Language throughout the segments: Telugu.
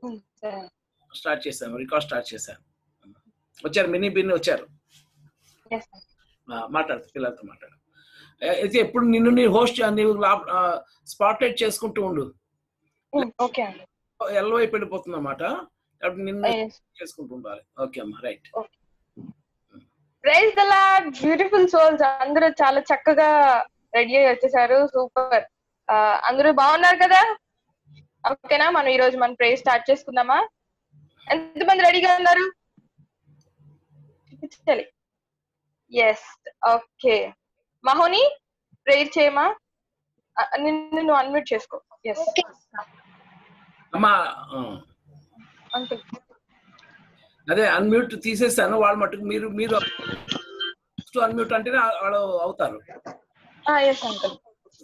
స్టార్ట్ చేశాను, రికార్డ్ స్టార్ట్ చేశాను. వచ్చారు, మినీ బిన్ని వచ్చారు. మాట్లాడు, పిల్లలతో మాట్లాడు. అయితే ఎప్పుడు నిన్ను నీ హోస్ట్ నీవు స్పాట్లైట్ చేసుకుంటూ ఉండు. ఎల్లో వైపు వెళ్ళిపోతుంది అన్నమాట, నిన్ను చేసుకుంటూ ఉండాలి. ఓకే అమ్మా, right. Praise the lord, beautiful souls. అందరూ చాలా చక్కగా రెడీ అయ్యి వచ్చేసారు. సూపర్. అందరూ బాగున్నారు కదా? ఓకేనా? మనం ఈ రోజు మన ప్రేయర్ స్టార్ట్ చేసుకుందామా? ఎంతమంది రెడీగా ఉన్నారు? చూపించాలి. Yes, okay. మహోని ప్రేయర్ చేయమా? నిన్ను అన్మ్యూట్ చేసుకో. ఎస్ అమ్మా. అంకుల్ అదే అన్మ్యూట్ తీసేస్తాను, వాళ్ళు మటుకు మీరు మీరు అన్మ్యూట్ అంటేనే వాళ్ళు అవుతారు. Yes uncle.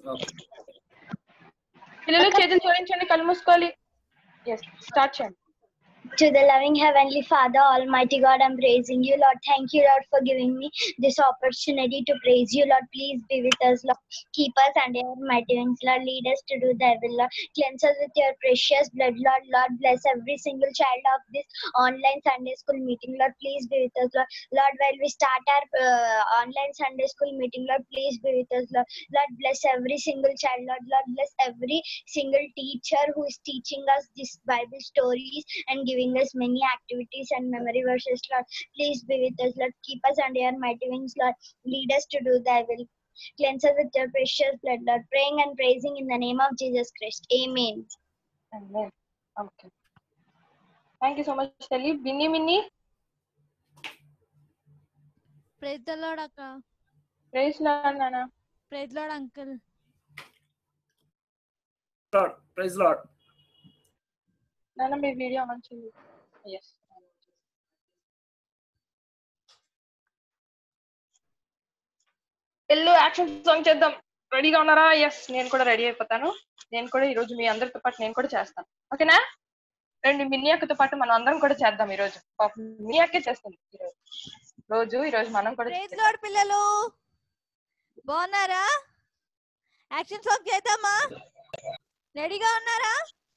పిల్లలు చేతులు జోడించండి, కళ్ళు మూసుకోవాలి. ఎస్, స్టార్ట్ చేయండి. To the loving Heavenly Father, Almighty God, I'm praising you, Lord. Thank you, Lord, for giving me this opportunity to praise you, Lord. Please be with us, Lord. Keep us under your mighty wings, Lord. Lead us to do thy will, Lord. Cleanse us with your precious blood, Lord. Lord, bless every single child of this online Sunday school meeting, Lord. Please be with us, Lord. Lord, while we start our online Sunday school meeting, Lord, please be with us, Lord. Lord, bless every single child, Lord. Lord, bless every single teacher who is teaching us this Bible stories and giving us many activities and memory verses, Lord. Please be with us, Lord. Keep us under your mighty wings, Lord. Lead us to do thy will. Cleanse us with your precious blood, Lord. Praying and praising in the name of Jesus Christ. Amen. Amen. Okay. Thank you so much, Sally. Minnie. Praise the Lord, Akka. Praise Lord, Nana. Praise Lord, Uncle. Lord, praise Lord. Nana, my video on చేయండి. Yes. ఎల్లో యాక్షన్ సాంగ్ చేద్దాం. రెడీగా ఉన్నారా? ఎస్, నేను కూడా రెడీ అయిపోతాను. నేను కూడా ఈ రోజు మీ అందరితో పాటు నేను కూడా చేస్తాను. ఓకేనా? రండి, మినియాకతో పాటు మనం అందరం కూడా చేద్దాం. ఈ రోజు మినియాకే చేస్తుంది ఈ రోజు మనం కూడా. ప్రైజ్ లార్డ్ పిల్లలు, బాగున్నారా? యాక్షన్ సాంగ్ చేద్దామా? రెడీగా ఉన్నారా?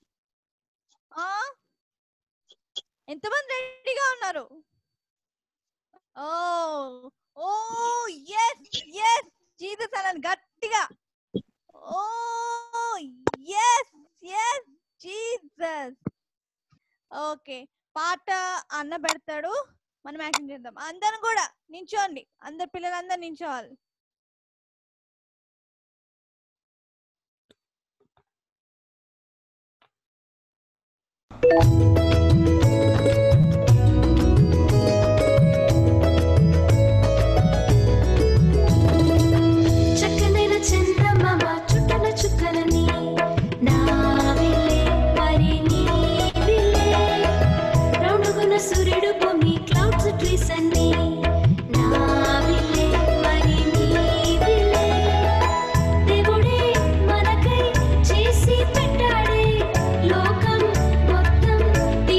ఎంతమంది రెడీగా ఉన్నారు? ఓ yes yes జీసస్ అనండి గట్టిగా. Oh yes yes Jesus. Okay, పాట అన్న పెడతాడు, మనం యాక్షన్ చేద్దాం. అందరం కూడా నించోండి, అందరు పిల్లలందరూ నించోవాలి. సూర్యుడు భూమి క్లౌడ్స్ ట్రీస్ అన్ని నావిలే మరి నీవిలే దేవుడే మనకై చేసి పెట్టాడే లోకం మొత్తం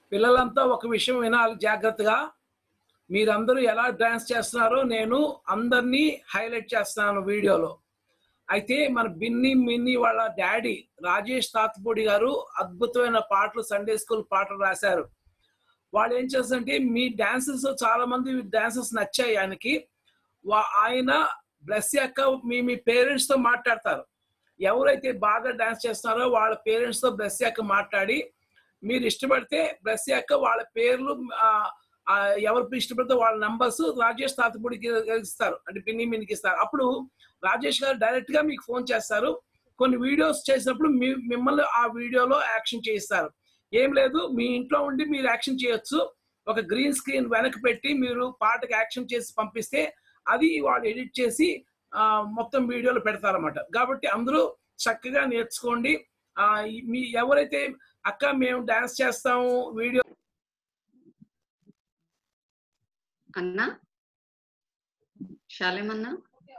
పిల్లలంతా ఒక విషయం వినాలి జాగ్రత్తగా. మీరందరూ ఎలా డాన్స్ చేస్తున్నారో నేను అందరినీ హైలైట్ చేస్తున్నాను వీడియోలో. అయితే మన బిన్ని మిన్ని వాళ్ళ డాడీ రాజేష్ తాతపూడి గారు అద్భుతమైన పాటలు, సండే స్కూల్ పాటలు రాశారు. వాళ్ళు ఏం చేస్తారంటే మీ డాన్సెస్, చాలా మంది డాన్సెస్ నచ్చాయి ఆయనకి. ఆయన బ్లెస్ అక్క మీ పేరెంట్స్తో మాట్లాడతారు. ఎవరైతే బాగా డాన్స్ చేస్తున్నారో వాళ్ళ పేరెంట్స్తో బ్లెస్ అక్క మాట్లాడి, మీరు ఇష్టపడితే బ్లెస్ అక్క వాళ్ళ పేర్లు, ఎవరికి ఇష్టపడితే వాళ్ళ నంబర్స్ రాజేష్ తాతపూడికి ఇస్తారు, అంటే పిన్ని మిన్నికి ఇస్తారు. అప్పుడు రాజేష్ గారు డైరెక్ట్ గా మీకు ఫోన్ చేస్తారు. కొన్ని వీడియోస్ చేసినప్పుడు మిమ్మల్ని ఆ వీడియోలో యాక్షన్ చేయిస్తారు. ఏం లేదు, మీ ఇంట్లో ఉండి మీరు యాక్షన్ చేయొచ్చు. ఒక గ్రీన్ స్క్రీన్ వెనక్కి పెట్టి మీరు పాటకి యాక్షన్ చేసి పంపిస్తే అది వాళ్ళు ఎడిట్ చేసి మొత్తం వీడియోలో పెడతారన్నమాట. కాబట్టి అందరూ చక్కగా నేర్చుకోండి. మీ ఎవరైతే అక్క మేము డాన్స్ చేస్తాము వీడియో అన్నా, శాలేమన్నా,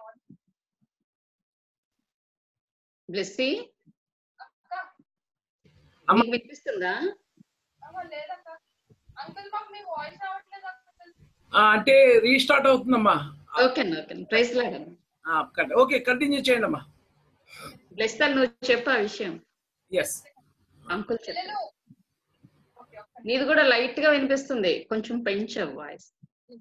బ్లెస్సీ మీకు వినిపిస్తుందా? అంటే రీస్టార్ట్ అవుతుందమ్మా. ఓకే అన్న, ఓకే, ప్రైజ్ లాగా. ఓకే, కంటిన్యూ చేయండి అమ్మా. బ్లెస్ నువ్వు చెప్పు ఆ విషయం. ఎస్ అంకుల్ చెప్పు. నీది కూడా లైట్ గా వినిపిస్తుంది, కొంచెం పెంచు వాయిస్.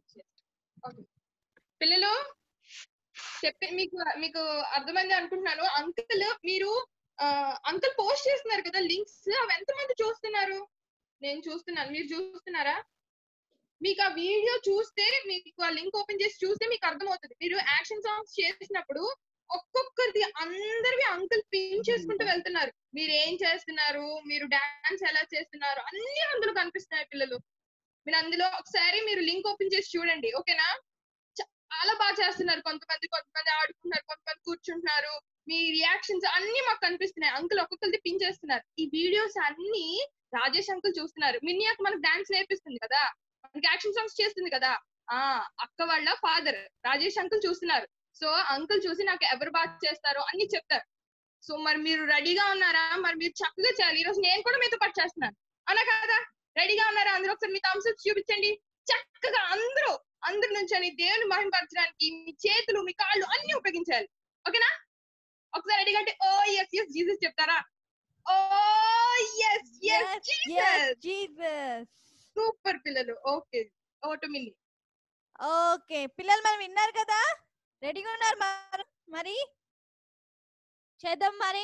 పిల్లలు చెప్పి మీకు అర్థమైంది అనుకుంటున్నాను. అంకుల్ మీరు అంకుల్ పోస్ట్ చేస్తున్నారు కదా లింక్స్, అవి ఎంతమంది చూస్తున్నారు? నేను చూస్తున్నాను, మీరు చూస్తున్నారా? మీకు ఆ వీడియో చూస్తే, మీకు ఆ లింక్ ఓపెన్ చేసి చూస్తే మీకు అర్థమవుతుంది. మీరు యాక్షన్ సాంగ్స్ చేసినప్పుడు ఒక్కొక్కరిది అందరివి అంకుల్ పిన్ చేసుకుంటూ వెళ్తున్నారు. మీరు ఏం చేస్తున్నారు, మీరు డాన్స్ ఎలా చేస్తున్నారు అన్ని అందులో కనిపిస్తున్నాయి పిల్లలు. మీరు అందులో ఒకసారి మీరు లింక్ ఓపెన్ చేసి చూడండి, ఓకేనా? చాలా బాగా చేస్తున్నారు. కొంతమంది ఆడుకుంటున్నారు, కొంతమంది కూర్చుంటున్నారు. మీ రియాక్షన్స్ అన్ని మాకు కనిపిస్తున్నాయి. అంకుల్ ఒక్కొక్కరిది పిన్ చేస్తున్నారు. ఈ వీడియోస్ అన్ని రాజేష్ అంకుల్ చూస్తున్నారు. మిన్నియాకు మనకు డాన్స్ నేర్పిస్తుంది కదా, మనకి యాక్షన్ సాంగ్స్ చేస్తుంది కదా, అక్క వాళ్ళ ఫాదర్ రాజేష్ అంకుల్ చూస్తున్నారు. సో అంకుల్ చూసి నాకు ఎవరు బాగా చేస్తారో అన్ని చెప్తారు. సో మరి మీరు రెడీగా ఉన్నారా? మరి మీరు చక్కగా చేయాలి. ఈరోజు నేను కూడా మీతో పాటు చేస్తున్నాను, అలా కదా? రెడీగా ఉన్నారా? అందరూ ఒకసారి మీ థమ్స్ అప్ చూపించండి. చక్కగా అందరూ నుంచి దేవుని మహిమపరచడానికి మీ చేతులు, మీ కాళ్ళు అన్ని ఉపయోగించాలి, ఓకేనా? ఒకసారి రెడీగా అంటే ఓ ఎస్ ఎస్ జీసస్ చెప్తారా? Oh yes yes Jesus. Super పిల్లలు. ఓకే, ఓటు మిన్ని. ఓకే పిల్లలు, మనం విన్నారు కదా, రెడీగా ఉన్నారు మరి చేద్దాం మరి.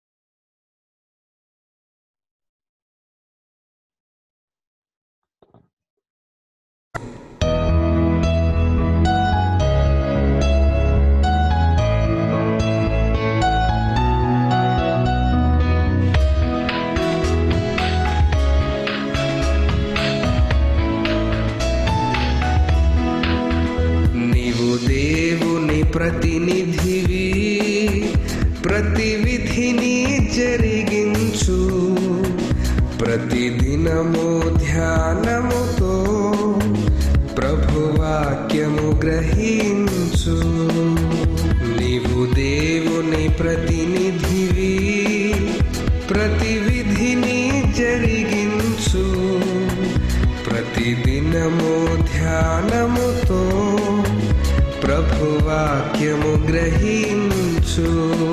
ప్రతినిధివి, ప్రతి విధిని జరిగించు, ప్రతిదినము ధ్యానముతో ప్రభువాక్యము గ్రహించు. నీవు దేవుని ప్రతినిధివి, ప్రతి విధిని జరిగించు, ప్రతిదినము ధ్యానముతో ప్రభువాక్యము గ్రహించు.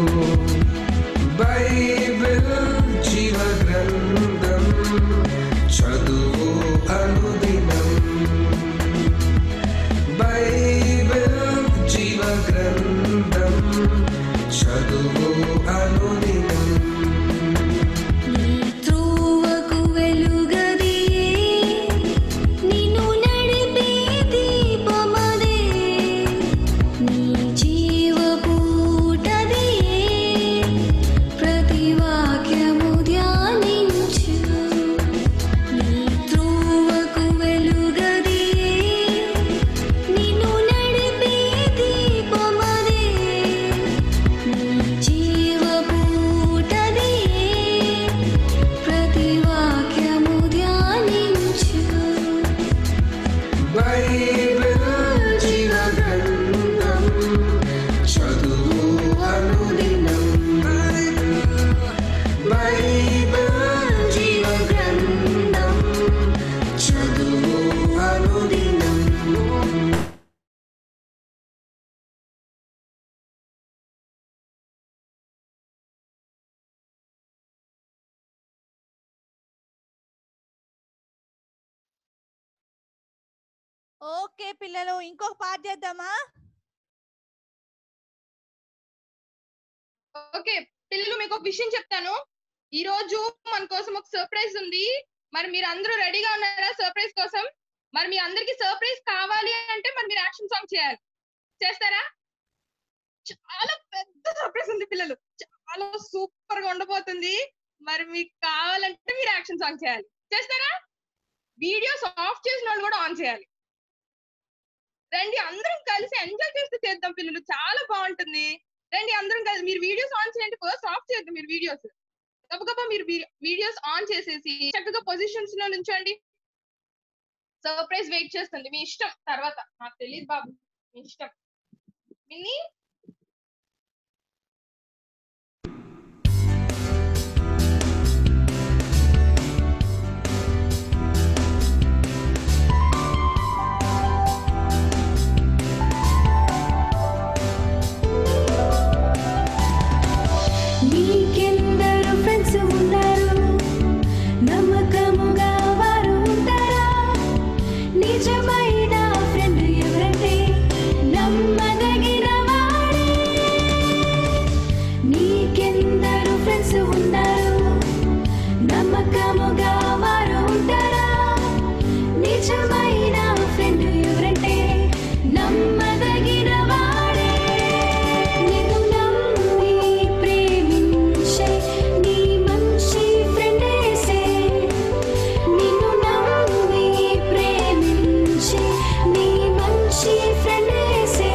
బైబిల్ జీవ గ్రంథం చదువు అనుదినం. బైబిల్ జీవ గ్రంథం చదువు అనుదినం. వెలుగదియే ఓకే పిల్లలు, ఇంకొక పాట చేద్దామా? ఓకే పిల్లలు, మీకు ఒక విషయం చెప్తాను. ఈ రోజు మన కోసం ఒక సర్ప్రైజ్ ఉంది. మరి మీరు అందరూ రెడీగా ఉన్నారా సర్ప్రైజ్ కోసం? మరి మీ అందరికి సర్ప్రైజ్ కావాలి అంటే మరి మీరు యాక్షన్ సాంగ్ చేయాలి. చేస్తారా? చాలా పెద్ద సర్ప్రైజ్ ఉంది పిల్లలు, చాలా సూపర్ గా ఉండబోతుంది. మరి మీకు కావాలంటే మీరు యాక్షన్ సాంగ్ చేయాలి. చేస్తారా? వీడియోస్ ఆఫ్ చేసిన వాళ్ళు కూడా ఆన్ చేయాలి. రండి అందరం కలిసి ఎంజాయ్ చేస్తూ చేద్దాం పిల్లలు, చాలా బాగుంటుంది. రండి అందరం కలిసి. మీరు వీడియోస్ ఆన్ చేయండి, ఫస్ట్ ఆఫ్ చేద్దాం. మీరు వీడియోస్ గబగబా మీరు వీడియోస్ ఆన్ చేసేసి చక్కగా పొజిషన్స్ లో నుంచోండి. సర్ప్రైజ్ వెయిట్ చేస్తుంది. మీ ఇష్టం, తర్వాత నాకు తెలియదు బాబు, మీ ఇష్టం. మిన్ని నీకెందరు ఫ్రెండ్స్ ఉన్నారు, నమ్మకముగా వారు ఉంటారా? నిజమైన ఫ్రెండ్ ఎవరంటే నమ్మదగిన వాడే. నీకెందరు ఫ్రెండ్స్ ఉన్నారు, నమ్మకముగా వారు ఉంటారా? నిజమైన ఫ్రెండ్ ఎవరంటే నమ్మదగిన వాడే. నిన్ను నమ్మి ప్రేమించే నీ మంచి ఫ్రెండేసే. నిన్ను నమ్మి ప్రేమించే నీ మంచి ఫ్రెండేసే.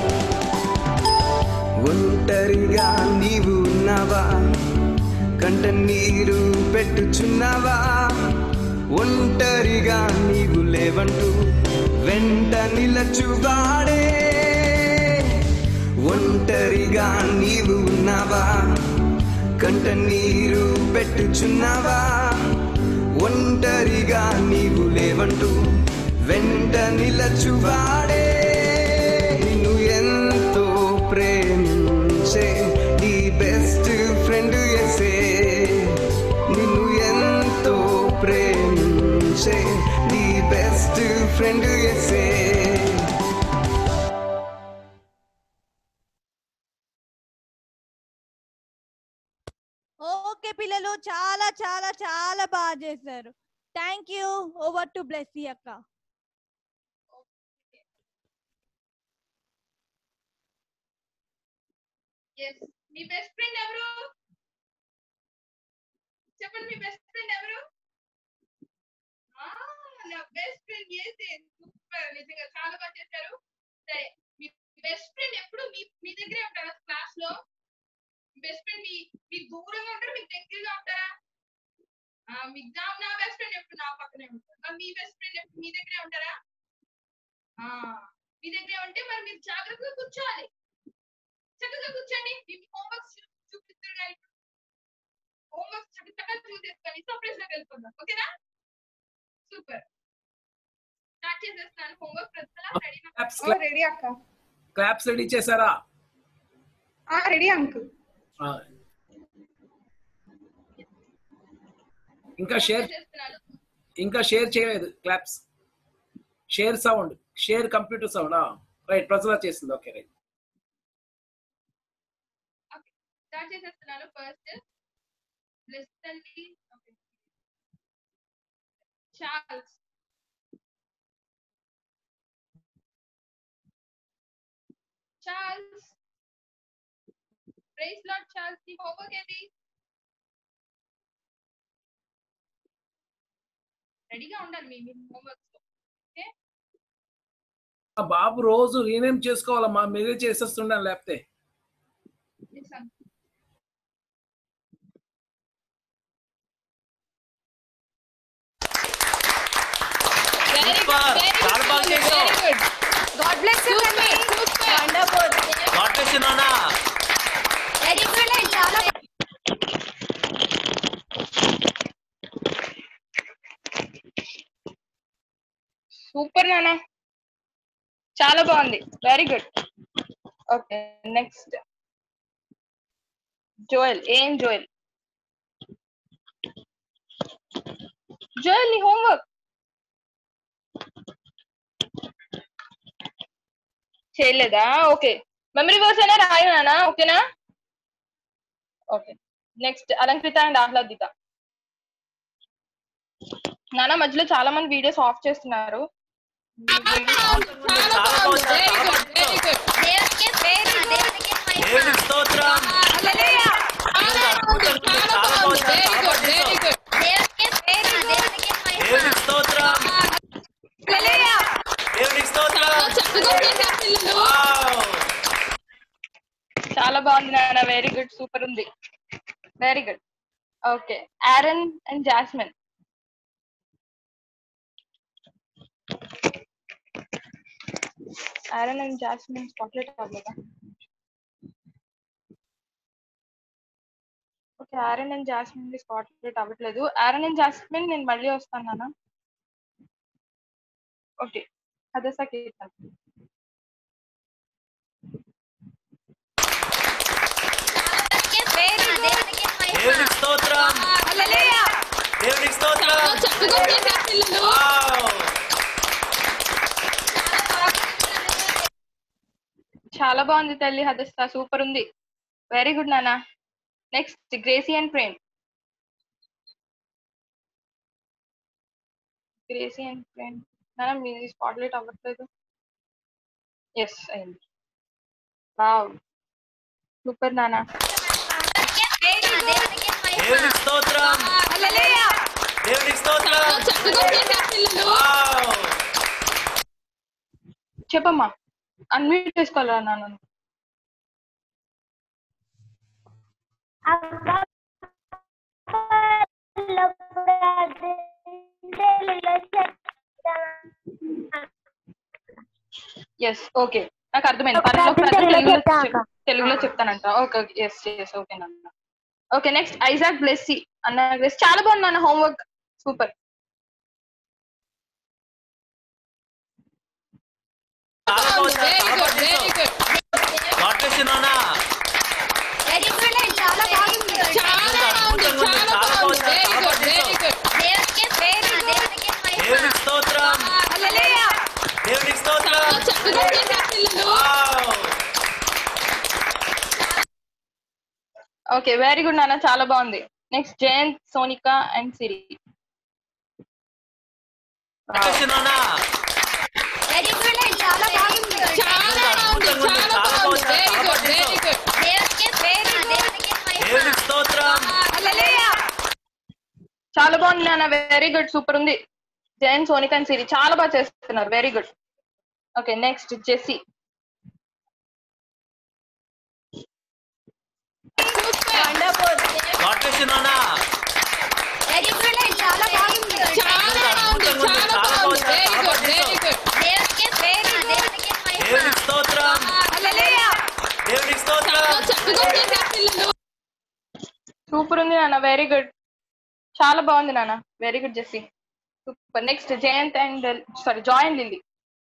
ఒంటరిగా నీవు ఉన్నావా, కంట నీరు పెట్టుచున్నావా? ఒంటరిగా నీవు లేవంటూ వెంట నిలచువాడే. ఒంటరిగా నీవు ఉన్నావా, కంట నీరు పెట్టుచున్నావా? ఒంటరిగా నీవు లేవంటూ వెంట నిలచువాడే. నిన్ను ఎంతో ప్రేమించే నీ బెస్ట్ ఫ్రెండ్ ఎసే. నిన్ను ఎంతో ప్రేమించే నీ బెస్ట్ ఫ్రెండ్ ఎసే. ఓకే పిల్లలు, చాలా చాలా చాలా బాగా చేశారు. Thank you. Over to Blessy అక్క. మీ బెస్ట్ ఫ్రెండ్ ఎవరు? చెప్పండి, మీ బెస్ట్ ఫ్రెండ్ ఎవరు? నా బెస్ట్ ఫ్రెండ్ ఏసే. సూపర్, నిజంగా చాలా బాగా చేశారు. సరే, మీ బెస్ట్ ఫ్రెండ్ ఎప్పుడు మీ దగ్గరే ఉంటారా క్లాస్ లో? బెస్ట్ ఫ్రెండ్ మీకు దూరంగా ఉంటారా, మీకు దగ్గరగా ఉంటారా? నా బెస్ట్ ఫ్రెండ్ ఎప్పుడు నా పక్కనే ఉంటారు. మీ బెస్ట్ ఫ్రెండ్ ఎప్పుడు మీ దగ్గరే ఉంటారా? మీ దగ్గరే ఉంటే మరి మీరు జాగ్రత్తగా కూర్చోవాలి. చక్కగా కూర్చోండి. మీ హోంవర్క్ చూపిస్తారు కానీ హోంవర్క్ చక్కగా చూసేసుకొని సర్ప్రైజ్ లోకి వెళ్ళిపోతాం. ఓకేనా? సూపర్. స్టార్ట్ చేసేస్తాను హోంవర్క్. రెడీ అక్క. క్లాప్స్ రెడీ చేశారా? Ready uncle. ఇంకా షేర్ చేయలేదు. Claps share sound, share computer sound. Right, ప్రజల చేసింది. Okay right. స్టార్ట్ చేసేస్తున్నాను. ఫస్ట్ బ్లెస్ తల్లి. Charles. Charles, praise lord Charles. నీ హోంవర్క్ ఏంటి? రెడీగా ఉండాలి మీ హోంవర్క్స్. ఓకే, బాబు రోజు రీనేమ్ చేసుకోవాలమ్మా, మీరే చేసేస్తుండాలి లేకపోతే. God bless you. Wonderful. God bless you, Nana. Excellent. చాలా సూపర్ నాన్న, చాలా బాగుంది. Very good. Okay, next Joel. ఏం జోయల్? జోయల్, నీ హోంవర్క్. చేయలేదా? ఓకే, మెమరీ వర్స్ అయినా రాయు నానా. ఓకేనా? Okay, next Alankrita and Ahladita. నానా మధ్యలో చాలా మంది వీడియోస్ ఆఫ్ చేస్తున్నారు. చాలా బాగుంది నాన్న, వెరీ గుడ్, సూపర్ ఉంది, very good. Okay, Aaron and Jasmine. Aaron and Jasmine spotlight అవ్వలేదా? Okay, Aaron and Jasmine the spotlight అవ్వట్లేదు. ఆరన్ అండ్ జాస్మిన్ నేను మళ్ళీ వస్తాను నాన్న. Okay, Hadassah Keerthan. చాలా బాగుంది తల్లి హదస్తా, సూపర్ ఉంది, వెరీ గుడ్ నాన్న. Next Gracie and Prem. Gracie and Prem నాన్న మీ స్పాట్లైట్ అవ్వట్లేదు. ఎస్ అయింది, వావ్, సూపర్ నాన్న. చెప్పమ్మా, అన్మ్యూట్ చేసుకోవాలా నాన్న? ఎస్, ఓకే, నాకు అర్థమైంది. తెలుగులో చెప్తానంట. ఓకే, ఎస్ ఎస్, ఓకే నాన్న. ఓకే, నెక్స్ట్ ఐజాక్ బ్లెస్సీ అన్న. చాలా బాగుంది నాన్న, homework super. Okay, very good నాన్న, చాలా బాగుంది. Next Jayanth, Sonika and Siri. చాలా బాగుంది నాన్న, వెరీ గుడ్, సూపర్ ఉంది. జయంత్, సోనిక అండ్ సిరి చాలా బాగా చేస్తున్నారు, very good. Okay, next Jessie. Super ఉంది నాన్న, వెరీ గుడ్, చాలా బాగుంది నాన్న, very good Jessie, super. Next Jayanth and Joy and Lily.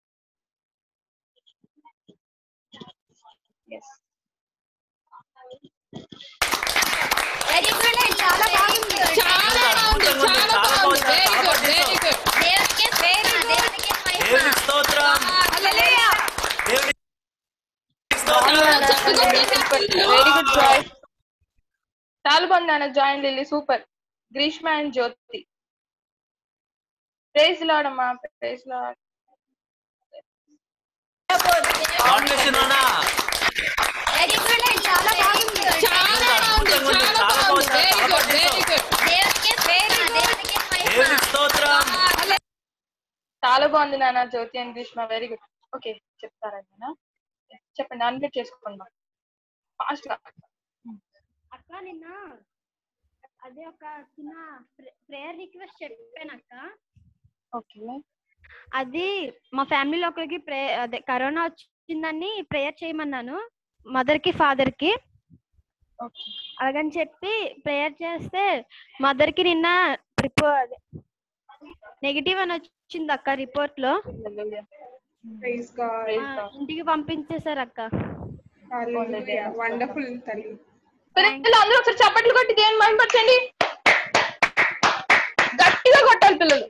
Very good Joy, చాలా బాగుంది నాన్న, Joy and Lily super. Greeshma and Jyothi. Praise lord అమ్మా, ప్రైజ్ లార్డ్. చాలా బాగుంది నాన్న, Jyothi and Greeshma, very good. Okay, చెప్తారా చెప్పండి, అన్మ్యూట్ చేసుకోండి ఫాస్ట్ గా. అక్క నిన్న అదే ఒక చిన్న ప్రేయర్ రిక్వెస్ట్ చెప్పాను అక్క. ఓకే, అది మా ఫ్యామిలీలో ఒకరికి అదే కరోనా వచ్చిందని ప్రేయర్ చేయమన్నాను, మదర్ కి ఫాదర్ కి. అలాగని చెప్పి ప్రేయర్ చేస్తే మదర్ కి నిన్న నెగిటివ్ అని వచ్చింది అక్క రిపోర్ట్ లో. ఇంటికి పంపించేశారు అక్క. వండర్ఫుల్ తల్లి. అందరూ ఒకసారి చప్పట్లు కొట్టి దేవుని మహిమపరచండి, గట్టిగా కొట్టాలి పిల్లలు.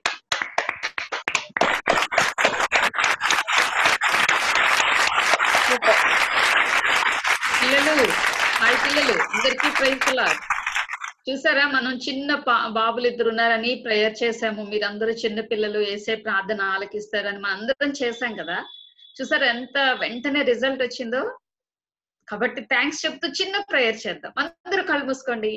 సూపర్. పిల్లలు హాయ్ పిల్లలు అందరికీ ప్రైజ్ లార్డ్. చూసారా మనం చిన్న బాబులు ఇద్దరు ఉన్నారని ప్రేయర్ చేసాము. మీరందరూ చిన్న పిల్లలు ఏసే ప్రార్థన ఆలకిస్తారని మనం అందరం చేశాం కదా. చూసారా ఎంత వెంటనే రిజల్ట్ వచ్చిందో. కాబట్టి థ్యాంక్స్ చెప్తూ చిన్న ప్రేయర్ చేద్దాం. అందరూ కళ్ళు మూసుకోండి.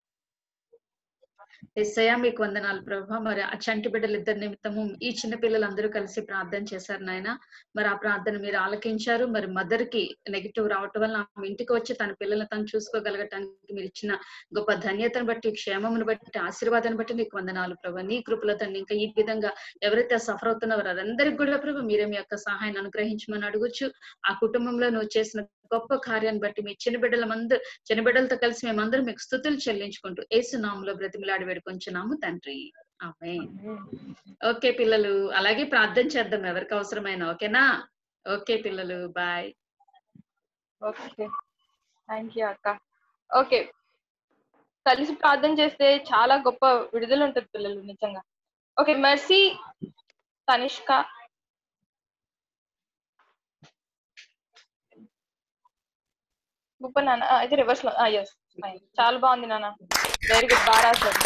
యేసయ్యా మీకు వందనాలు ప్రభా. మరి ఆ చంటి బిడ్డలు ఇద్దరి నిమిత్తము ఈ చిన్న పిల్లలందరూ కలిసి ప్రార్థన చేశారు నాయన. మరి ఆ ప్రార్థన మీరు ఆలకించారు. మరి మదర్ కి నెగిటివ్ రావటం వల్ల ఆమె ఇంటికి వచ్చి తన పిల్లల్ని తను చూసుకోగలగటానికి మీరు ఇచ్చిన గొప్ప ధన్యతను బట్టి, క్షేమమును బట్టి, ఆశీర్వాదాన్ని బట్టి నీకు వందనాలు ప్రభా. నీ కృపలతో ఇంకా ఈ విధంగా ఎవరైతే సఫర్ అవుతున్నారో వారందరికీ కూడా ప్రభు మీరే మీ యొక్క సహాయాన్ని అనుగ్రహించమని అడుగుచ్చు. ఆ కుటుంబంలో నువ్వు చేసిన గొప్ప కార్యాన్ని బట్టి మీ చిన్న బిడ్డలతో కలిసి మేమందరం మీకు స్తుతులు చెల్లించుకుంటూ యేసు నామములో బ్రతిమిలాడి వేడుకొంచున్నాము తండ్రి. ఆమేన్. ఓకే పిల్లలు అలాగే ప్రార్థన చేద్దాం ఎవరికి అవసరమైన. ఓకేనా? ఓకే పిల్లలు బాయ్. ఓకే థ్యాంక్ యూ అక్క. ఓకే కలిసి ప్రార్థన చేస్తే చాలా గొప్ప విడుదల ఉంటుంది పిల్లలు నిజంగా. ఓకే మెర్సీ, తనిష్క, గొప్ప నాన్న అయితే రివర్స్ లో. ఎస్ ఫైన్, చాలా బాగుంది నాన్న. వెరీ గుడ్, బాగా రాశారు.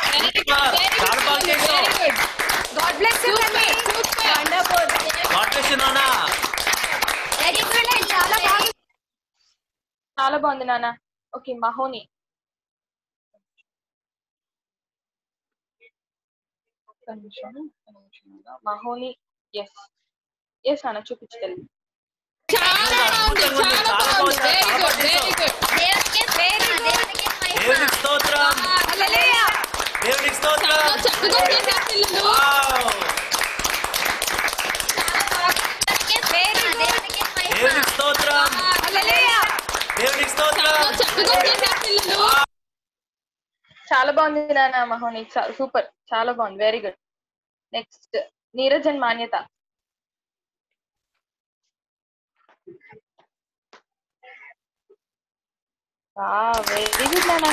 God bless you, Nani. Wonderful. God bless you, Nana. Very good. చాలా బాగుంది నాన్న. Okay Mahoni. Mahoni yes yes నాన్న చూపించగలి. దేవునికి స్తోత్రం. దేవునికి స్తోత్రం. దేవునికి స్తోత్రం. దేవునికి స్తోత్రం. చాలా బాగుంది నాన్న మహోని, సూపర్, చాలా బాగుంది, very good. Next Neeraj and Manyata. Very good నాన్న.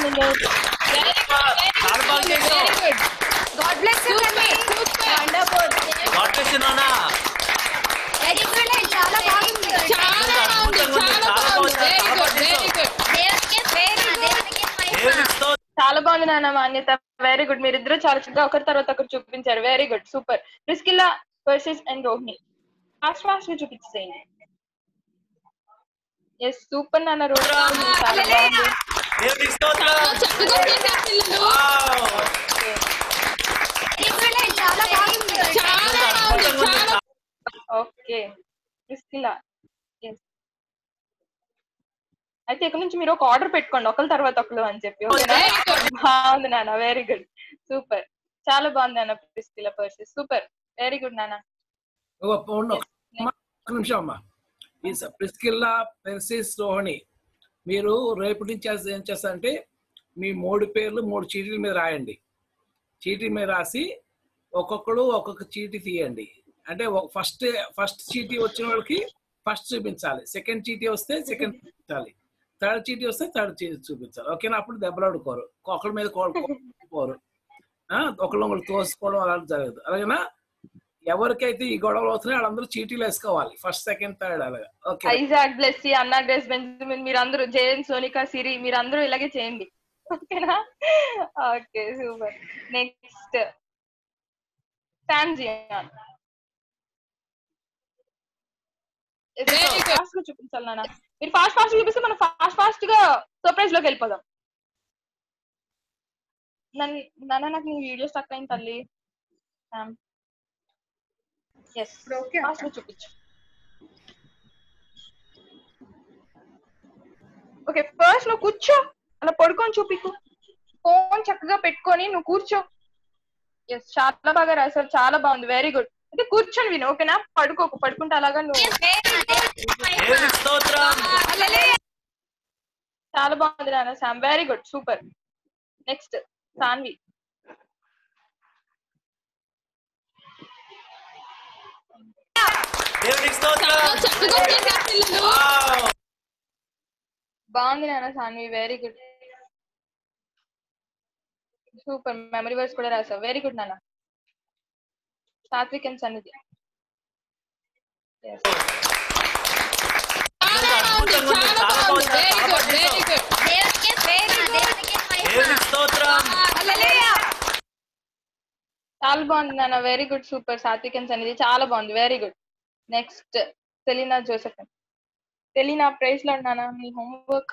God bless you, Nani. Wonderful. God bless you, Nana. Very good. చాలా బాగుంది. చాలా బాగుంది నాన్న మాన్యత, వెరీ గుడ్. మీరిద్దరు చాలా చక్కగా ఒకరి తర్వాత ఒకరు చూపించారు. Very good, super. Priscilla, Persis and Rohini fast fast గా చూపించేయండి. ఎస్ సూపర్ నాన్న. రోహిణి చాలా బాగుంది. Okay Priscilla yes. అయితే ఇక్కడ నుంచి మీరు ఒక ఆర్డర్ పెట్టుకోండి ఒకరి తర్వాత ఒకరు అని చెప్పి. బాగుంది నాన్న, వెరీ గుడ్, సూపర్, చాలా బాగుంది నాన్న. Priscilla, Persis super, very good నాన్న. నిమిషం అమ్మా. ఈ ప్రిస్కిల్లా, పర్సిస్, రోహిణి మీరు రేపటి నుంచి ఏం చేస్తారంటే మీ 3 పేర్లు 3 చీటీల మీద రాయండి. చీటీ మీద రాసి ఒక్కొక్కడు ఒక్కొక్క చీటీ తీయండి. అంటే ఫస్ట్ చీటీ వచ్చిన వాళ్ళకి ఫస్ట్ చూపించాలి, సెకండ్ చీటీ వస్తే సెకండ్ చూపించాలి, థర్డ్ చీటీ వస్తే థర్డ్ చీటీ చూపించాలి. ఓకేనా? అప్పుడు దెబ్బలాడుకోరు, ఒకరి మీద కోరు, ఒకళ్ళు తోసుకోవడం అలాంటి జరగదు. అలాగేనా? ఎవరికైతే ఈ గొడవలు అవుతున్నాయో వాళ్ళందరూ చీటీలు వేసుకోవాలి, ఫస్ట్ సెకండ్ థర్డ్ అలాగా. Okay. Isaac, Blessy, Anna Grace, Benjamin మీరందరూ, జయన్, సోనికా, సిరి మీరందరూ ఇలాగే చేయండి. ఓకేనా? Okay super. నెక్స్ట్ శాంజియాన్. ఫాస్ట్ గా చూపించాలి నాన్న. మీరు ఫాస్ట్ చూపిస్తే మనం ఫాస్ట్ గా సర్ప్రైజ్ లోకి వెళ్ళిపోదాం. నాన్న నాకు నీ వీడియో స్టక్ అయింది తల్లి. ఫాస్ట్ గా చూపించు. ఓకే ఫస్ట్ నువ్వు కూర్చో, అలా పడుకొని చూపికు. ఫోన్ చక్కగా పెట్టుకొని నువ్వు కూర్చో. ఎస్ చాలా బాగా రాశారు, చాలా బాగుంది, వెరీ గుడ్. అయితే కూర్చొని విను, ఓకేనా? పడుకోకు, పడుకుంటే అలాగా నువ్వు. చాలా బాగుంది నాన్న Sam, very good, super. Next Saanvi. బాగుంది నాన్న Saanvi, very good, super. Memory words కూడా రాసావు, వెరీ గుడ్ నాన్న. సాత్విక్ అండ్ సన్నిధి. చాలా బాగుంది నాన్న, వెరీ గుడ్, సూపర్. సాత్వికన్స్ అనేది చాలా బాగుంది, very good. Next Selena Joseph. Selena, praise లో నాన్న మీ హోంవర్క్.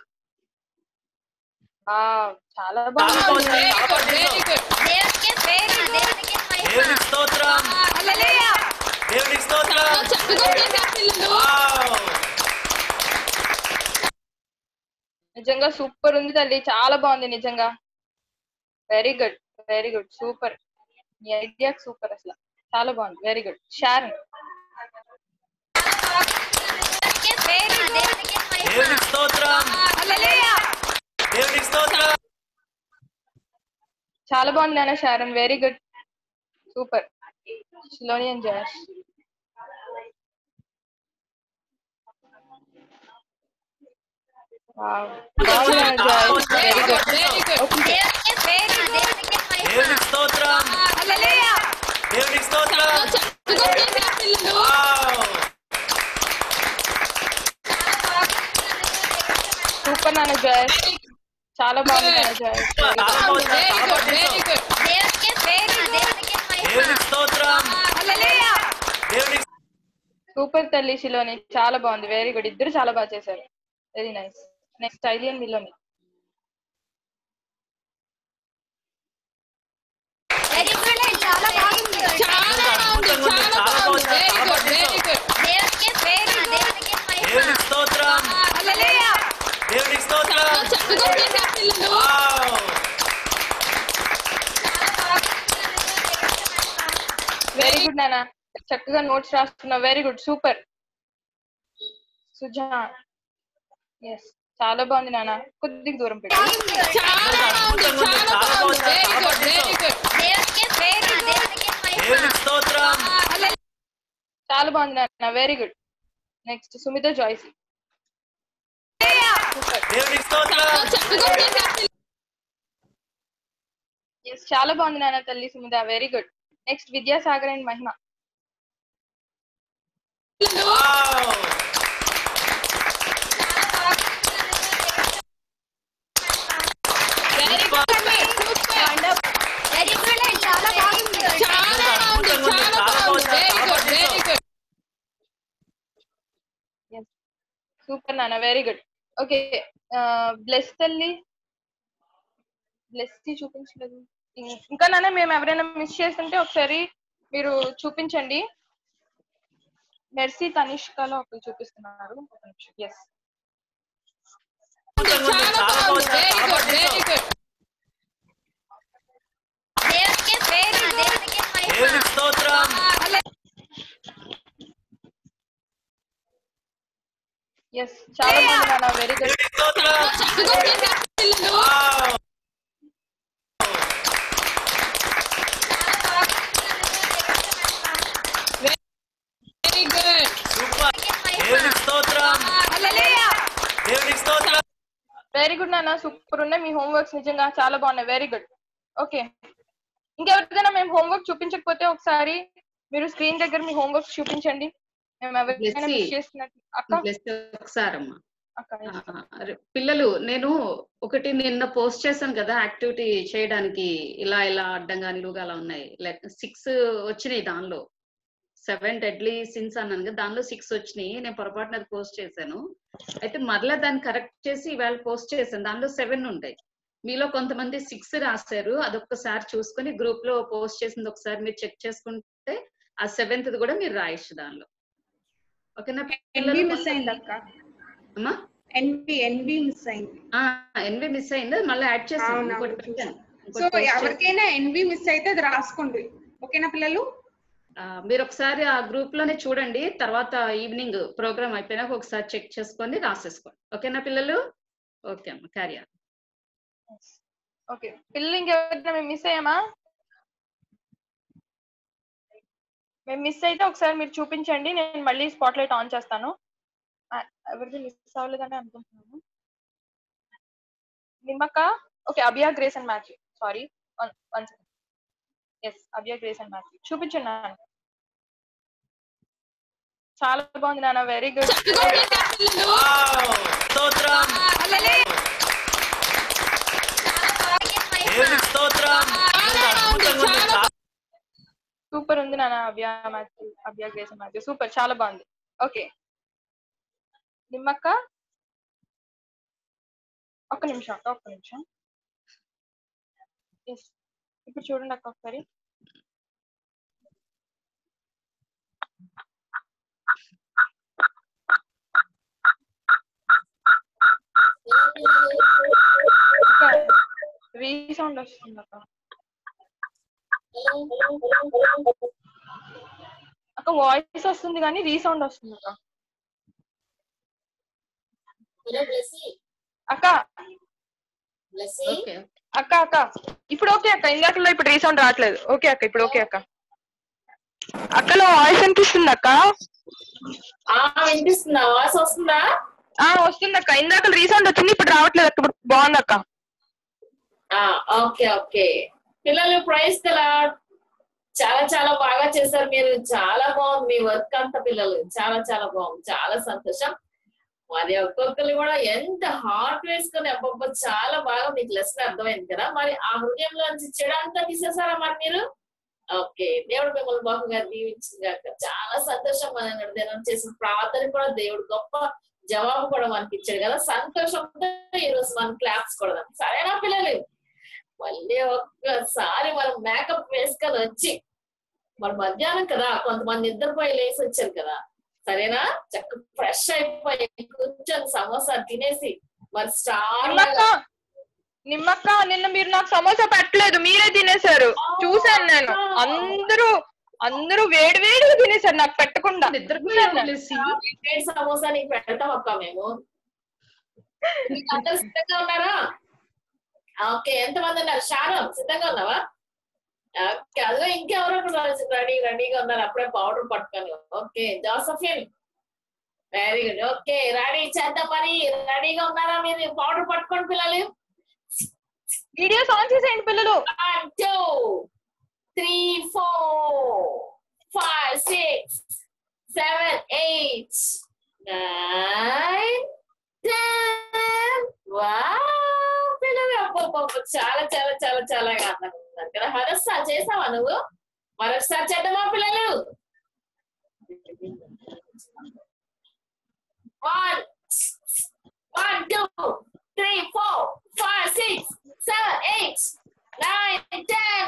చాలా బాగుంది, వెరీ గుడ్. నిజంగా సూపర్ ఉంది తల్లి, చాలా బాగుంది నిజంగా. Very good, very good, super. మీ ఐడియా సూపర్, అసలు చాలా బాగుంది, వెరీ గుడ్. షారన్. చాలా బాగుంది నాన్న Sharon, very good, super. Shiloni and Jayash. బాగుంది నాన్న జయాష్, వెరీ గుడ్. సూపర్ నాన్న జయాష్, చాలా బాగుంది నాన్న జయాష్, సూపర్ తల్లి శిలోని, చాలా బాగుంది, వెరీ గుడ్. ఇద్దరు చాలా బాగా చేశారు, వెరీ నైస్. నెక్స్ట్ ఐలియన్ మిలోని. వెరీ గుడ్ నాన్న, చక్కగా నోట్స్ రాస్తున్నా, very good, super. Suja, yes, చాలా బాగుంది నాన్న, కొద్దిగా దూరం పెట్టు. చాలా బాగుంది నాన్న, very good. Next Sumitha Joycie. Yes, చాలా బాగుంది నాన్న తల్లి Sumitha, very good. Next Vidyasagar and Mahima. Super నాన్న, వెరీ గుడ్. ఓకే, బ్లెస్ తల్లి, బ్లెస్ చూపించలేదు ఇంకా నాన్న. మేము ఎవరైనా మిస్ చేస్తుంటే ఒకసారి మీరు చూపించండి. మెర్సీ తనిష్కలో ఒకరు చూపిస్తున్నారు. ఎస్, ఎస్, చాలా బాగుంది నాన్న, వెరీ గుడ్. వెరీ గుడ్ నాన్న, సూపర్ ఉన్నాయి మీ హోంవర్క్స్, నిజంగా చాలా బాగున్నాయి, వెరీ గుడ్. ఓకే, ఇంకెవరికైనా మేము హోంవర్క్ చూపించకపోతే ఒకసారి మీరు స్క్రీన్ దగ్గర మీ హోంవర్క్ చూపించండి. మేము ఎవరికైనా మిస్ చేస్తున్నట్టు. ఒకసారమ్మా పిల్లలు, నేను ఒకటి నిన్న పోస్ట్ చేశాను కదా యాక్టివిటీ చేయడానికి, ఇలా ఇలా అడ్డంగా నిలువుగా అలా ఉన్నాయి. 6 వచ్చినాయి, దానిలో 7 డెడ్లీ సిన్స్ అన్నాను కదా, దానిలో 6 వచ్చినాయి. నేను పొరపాటున అది పోస్ట్ చేశాను. అయితే మరలా దాన్ని కరెక్ట్ చేసి ఇవాళ పోస్ట్ చేశాను, దానిలో 7 ఉంటాయి. మీలో కొంతమంది 6 రాశారు, అదొక్కసారి చూసుకొని గ్రూప్ లో పోస్ట్ చేసింది ఒకసారి మీరు చెక్ చేసుకుంటే ఆ 7th కూడా మీరు రాయొచ్చు దానిలో. ఓకేనా? మిస్ అయింది అక్క, అమ్మా ఎన్వి మిస్ అయింది. ఎన్వి మిస్ అయింది, మళ్ళీ యాడ్ చేసాను. సో ఎవరికైనా ఎన్వి మిస్ అయితే అది రాసుకోండి, ఓకేనా పిల్లలు? మీరు ఒకసారి ఆ గ్రూప్ లోనే చూడండి, తర్వాత ఈవినింగ్ ప్రోగ్రామ్ అయిపోయినాక ఒకసారి చెక్ చేసుకొని రాసేసుకోండి, ఓకేనా పిల్లలు? ఓకే అమ్మా, క్యారీ ఆన్. ఓకే పిల్లలు, ఇంకెవరైనా మేము మిస్ అయ్యామా? మేము మిస్ అయితే ఒకసారి మీరు చూపించండి, నేను మళ్ళీ స్పాట్ లైట్ ఆన్ చేస్తాను. ఎవరిది మిస్ అవ్వలేదని అనుకుంటున్నాను. నిమ్మక్క, okay, Abhiya, Grace and Matthew. Sorry, 1 second. Yes, Abhiya, Grace and Matthew చూపించండి. చాలా బాగుంది నాన్న, వెరీ గుడ్. స్తోత్రం దేవునికి స్తోత్రం. సూపర్ ఉంది నాన్న. అభ్యా గ్రేస్ మ్యాథ్యూ సూపర్, చాలా బాగుంది. ఓకే నిమ్మక్క, ఒక్క నిమిషం. ఎస్, ఇప్పుడు చూడండి అక్క ఒకసారి. రీసౌండ్ వస్తుంది అక్క. వాయిస్ వస్తుంది కానీ రీసౌండ్ వస్తుంది అక్క. అక్క అక్క అక్క ఇప్పుడు ఓకే అక్క, ఇందాకలో ఇప్పుడు రీసౌండ్ రావట్లేదు. ఓకే అక్క, ఇప్పుడు ఓకే అక్క. అక్కలో వాయిస్ వినిపిస్తుంది అక్క? వినిపిస్తుందా? వాయిస్ వస్తుందా? వస్తుంది అక్క. ఇందాక రీసౌండ్ వచ్చింది, ఇప్పుడు రావట్లేదు అక్క. ఇప్పుడు బాగుంది అక్క. Okay okay. పిల్లలు ప్రైజ్ ద లార్డ్. చాలా చాలా బాగా చేశారు మీరు. చాలా బాగుంది మీ వర్క్ అంతా పిల్లలు. చాలా చాలా బాగుంది, చాలా సంతోషం. మరి ఒక్కొక్కరు కూడా ఎంత హార్ట్ వేసుకొని అబ్బబ్బా చాలా బాగా మీకు లెసన్ అర్థమైంది కదా. మరి ఆ హృదయంలో నుంచి చెడు అంతా తీసేసారా మరి మీరు? ఓకే, దేవుడు మిమ్మల్ని బాగుగా దీవించిందాక. చాలా సంతోషం. మన హృదయం చేసిన ప్రార్థన కూడా దేవుడు గొప్ప జవాబు కూడా మనకి ఇచ్చాడు కదా. సంతోషంతో ఈరోజు మనం క్లాప్స్ కొడదాం, సరేనా పిల్లలు? మళ్ళీ ఒక్కసారి మనం మేకప్ వేసుకొని వచ్చి, మరి మధ్యాహ్నం కదా కొంతమంది నిద్రపోయి లేసి వచ్చారు కదా, సరేనా? చక్కగా ఫ్రెష్ అయిపోయి కూర్చొని సమోసా తినేసి మరి నిమ్మక్క నిన్న మీరు నాకు సమోసా పెట్టలేదు, మీరే తినేశారు. చూసాను నేను. అందరూ వేడి వేడిగా తినేశారు నాకు పెట్టకుండా. వేడి సమోసా నీకు పెడతాం అక్క మేము. అందరు సిద్ధంగా ఉన్నారా? ఓకే, ఎంతమంది ఉన్నారు? శారం సిద్ధంగా ఉన్నావా? ఓకే, అదిగో ఇంకెవరో రెడీగా ఉన్నారు, అప్పుడే పౌడర్ పట్టుకొని. Okay, Josephine very good. Okay, ready చేద్దాం. మరి రెడీగా ఉన్నారా మీరు? పౌడర్ పట్టుకోండి పిల్లలు. వీడియో ఆన్ చేసేయండి పిల్లలు. 1 2 3 4 5 6 7 8 9 10. వావ్ పిల్లలు, అబ్బబ్బబ్బ చాలా చాలా చాలా చాలా ఆనందంగా కదా. మరొకసారి చేసావా నువ్వు? మరొకసారి చేద్దామా పిల్లలు? 1 2 3 4 5 6 7 8 9 10.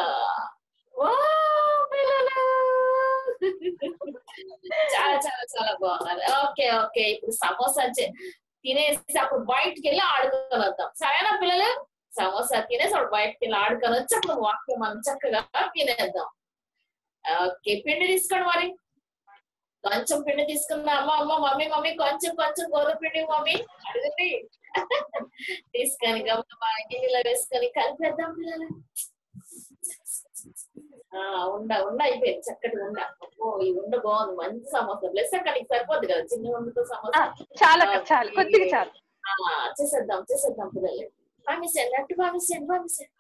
పిల్లలు చాలా చాలా చాలా బాగున్నారు. ఓకే ఓకే, ఇప్పుడు సమోసా తినేసి అప్పుడు బయటకు వెళ్ళి ఆడుకొని వద్దాం, సరేనా పిల్లలు? సమోసా తినేసి అప్పుడు బయటకు వెళ్ళి ఆడుకొని వచ్చి అప్పుడు వాక్యం మనం చక్కగా తినేద్దాం. ఓకే, పిండి తీసుకోండి. మరి కొంచెం పిండి తీసుకున్నా. మమ్మీ కొంచెం గోధుమ పిండి మమ్మీ అడుగుంది. తీసుకొని గమ్మ గిన్నెలో వేసుకొని కలిపేద్దాం పిల్లలు. ఉండ అయిపోయింది, చక్కటి ఉండ. ఈ ఉండ బాగుంది, మంచి సమోసా. ప్లస్ అక్కడ నీకు సరిపోద్ది కదా చిన్న ఉండతో సమోసా. చాలా కొద్దిగా చాలు. చేసేద్దాం పిల్లలు. పంపించండి, అట్టు పంపించండి.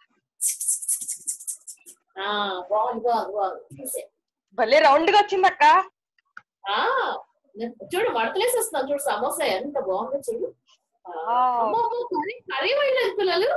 బాగుంది. భలే రౌండ్ గా వచ్చింది అక్క. చూడు మడతలేసి వస్తున్నాను చూడు, సమోసా ఎంత బాగుందో చూడు. కర్రీ వేయలేదు పిల్లలు.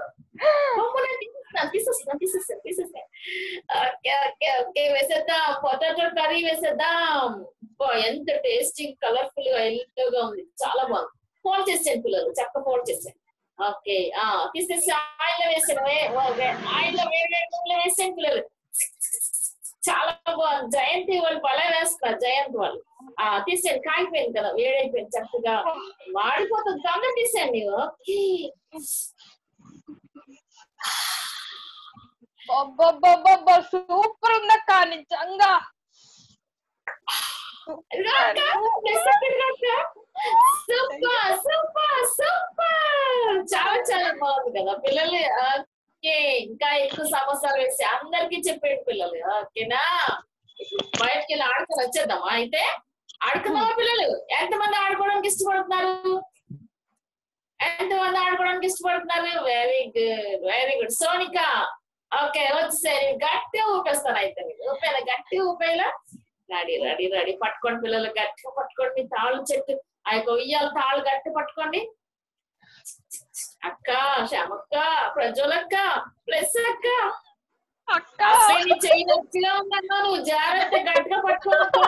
తీసేస్తాను. ఓకే వేసేద్దాం. పొటాటో కర్రీ వేసేద్దాం. ఎంత టేస్టీ కలర్ఫుల్ గా ఎల్లోగా ఉంది, చాలా బాగుంది. ఫోల్డ్ చేసాను పిల్లలు, చక్క ఫోల్డ్ చేసాను. ఓకే, తీసేసి ఆయిల్ వేసాను. ఆయిల్ వేసాను పిల్లలు. చాలా బాగుంది. జయంతి వాళ్ళు భలే వేస్తున్నారు. జయంతి వాళ్ళు తీసేయండి. కాగిపోయింది కదా, వేడైపోయింది, చక్కగా మాడిపోతుంది. తొందర తీసేయండి. ఓకే, సూపర్ ఉందక్క నిజంగా. సూపర్ చాలా చాలా బాగుంది కదా పిల్లలు. ఓకే, ఇంకా ఎక్కువ సమోసాలు వేసి అందరికి చెప్పేయండి పిల్లలు. ఓకేనా? బయటకి వెళ్ళి ఆడుకొని వచ్చేద్దామా? అయితే ఆడుకుందామా పిల్లలు? ఎంతమంది ఆడుకోవడానికి ఇష్టపడుతున్నారు? Very good. సోనిక ఓకే వచ్చేసారి. గట్టిగా ఊపేస్తాను. అయితే మీరు ఊపేలా, గట్టిగా ఊపేలా. Ready ready ready. పట్టుకోండి పిల్లలు, గట్టిగా పట్టుకోండి తాళ్ళు చెట్టు, ఆ యొక్క ఉయ్యాల తాళ్ళు గట్టి పట్టుకోండి. అక్క, శ్యామక్క, ప్రజ్వలక్క, ప్లస్ అక్క, అసలు చెయ్యి నొప్పిగా ఉందన్నా, నువ్వు జాగ్రత్త గట్టిగా పట్టుకోక్క.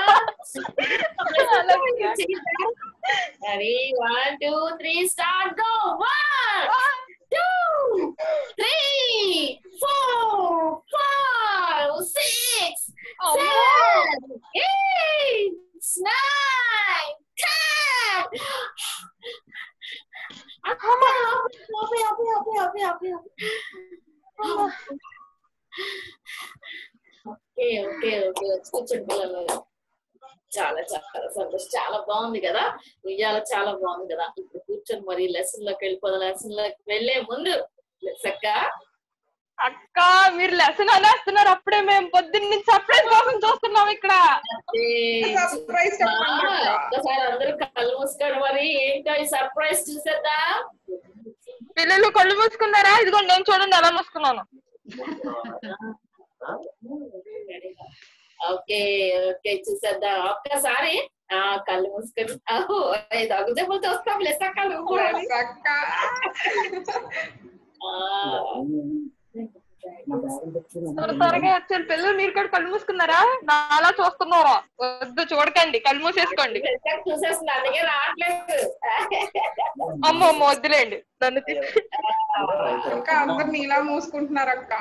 Ready 1 2 3 start. Go 1 2 3 4 5 6 7 8 9 10. Okay okay okay, కూర్చోండి పిల్లలు. చాలా చాలా సంతోషం, చాలా బాగుంది కదా, ఉయ్యాల చాలా బాగుంది కదా. ఇప్పుడు కూర్చొని మరి లెసన్ లోకి వెళ్ళిపోదాం. లెసన్ లోకి వెళ్లే ముందు అక్క మీరు లెసన్ అనేస్తున్నారు, అప్పుడే మేము పొద్దున్న సర్ప్రైజ్ కోసం చూస్తున్నాం ఇక్కడ. ఒక్కసారి అందరూ కళ్ళు మూసుకోండి. మరి ఏంటో ఈ సర్ప్రైజ్ చూసేద్దా? పిల్లలు కళ్ళు మూసుకున్నారా? ఇదిగో నేను చూడండి ఎలా మూసుకున్నాను. ఓకే ఓకే, చూసేద్దాం ఒక్కసారి. కళ్ళు మూసుకొని దగ్గుజబ్బులతో వస్తాం లెసక్కలు. త్వరగా వచ్చారు పిల్లలు. మీరు కూడా కళ్ళు మూసుకున్నారా? నాలా చూస్తున్నారా? వద్దు, చూడకండి, కళ్ళు మూసేసుకోండి. చూసేస్తుంది, అందుకే రావట్లేదు. అమ్మో అమ్మ, వద్దులేండి నన్ను. అక్క అందరు నీలా మూసుకుంటున్నారు అక్క.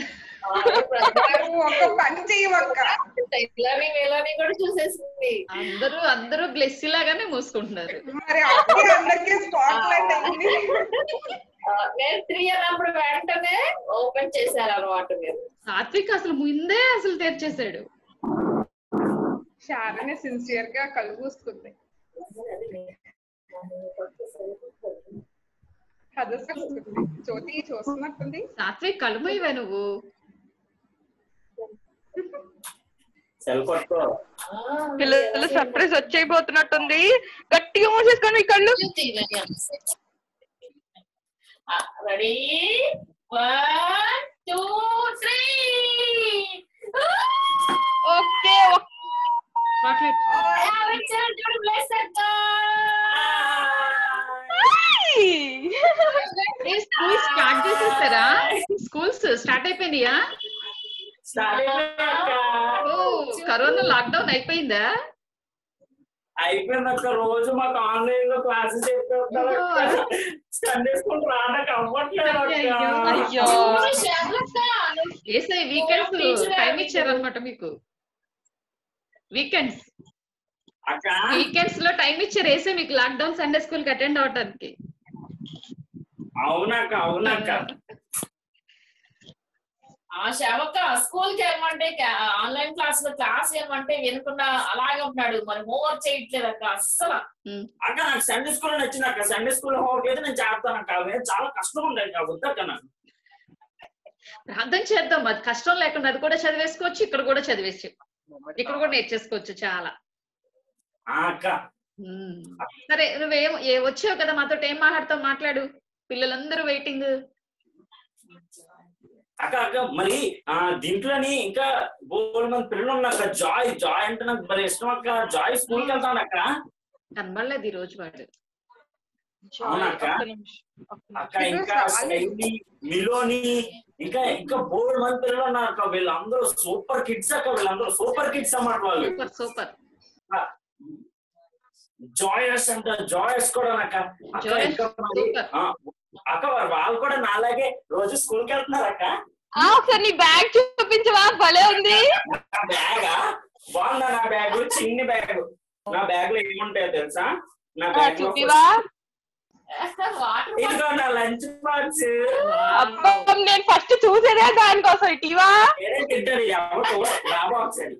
ఒక పని చేయవక్క. కూడా చూసేసింది. అందరూ బ్లెస్సీ లాగానే మూసుకుంటున్నారు. మరి అందరికీ స్పాట్ లైట్ అయింది. నేను 3 అన్నప్పుడు వెంటనే ఓపెన్ చేశారు అనమాట. మీరు సాత్విక్ అసలు ముందే తెరిచేసాడు. శారనే సిన్సియర్ గా కళ్ళు మూసుకుంది. జ్యోతి చూస్తున్నట్టుంది. సాత్విక్ కళ్ళు మూయవే నువ్వు. పిల్లలు సర్ప్రైజ్ వచ్చేయబోతున్నట్టుంది, గట్టిగా మూసేసుకోండి ఈ కళ్ళు. రెడీ 1 2 3. ఓకే స్టార్ట్ చేసేస్తారా? స్కూల్స్ స్టార్ట్ అయిపోయినాయా? కరోనా లాక్డౌన్ అయిపోయిందా? అయిపోయింది అక్క. రోజు మాకు ఆన్లైన్ లో క్లాసెస్ చెప్తారు. సండే స్కూల్ రావడానికి అవ్వట్లేదు. వీకెండ్స్ టైం ఇచ్చారనమాట మీకు. వీకెండ్స్ లో టైం ఇచ్చారు వేసే మీకు లాక్డౌన్ సండే స్కూల్ కి అటెండ్ అవడానికి. అవునక్క అవునక్క. శ్యామక్క స్కూల్ కి వెళ్ళమంటే ఆన్లైన్ క్లాస్ లో క్లాస్ ఏమంటే వినకుండా అలాగే ఉన్నాడు. మరి హోంవర్క్ చేయట్లేదు అక్క అస్సలు. అక్క నాకు సండే స్కూల్ నచ్చింది అక్క. సండే స్కూల్ హోంవర్క్ అయితే నేను చేస్తాను అక్క. చాలా కష్టం ఉండేది కాబట్టి అక్క నాకు. ప్రార్థన చేద్దాం, అది కష్టం లేకుండా అది కూడా చదివేసుకోవచ్చు, ఇక్కడ కూడా చదివేసి ఇక్కడ కూడా నేర్చేసుకోవచ్చు చాలా. అక్క సరే నువ్వేం వచ్చావు కదా మాతో ఏం మాట్లాడతావు? మాట్లాడు, పిల్లలందరూ వెయిటింగ్. అక్క అక్క మరి దీంట్లోని ఇంకా బోల్ మంది పిల్లలు ఉన్నాక జాయ్ జాయ్ అంటే నాకు మరి ఇష్టం అక్క. జాయ్ స్కూల్కి వెళ్తాను అక్క. కనబడలేదు ఈ రోజు వాడు. అవునక్క అక్క. ఇంకా మిలోని ఇంకా ఇంకా బోల్ మంది పిల్లలు ఉన్నారు అక్క. వీళ్ళందరూ సూపర్ కిడ్స్ అక్క. వీళ్ళందరూ సూపర్ కిడ్స్ అన్నమాట. వాళ్ళు సూపర్ జాయస్ అంట. జాయస్ కూడా అక్క. అక్క వాళ్ళు కూడా నాలాగే రోజు స్కూల్కి వెళ్తున్నారు అక్క. ఒకసారి నీ బ్యాగ్ చూపించవా? భలే ఉంది. బ్యాగా బాగుందా? నా బ్యాగ్ చిన్ని బ్యాగ్. నా బ్యాగ్ లో ఏముంటాయో తెలుసా? నా బ్యాగ్ లో ఇదిగో నా లంచ్ బాక్స్. నేను ఫస్ట్ చూసేదే దానికోసం. ఇటీవా తింటారు ఎవరు నా బాక్స్ అని.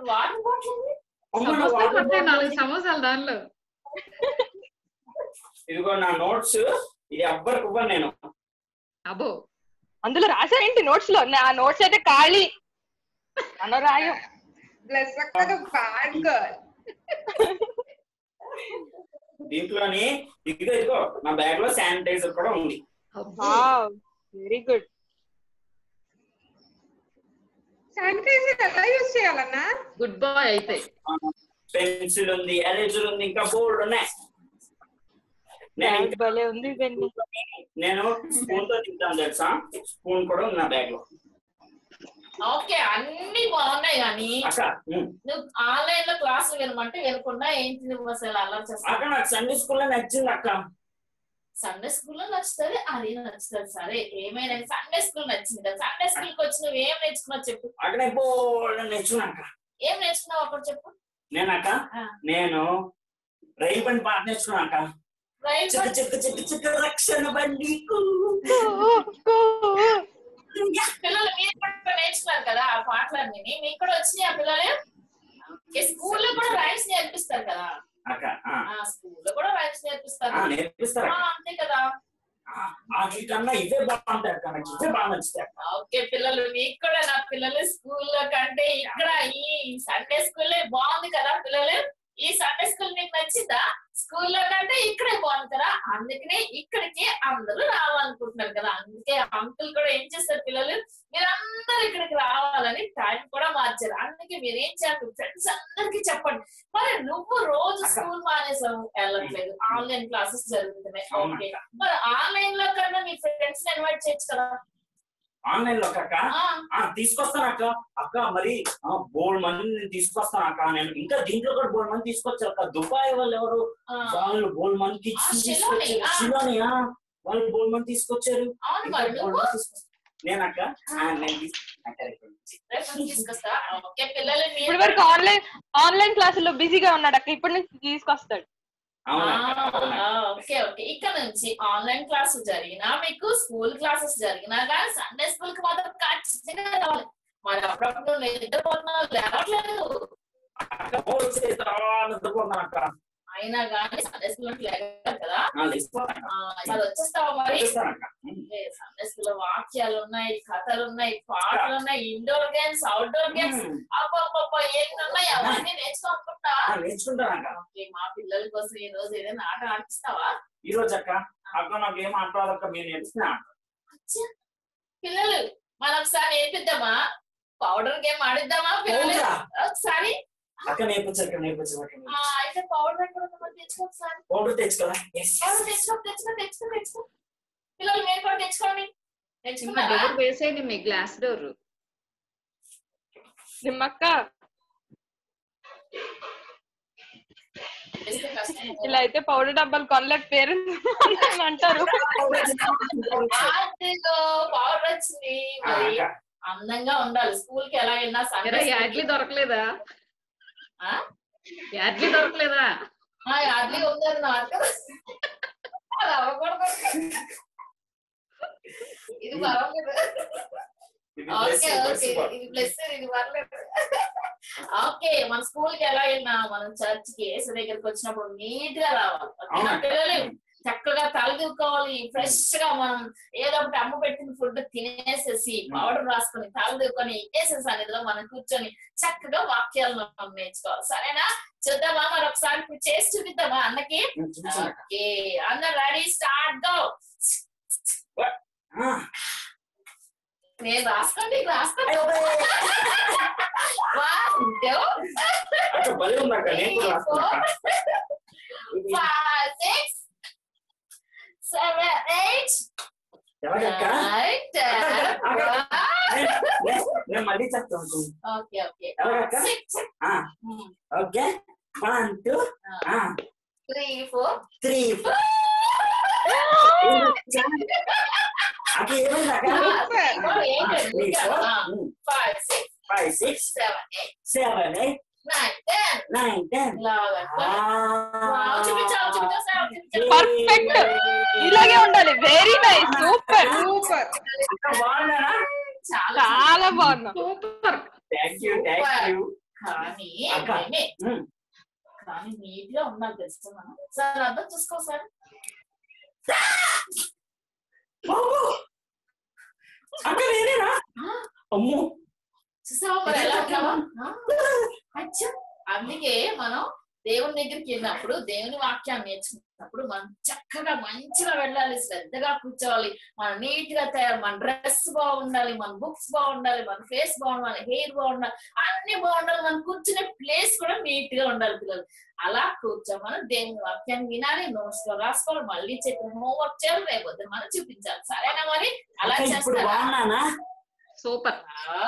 4 సమోసాలు దానిలో. ఇదిగో నా నోట్స్. ఇది ఎవ్వరికి ఇవ్వను నేను. అబ్బో అందులో రాసారేంటి నోట్స్ లో? నా నోట్స్ అయితే ఖాళీ అన్న రాయం. దీంట్లోని ఇదిగో నా బ్యాగ్ లో శానిటైజర్ కూడా ఉంది. Very good. శానిటైజర్ ఎలా యూజ్ చేయాలన్నా? గుడ్ బాయ్ అయితే. పెన్సిల్ ఉంది, ఎరేజర్ ఉంది, ఇంకా బోర్డు ఉన్నాయి. నేను స్పూన్ తో తింటాను తెలుసా, స్పూన్ కూడా ఉంది నా బ్యాగ్ లో. ఓకే అన్ని బాగున్నాయి కానీ నువ్వు ఆన్లైన్ లో క్లాసులు వినమంటే వినకుండా ఏంటి నువ్వు అసలు అలా చేస్తావు? అక్క నాకు సండే స్కూల్లో నచ్చింది అక్క. సండే స్కూల్లో నచ్చుతుంది, అది నచ్చుతుంది. సరే ఏమైనా సండే స్కూల్ నచ్చింది కదా, సండే స్కూల్ కి వచ్చి నువ్వు ఏం నేర్చుకున్నావు చెప్పు. అక్కడ నేర్చుకున్నాక ఏం నేర్చుకున్నావు అప్పుడు చెప్పు. నేనక్క నేను రైలు బండి పాట నేర్చుకున్నాక. చిక్క చిక్క చిక్క చిక్క రక్షణ బండి. పిల్లలు మీరు కూడా నేర్చుకున్నారు కదా ఆ పాటలన్నీ, మీకు కూడా వచ్చినాయి. ఆ పిల్లలు స్కూల్లో కూడా రైమ్స్ నేర్పిస్తారు కదా, స్కూల్లో కూడా రైమ్స్ నేర్పిస్తారు. అంతే కదా, వాటికన్నా ఇవే బాగుంటాయి అక్క, నాకు ఇవే బాగా నచ్చుతాయి. ఓకే పిల్లలు మీకు కూడా నా పిల్లలు స్కూల్లో కంటే ఇక్కడ ఈ సండే స్కూలే బాగుంది కదా. పిల్లలు ఈ సండే స్కూల్ మీకు నచ్చిందా? స్కూల్లో కంటే ఇక్కడే బాగుంది కదా, అందుకనే ఇక్కడికి అందరూ రావాలనుకుంటున్నారు కదా. అందుకే అంకుల్ కూడా ఏం చేస్తారు, పిల్లలు మీరందరూ ఇక్కడికి రావాలని టైం కూడా మార్చారు. అందుకే మీరు ఏం చేయాలి, ఫ్రెండ్స్ అందరికి చెప్పండి. మరి నువ్వు రోజు స్కూల్ మానేసావు, వెళ్ళట్లేదు, ఆన్లైన్ క్లాసెస్ జరుగుతున్నాయి. ఓకే మరి ఆన్లైన్ లో కన్నా మీ ఫ్రెండ్స్ ఇన్వైట్ చేయొచ్చు కదా. ఆన్లైన్ లో అక్క తీసుకొస్తాను అక్క. అక్క మరి బోల్డ్ మంది తీసుకొస్తాను అక్క. నేను ఇంకా దీంట్లో కూడా బోల్డ్ మంది తీసుకొచ్చారు అక్క. దుబాయ్ వాళ్ళు ఎవరు, వాళ్ళు బోల్డ్ మందికి శిలోని వాళ్ళు బోల్డ్ మంది తీసుకొచ్చారు. నేను అక్క ఇప్పుడు వరకు ఆన్లైన్ క్లాసుల్లో బిజీగా ఉన్నాడు అక్క, ఇప్పటి నుంచి తీసుకొస్తాడు. ఓకే ఓకే ఇక్కడ నుంచి ఆన్లైన్ క్లాసులు జరిగినా మీకు స్కూల్ క్లాసెస్ జరిగినా కానీ సండే స్కూల్ కి మాత్రం ఖచ్చితంగా రావాలి. మరి అప్పుడప్పుడు నిద్రపోతున్నావు, లేవట్లేదు, అయినా కానీ సండే స్కూల్ లేకపోతే కదా. మరి వచ్చేస్తావా? మరి సండే స్కూల్ లో వాక్యాలు ఉన్నాయి, కథలు ఉన్నాయి, పాటలు ఉన్నాయి, ఇండోర్ గేమ్స్, అవుట్డోర్ గేమ్స్, అబ్బబ్బ ఎన్ని ఉన్నాయి, అవన్నీ నేర్చుకోనుకుంటా. మా పిల్లల కోసం ఈ రోజు ఏదైనా ఆట ఆడిస్తావా? ఈ రోజు అక్క అక్క నాకు ఏం ఆట రాదక్క, మీరు నేర్పిస్తున్నా. పిల్లలు మనం ఒకసారి నేర్పిద్దామా? పౌడర్ గేమ్ ఆడిద్దామా పిల్లలు ఒకసారి? అక్క నేర్పించు అయితే పౌడర్ తెచ్చుకో, ఒకసారి పౌడర్ తెచ్చుకోరా. తెచ్చుకో పిల్లలు మీరు కూడా తెచ్చుకోండి. డోర్ వేసేయండి, మీ గ్లాస్ డోర్. నిమ్మక్క ఇలా అయితే పౌడర్ డబ్బాలు కొనలేక పేరెంట్స్ అంటారు. పౌడర్ వచ్చింది, మరి అందంగా ఉండాలి. స్కూల్ కి ఎలా వెళ్ళినా యాడ్లీ దొరకలేదా? యాడ్లీ దొరకలేదా? యాడ్లీ ఉందని నాకు అది అవ్వకూడదు. ఇది పర్వాలేదు. ఓకే ఓకే ఇది ప్లస్, ఇది పర్లేదు. ఓకే మన స్కూల్ కి ఎలా వెళ్ళినా మనం చర్చ్ కి ఏసు దగ్గరికి వచ్చినప్పుడు నీట్ గా రావాలి. పిల్లలు చక్కగా తలదూకోవాలి, ఫ్రెష్ గా మనం ఏదో ఒకటి అమ్మ పెట్టిన ఫుడ్ తినేసేసి పౌడర్ రాసుకొని తలదూకొని ఏసేసి అనేది మనం కూర్చొని చక్కగా వాక్యాలను నేర్చుకోవాలి. సరేనా? చూద్దామా? మరి ఒకసారి చేసి చూపిద్దామా అన్నకి? ఓకే అందరు రెడీ, స్టార్ట్ గో. నేను రాసుకోండి రాసుకోండి. 1 2 3 4 5 6 7 8 9 10. మళ్ళీ చెప్తాను. Okay okay okay 1 2 3 4 3 4 5 6 7 8 9 10. పర్ఫెక్ట్, ఇలాగే ఉండాలి. వెరీ నైస్, సూపర్ సూపర్, చాలా బాగుంది. సూపర్. కానీ నీట్ గా ఉండాలి తెలుసు మనం. సార్ అర్థం చూసుకో సార్. అమ్మో చూసావా మరి ఎలా ఉన్నావా? అందుకే మనం దేవుని దగ్గరికి వెళ్ళినప్పుడు దేవుని వాక్యాన్ని నేర్చుకున్నప్పుడు మనం చక్కగా మంచిగా వెళ్ళాలి, శ్రద్ధగా కూర్చోవాలి, మనం నీట్ గా తయారు, మన డ్రెస్ బాగుండాలి, మన బుక్స్ బాగుండాలి, మన ఫేస్ బాగుండాలి, హెయిర్ బాగుండాలి, అన్ని బాగుండాలి, మనం కూర్చునే ప్లేస్ కూడా నీట్ గా ఉండాలి పిల్లలు. అలా కూర్చోమని దేవుని వాక్యాన్ని వినాలి, నోట్స్ లో రాసుకోవాలి, మళ్ళీ చెప్పిన హోంవర్క్ చేయాలి, రేపొద్దు మనం చూపించాలి. సరేనా? మరి అలా చేస్తారా? సూపర్.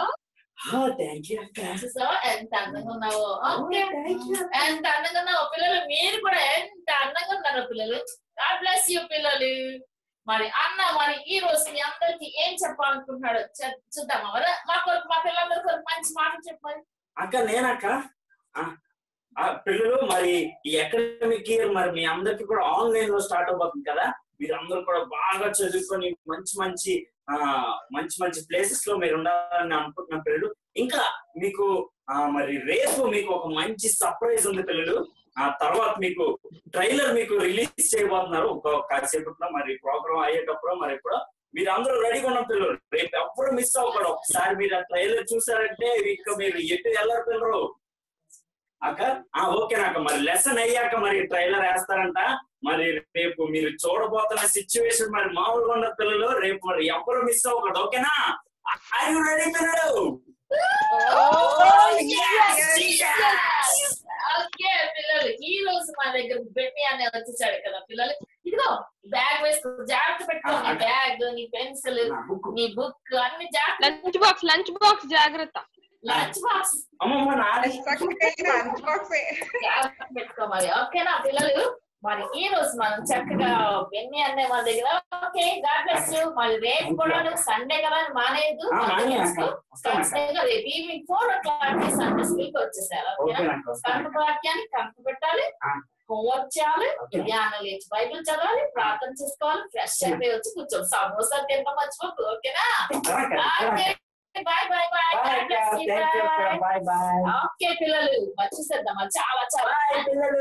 ఎంత అందంగా ఉన్నావో, ఎంత అందంగా ఉన్నావో పిల్లలు. మీరు కూడా ఎంత అందంగా ఉన్నారో పిల్లలు. గాడ్ బ్లెస్ యూ పిల్లలు. మరి అన్న మరి ఈ రోజు మీ అందరికి ఏం చెప్పాలనుకుంటున్నాడో చూద్దామా? మరి మా పిల్లలందరికీ మంచి మాటలు చెప్పాలి. అక్క నేనక్క పిల్లలు మరి ఈ అకాడమిక్ ఇయర్ మరి మీ అందరికి కూడా ఆన్లైన్ లో స్టార్ట్ అవబోతుంది కదా. మీరు అందరూ కూడా బాగా చదువుకొని మంచి మంచి మంచి ప్లేసెస్ లో మీరు ఉండాలని అనుకుంటున్న పిల్లలు. ఇంకా మీకు మరి రేపు మీకు ఒక మంచి సర్ప్రైజ్ ఉంది పిల్లలు. ఆ తర్వాత మీకు ట్రైలర్ మీకు రిలీజ్ చేయబోతున్నారు కాసేపట్లో. మరి ప్రోగ్రామ్ అయ్యేటప్పుడు మరి ఇప్పుడు మీరు అందరూ రెడీగా ఉన్న పిల్లలు. రేపు ఎప్పుడు మిస్ అవ్వకూడదు. ఒకసారి మీరు ఆ ట్రైలర్ చూసారంటే ఇంకా మీరు ఎటు వెళ్ళరు పిల్లలు. అక్క ఓకేనాక మరి లెసన్ అయ్యాక మరి ట్రైలర్ వేస్తారంట. మరి రేపు మీరు చూడబోతున్న సిచ్యువేషన్ మరి మామూలుగా ఉన్న పిల్లలు. రేపు మరి ఎవరు మిస్ అవ్వకూడదు. ఓకేనా? ఆర్ యు రెడీ పిల్లలు? ఓకే పిల్లలు, ఈ రోజు మా దగ్గర బెట్టి అనే వచ్చేసాడు కదా పిల్లలు. ఇదిగో బ్యాగ్ వేసుకో, జాగ్రత్త పెట్టుకో. నీ బ్యాగ్, నీ పెన్సిల్, నీ బుక్ అన్ని జాగ్రత్త. లంచ్ బాక్స్ జాగ్రత్త. లంచ్ బాక్స్ పెట్టుకోవాలి. ఓకేనా పిల్లలు? మరి ఈ రోజు మనం చక్కగా బెన్నీ అనే మన దగ్గర. Okay, God bless you. మరి రేపు కూడా సండే కదా మానేయద్దు. ఖచ్చితంగా రేపు ఈవినింగ్ 4 o'clock సండే స్కూల్ కి వచ్చేసారు. ఓకేనా? కనుక వాక్యాన్ని కనుక పెట్టాలి, హోంవర్క్ చేయాలి, ధ్యానం లేచి బైబిల్ చదవాలి, ప్రార్థన చేసుకోవాలి, ఫ్రెష్ అయిపోయి వచ్చి కూర్చోండి. సమోసా తింటాం మర్చిపోకు. ఓకేనా? ఓకే పిల్లలు, వచ్చేసేద్దామా? చాలా చాలా పిల్లలు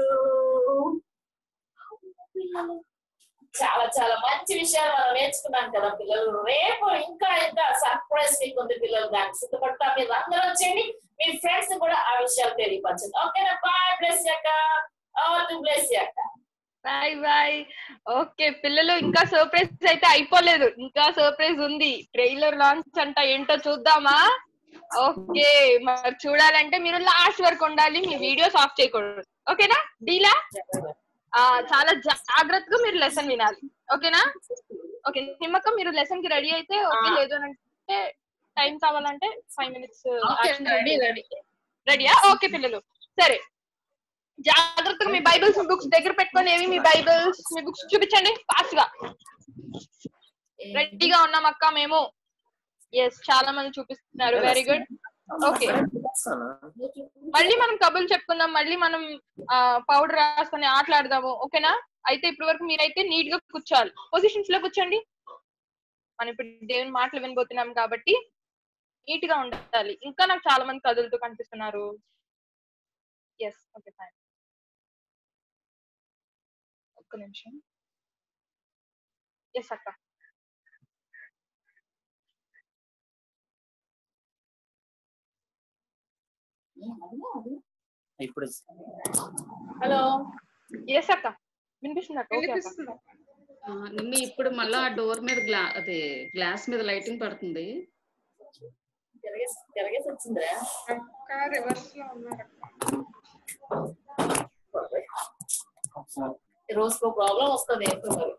చాలా చాలా మంచి విషయాలు మనం నేర్చుకున్నాం కదా పిల్లలు. రేపు ఇంకా ఇంకా సర్ప్రైజ్ మీకు ఉంది పిల్లలు. దానికి సిద్ధపడతా. మీరు అందరూ వచ్చేయండి, మీ ఫ్రెండ్స్ కూడా ఆ విషయాలు తెలియపరచండి. ఓకేనా? బాయ్. బ్లెస్ యక్క. బ్లెస్ యక్క. Bye bye. ఓకే పిల్లలు, ఇంకా సర్ప్రైజ్ అయితే అయిపోలేదు, ఇంకా సర్ప్రైజ్ ఉంది. ట్రైలర్ లాంచ్ అంట, ఏంటో చూద్దామా? ఓకే, మరి చూడాలంటే మీరు లాస్ట్ వరకు ఉండాలి, మీ వీడియోస్ ఆఫ్ చేయకూడదు. ఓకేనా? డీలా? చాలా జాగ్రత్తగా మీరు లెసన్ వినాలి. ఓకేనా? ఓకే నిమ్మక్క, మీరు లెసన్ కి రెడీ అయితే ఓకే, లేదు అంటే టైం కావాలంటే 5 minutes రెడీయా? ఓకే పిల్లలు, సరే జాగ్రత్తగా మీ బైబిల్స్ బుక్స్ దగ్గర పెట్టుకొని, ఏవి మీ బైబిల్స్ మీ బుక్స్ చూపించండి ఫాస్ట్ గా. రెడీగా ఉన్నాం అక్క మేము. ఎస్, చాలా మంది చూపిస్తున్నారు. Very good. ఓకే, మళ్ళీ మనం కబుర్లు చెప్పుకుందాం, మళ్ళీ మనం పౌడర్ రాసుకొని ఆటలాడదాము. ఓకేనా? అయితే ఇప్పటి వరకు మీరైతే నీట్ గా కూర్చోవాలి, పొజిషన్స్ లో కూర్చోండి. మనం ఇప్పుడు దేవుని మాటలు వినబోతున్నాం కాబట్టి నీట్ గా ఉండాలి. ఇంకా నాకు చాలా మంది కదులుతూ కనిపిస్తున్నారు. Yes, okay fine. ఒక్క నిమిషం. ఎస్ అక్క. ఇప్పుడు హలో. ఎస్ అక్క, వినిపిస్తుంది అక్క. ఓకే అక్క. నిమ్మి ఇప్పుడు మళ్ళా డోర్ మీద అదే గ్లాస్ మీద లైటింగ్ పడుతుంది. తిరగేసి వచ్చిందిరా. రివర్స్ లో ఉన్నారు. రోజుకో ప్రాబ్లం వస్తుంది.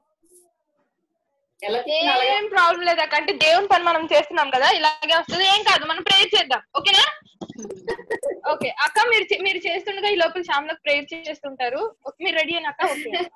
ఏం ప్రాబ్లం లేదు అక్క, అంటే దేవుని పని మనం చేస్తున్నాం కదా, ఇలాగే వస్తుంది. ఏం కాదు, మనం ప్రేయర్ చేద్దాం. ఓకేనా? ఓకే అక్క, మీరు చేస్తుండగా ఈ లోపల శ్యామ్లకు ప్రేయర్ చేస్తుంటారు. మీరు రెడీ అయినా అక్క?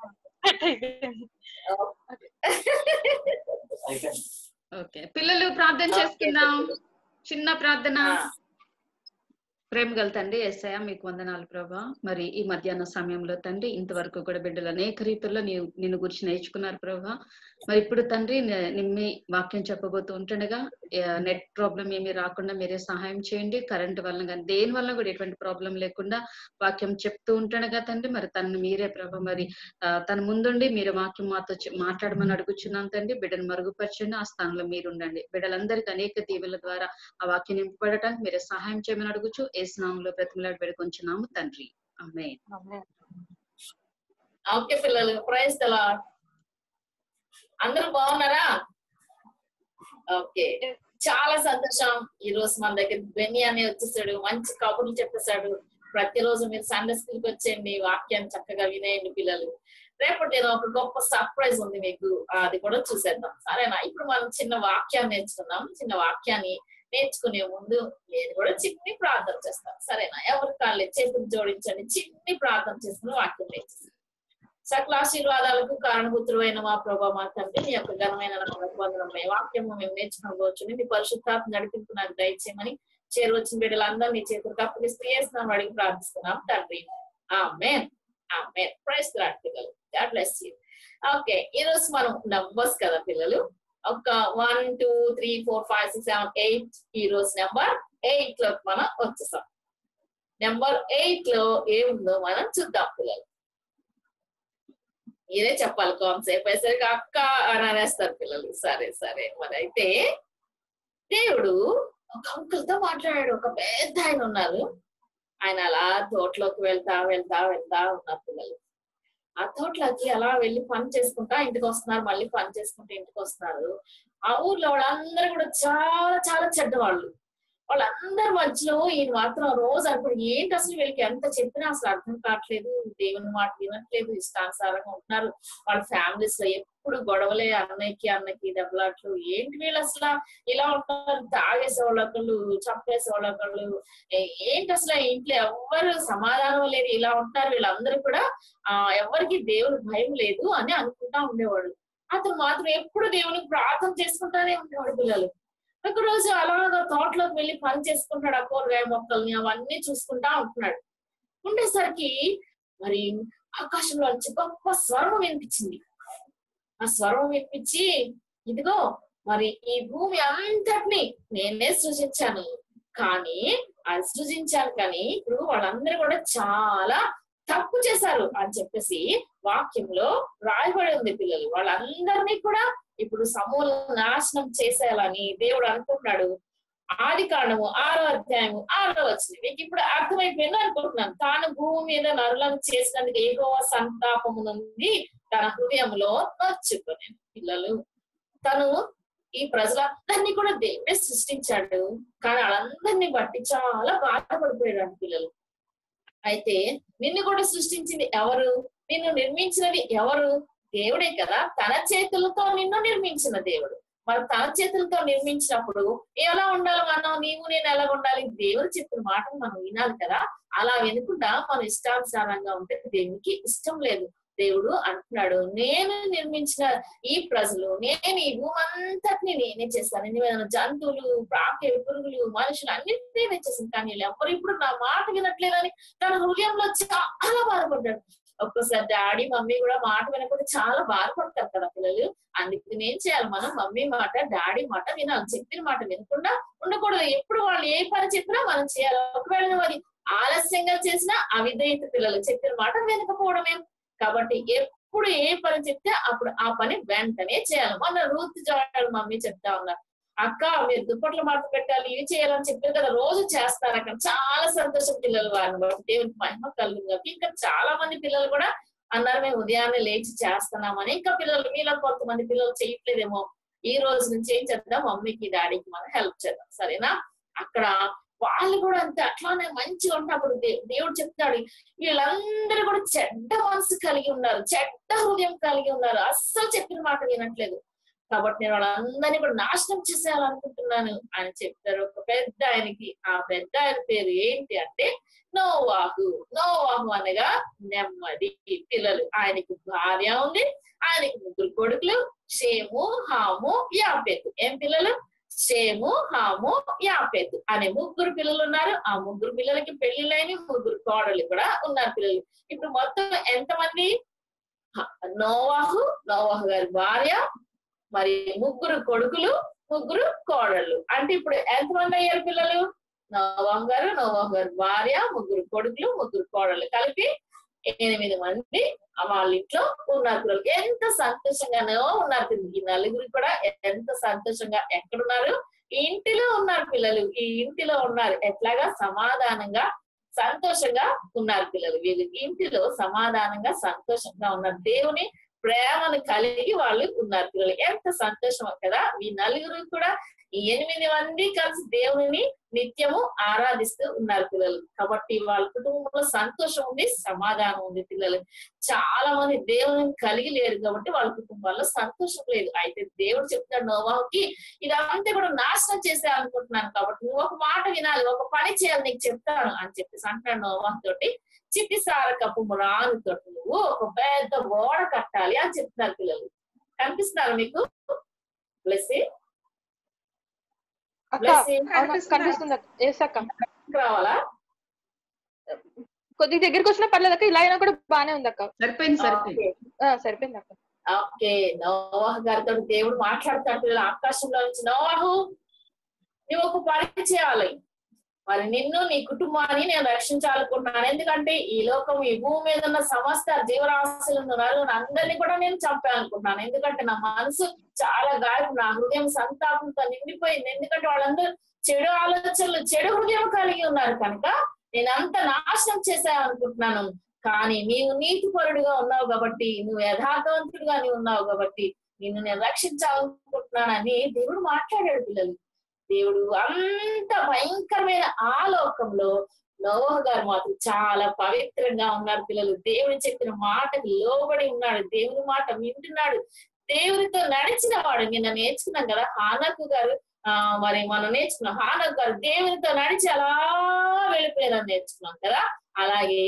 ఓకే పిల్లలు, ప్రార్థన చేసుకుందాం. చిన్న ప్రార్థన. ప్రేమ గల తండ్రి యేసయ్య, మీకు వందనాలు ప్రభా. మరి ఈ మధ్యాహ్న సమయంలో తండ్రి ఇంతవరకు కూడా బిడ్డలు అనేక రీతుల్లో నిన్ను గురించి నేర్చుకున్నారు ప్రభా. మరి ఇప్పుడు తండ్రి నిమ్మి వాక్యం చెప్పబోతూ ఉంటుండగా నెట్ ప్రాబ్లం ఏమీ రాకుండా మీరే సహాయం చేయండి. కరెంట్ వల్ల కానీ దేని వల్ల కూడా ఎటువంటి ప్రాబ్లం లేకుండా వాక్యం చెప్తూ ఉంటుండగా తండ్రి మరి తనను మీరే ప్రభా మరి తన ముందుండి మీరు వాక్యం మాతో మాట్లాడమని అడుగుచున్నాం తండ్రి. బిడ్డను మరుగుపరచండి, ఆ స్థానంలో మీరు ఉండండి. బిడ్డలందరికీ అనేక దీవెల ద్వారా ఆ వాక్యం నింపబడటానికి మీరే సహాయం చేయమని అడుగుచు యేసు నామములో బ్రతిమలాడి వేడుకొంచున్నాము తండ్రి. ఆమేన్. ఓకే పిల్లలు, ప్రైజ్ ది లార్డ్. అందరూ బాగున్నారా? ఓకే, చాలా సంతోషం. ఈ రోజు మన దగ్గర బెన్నీ అని వచ్చేసాడు, మంచి కబుర్లు చెప్పేశాడు. ప్రతిరోజు మీరు సండే స్కూల్కి వచ్చేయండి, వాక్యాన్ని చక్కగా వినేయండి పిల్లలు. రేపటి నేను ఒక గొప్ప సర్ప్రైజ్ ఉంది మీకు, అది కూడా చూసేద్దాం సరేనా? ఇప్పుడు మనం చిన్న వాక్యాన్ని నేర్చుకున్నాం. చిన్న వాక్యాన్ని నేర్చుకునే ముందు నేను కూడా చిన్ని ప్రార్థన చేస్తాను సరేనా? ఎవరి కాళ్ళు చేతులు జోడించండి, చిన్ని ప్రార్థన చేసుకుని వాక్యం నేర్చుకుంటాం. సకల ఆశీర్వాదాలకు కారణభూతులు అయిన మా ప్రభా మా తండ్రి, మీ యొక్క ఘనమైన వందనమై వాక్యము మేము నేర్చుకోవచ్చుని మీ పరిశుద్ధాత్మ నడిపింపు నాకు దయచేయమని చేరువచ్చిన బిడ్డలందరూ మీ చేతులకు అప్పగిస్తూ చేస్తున్నాం అడిగి ప్రార్థిస్తున్నాం తండ్రి. Amen amen. Praise the lord పిల్లలు. God bless you. ఓకే, ఈ రోజు మనం నంబర్స్ కదా పిల్లలు, ఒక 1 2 3 4 5 6 7 8 ఈ రోజు నెంబర్ 8 లో మనం వచ్చేసాం. నెంబర్ 8 లో ఏముందో మనం చూద్దాం పిల్లలు. మీరే చెప్పాలి, కాన్సెప్ట్ వేసరికి అక్క అని అనేస్తారు పిల్లలు. సరే సరే, మరి అయితే దేవుడు ఒక అంకుల్తో మాట్లాడాడు. ఒక పెద్ద ఆయన ఉన్నారు, ఆయన అలా తోటలోకి వెళ్తా వెళ్తా వెళ్తా ఉన్నారు పిల్లలు. ఆ తోటలోకి అలా వెళ్ళి పని చేసుకుంటా ఇంటికి వస్తున్నారు, మళ్ళీ పని చేసుకుంటూ ఇంటికి వస్తున్నారు. ఆ ఊర్లో వాళ్ళందరూ కూడా చాలా చాలా చెడ్డవాళ్ళు. వాళ్ళందరి మధ్యలో ఈయన మాత్రం రోజు అనుకుని ఏంటి అసలు వీళ్ళకి ఎంత చెప్పినా అసలు అర్థం కావట్లేదు, దేవుని మాట వినట్లేదు, ఇష్టానుసారంగా ఉంటున్నారు. వాళ్ళ ఫ్యామిలీస్ లో ఎప్పుడు గొడవలే, అన్నకి దెబ్బలాట్లు. ఏంటి వీళ్ళు అసలు ఇలా ఉంటున్నారు, తాగేసే వాళ్ళొకళ్ళు, చంపేసే వాళ్ళొకళ్ళు, ఏంటి అసలు ఇంట్లో ఎవ్వరు సమాధానం లేదు, ఇలా ఉంటున్నారు వీళ్ళందరూ కూడా. ఎవరికి దేవుని భయం లేదు అని అనుకుంటా ఉండేవాడు. అతను మాత్రం ఎప్పుడు దేవునికి ప్రార్థన చేసుకుంటానే ఉండేవాడు పిల్లలు. ఒక రోజు అలాగా తోటలోకి వెళ్ళి పని చేసుకుంటాడు, ఆ కూరగాయ మొక్కల్ని అవన్నీ చూసుకుంటా ఉంటున్నాడు. ఉండేసరికి మరి ఆకాశంలో నుంచి గొప్ప స్వరం వినిపించింది. ఆ స్వరం వినిపించి, ఇదిగో మరి ఈ భూమి అంతటిని నేనే సృజించాను, కానీ అది సృజించాను కానీ ఇప్పుడు వాళ్ళందరూ కూడా చాలా తప్పు చేశారు అని చెప్పేసి వాక్యంలో రాయబడి ఉంది పిల్లలు. వాళ్ళందరినీ కూడా ఇప్పుడు సమూల నాశనం చేసేయాలని దేవుడు అనుకుంటున్నాడు. ఆదికాండము 6వ అధ్యాయము 6వ వచనం మీకు ఇప్పుడు అర్థమైపోయింది అనుకుంటున్నాను. తాను భూమి మీద నరులను చేసినందుకు యెహోవా సంతాపము నుండి తన హృదయంలో నొచ్చుకునేది పిల్లలు. తను ఈ ప్రజలందరినీ కూడా దేవుడే సృష్టించాడు, కానీ వాళ్ళందరినీ బట్టి చాలా బాధపడిపోయాడు పిల్లలు. అయితే నిన్ను కూడా సృష్టించింది ఎవరు? నిన్ను నిర్మించినది ఎవరు? దేవుడే కదా. తన చేతులతో నిన్ను నిర్మించిన దేవుడు. మరి తన చేతులతో నిర్మించినప్పుడు ఎలా ఉండాలి మనం? నీవు నేను ఎలా ఉండాలి? దేవుడు చెప్పిన మాటలు మనం వినాలి కదా. అలా వినకుండా మనం ఇష్టానుసారంగా ఉంటే దేవునికి ఇష్టం లేదు. దేవుడు అంటున్నాడు, నేను నిర్మించిన ఈ ప్రజలు, నేను ఈ భూమంతటిని నేనే చేస్తాను. ఎన్ని జంతువులు, ప్రాకే పురుగులు, మనుషులు అన్నిటినీ నేను చేశాను, కానీ ఎవరు ఇప్పుడు నా మాట వినట్లేదని తన హృదయంలో చాలా బాధపడ్డాడు. ఒక్కోసారి డాడీ మమ్మీ కూడా మాట వినకపోతే చాలా బాధపడతారు కదా పిల్లలు. అందుకు ఏం చేయాలి మనం? మమ్మీ మాట డాడీ మాట వినాలి. చెప్పిన మాట వినకుండా ఉండకూడదు. ఎప్పుడు వాళ్ళు ఏ పని చెప్పినా మనం చేయాలి. ఒకవేళ నువ్వు అది ఆలస్యంగా చేసినా అవిధేయత పిల్లలు, చెప్పిన మాట వినకపోవడమే. కాబట్టి ఎప్పుడు ఏ పని చెప్తే అప్పుడు ఆ పని వెంటనే చేయాలి. మన రూత్ జాడ మమ్మీ చెప్తా ఉన్నారు, అక్క మీరు దుప్పట్లు మడత పెట్టాలి, ఇవి చేయాలని చెప్పారు కదా, రోజు చేస్తారు అక్కడ. చాలా సంతోషం పిల్లలు, వారిని బట్టి దేవునికి మహిమ కలుగుతుంది. ఇంకా చాలా మంది పిల్లలు కూడా అన్నారు మేము ఉదయాన్నే లేచి చేస్తున్నామని. ఇంకా పిల్లలు మీలో కొంతమంది పిల్లలు చేయట్లేదేమో, ఈ రోజు నుంచి ఏం చేద్దాం, మమ్మీకి డాడీకి మనం హెల్ప్ చేద్దాం సరేనా. అక్కడ వాళ్ళు కూడా అంతే అట్లానే మంచిగా ఉన్నప్పుడు దేవుడు చెప్తాడు, వీళ్ళందరూ కూడా చెడ్డ మనసు కలిగి ఉన్నారు, చెడ్డ హృదయం కలిగి ఉన్నారు, అస్సలు చెప్పిన మాట వినట్లేదు. కాబట్టి నేను వాళ్ళందరినీ కూడా నాశనం చేసేయాలనుకుంటున్నాను అని చెప్తారు ఒక పెద్ద ఆయనకి. ఆ పెద్ద ఆయన పేరు ఏంటి అంటే నోవాహు. నోవాహు అనగా నెమ్మది పిల్లలు. ఆయనకి భార్య ఉంది, ఆయనకి 3 కొడుకులు, షేము, హాము, యాపెతు. ఏం పిల్లలు? షేము, హాము, యాపెతు అనే 3 పిల్లలు ఉన్నారు. ఆ 3 పిల్లలకి పెళ్లిళ్ళైన 3 కోడలు కూడా ఉన్నారు పిల్లలు. ఇప్పుడు మొత్తం ఎంతమంది? నోవాహు, నోవాహు గారి భార్య, మరి 3 కొడుకులు, 3 కోడళ్ళు. అంటే ఇప్పుడు ఎంతమంది అయ్యారు పిల్లలు? నోవాహు గారు, నోవాహు గారి భార్య, 3 కొడుకులు, 3 కోడళ్ళు కలిపి 8 మంది వాళ్ళ ఇంట్లో ఉన్నారు పిల్లలు. ఎంత సంతోషంగానో ఉన్నారు పిల్లలు. ఈ 4 కూడా ఎంత సంతోషంగా ఎక్కడున్నారు? ఈ ఇంటిలో ఉన్నారు పిల్లలు. ఈ ఇంటిలో ఉన్నారు. ఎట్లాగా? సమాధానంగా సంతోషంగా ఉన్నారు పిల్లలు. వీళ్ళు ఇంటిలో సమాధానంగా సంతోషంగా ఉన్నారు. దేవుని ప్రేమను కలిగి వాళ్ళు ఉన్నారు పిల్లలు. ఎంత సంతోషం కదా. ఈ నలుగురు కూడా ఈ 8 మంది కలిసి దేవుని నిత్యము ఆరాధిస్తూ ఉన్నారు పిల్లలు. కాబట్టి వాళ్ళ కుటుంబంలో సంతోషం ఉంది, సమాధానం ఉంది పిల్లలు. చాలా మంది దేవుని కలిగి లేరు కాబట్టి వాళ్ళ కుటుంబాల్లో సంతోషం లేదు. అయితే దేవుడు చెప్తాడు నోవాహుకి, ఇదంతా కూడా నాశనం చేసే అనుకుంటున్నాను కాబట్టి నువ్వు ఒక మాట వినాలి, ఒక పని చేయాలి, నీకు చెప్తాను అని చెప్పేసి అంటాడు నోవాహు తోటి. చిట్టి సారకపు రాను తోటి నువ్వు ఒక పెద్ద ఓడ కట్టాలి అని చెప్తున్నారు పిల్లలు. కనిపిస్తున్నారు మీకు? బ్లెస్సీ రావాలా? కొద్దిగా దగ్గరికి వచ్చినా పర్లేదు అక్క, ఇలా అయినా కూడా బానే ఉంది అక్క. సరిపోయింది అక్క. ఓకే, నోవాహు గారితో దేవుడు మాట్లాడుతాడు పిల్లలు ఆకాశంలో నుంచి, నోవాహు నువ్వు ఒక పని చేయాలి, మరి నిన్ను నీ కుటుంబాన్ని నేను రక్షించాలనుకుంటున్నాను. ఎందుకంటే ఈ లోకం ఈ భూమి మీద ఉన్న సమస్త జీవరాశులను అందరినీ కూడా నేను చంపాలనుకుంటున్నాను. ఎందుకంటే నా మనసు చాలా గాయం, నా హృదయం సంతాపంతో నిండిపోయింది. ఎందుకంటే వాళ్ళందరూ చెడు ఆలోచనలు, చెడు హృదయం కలిగి ఉన్నారు కనుక నేను అంత నాశనం చేసేయాలనుకుంటున్నాను. కానీ నీవు నీతిపరుడుగా ఉన్నావు కాబట్టి, నువ్వు యథార్థవంతుడుగా నీవు ఉన్నావు కాబట్టి నిన్ను నేను రక్షించాలనుకుంటున్నానని దేవుడు మాట్లాడాడు పిల్లలు. దేవుడు అంత భయంకరమైన ఆ లోకంలో నోవాహు గారు మాత్రం చాలా పవిత్రంగా ఉన్నారు పిల్లలు. దేవుని చెప్పిన మాటకు లోబడి ఉన్నాడు, దేవుని మాట వింటున్నాడు, దేవునితో నడిచిన వాడు. నిన్న నేర్చుకున్నాం కదా హానకు గారు, మరి మనం నేర్చుకున్నాం హానకు గారు దేవునితో నడిచి అలా వెళ్ళిపోయారని నేర్చుకున్నాం కదా. అలాగే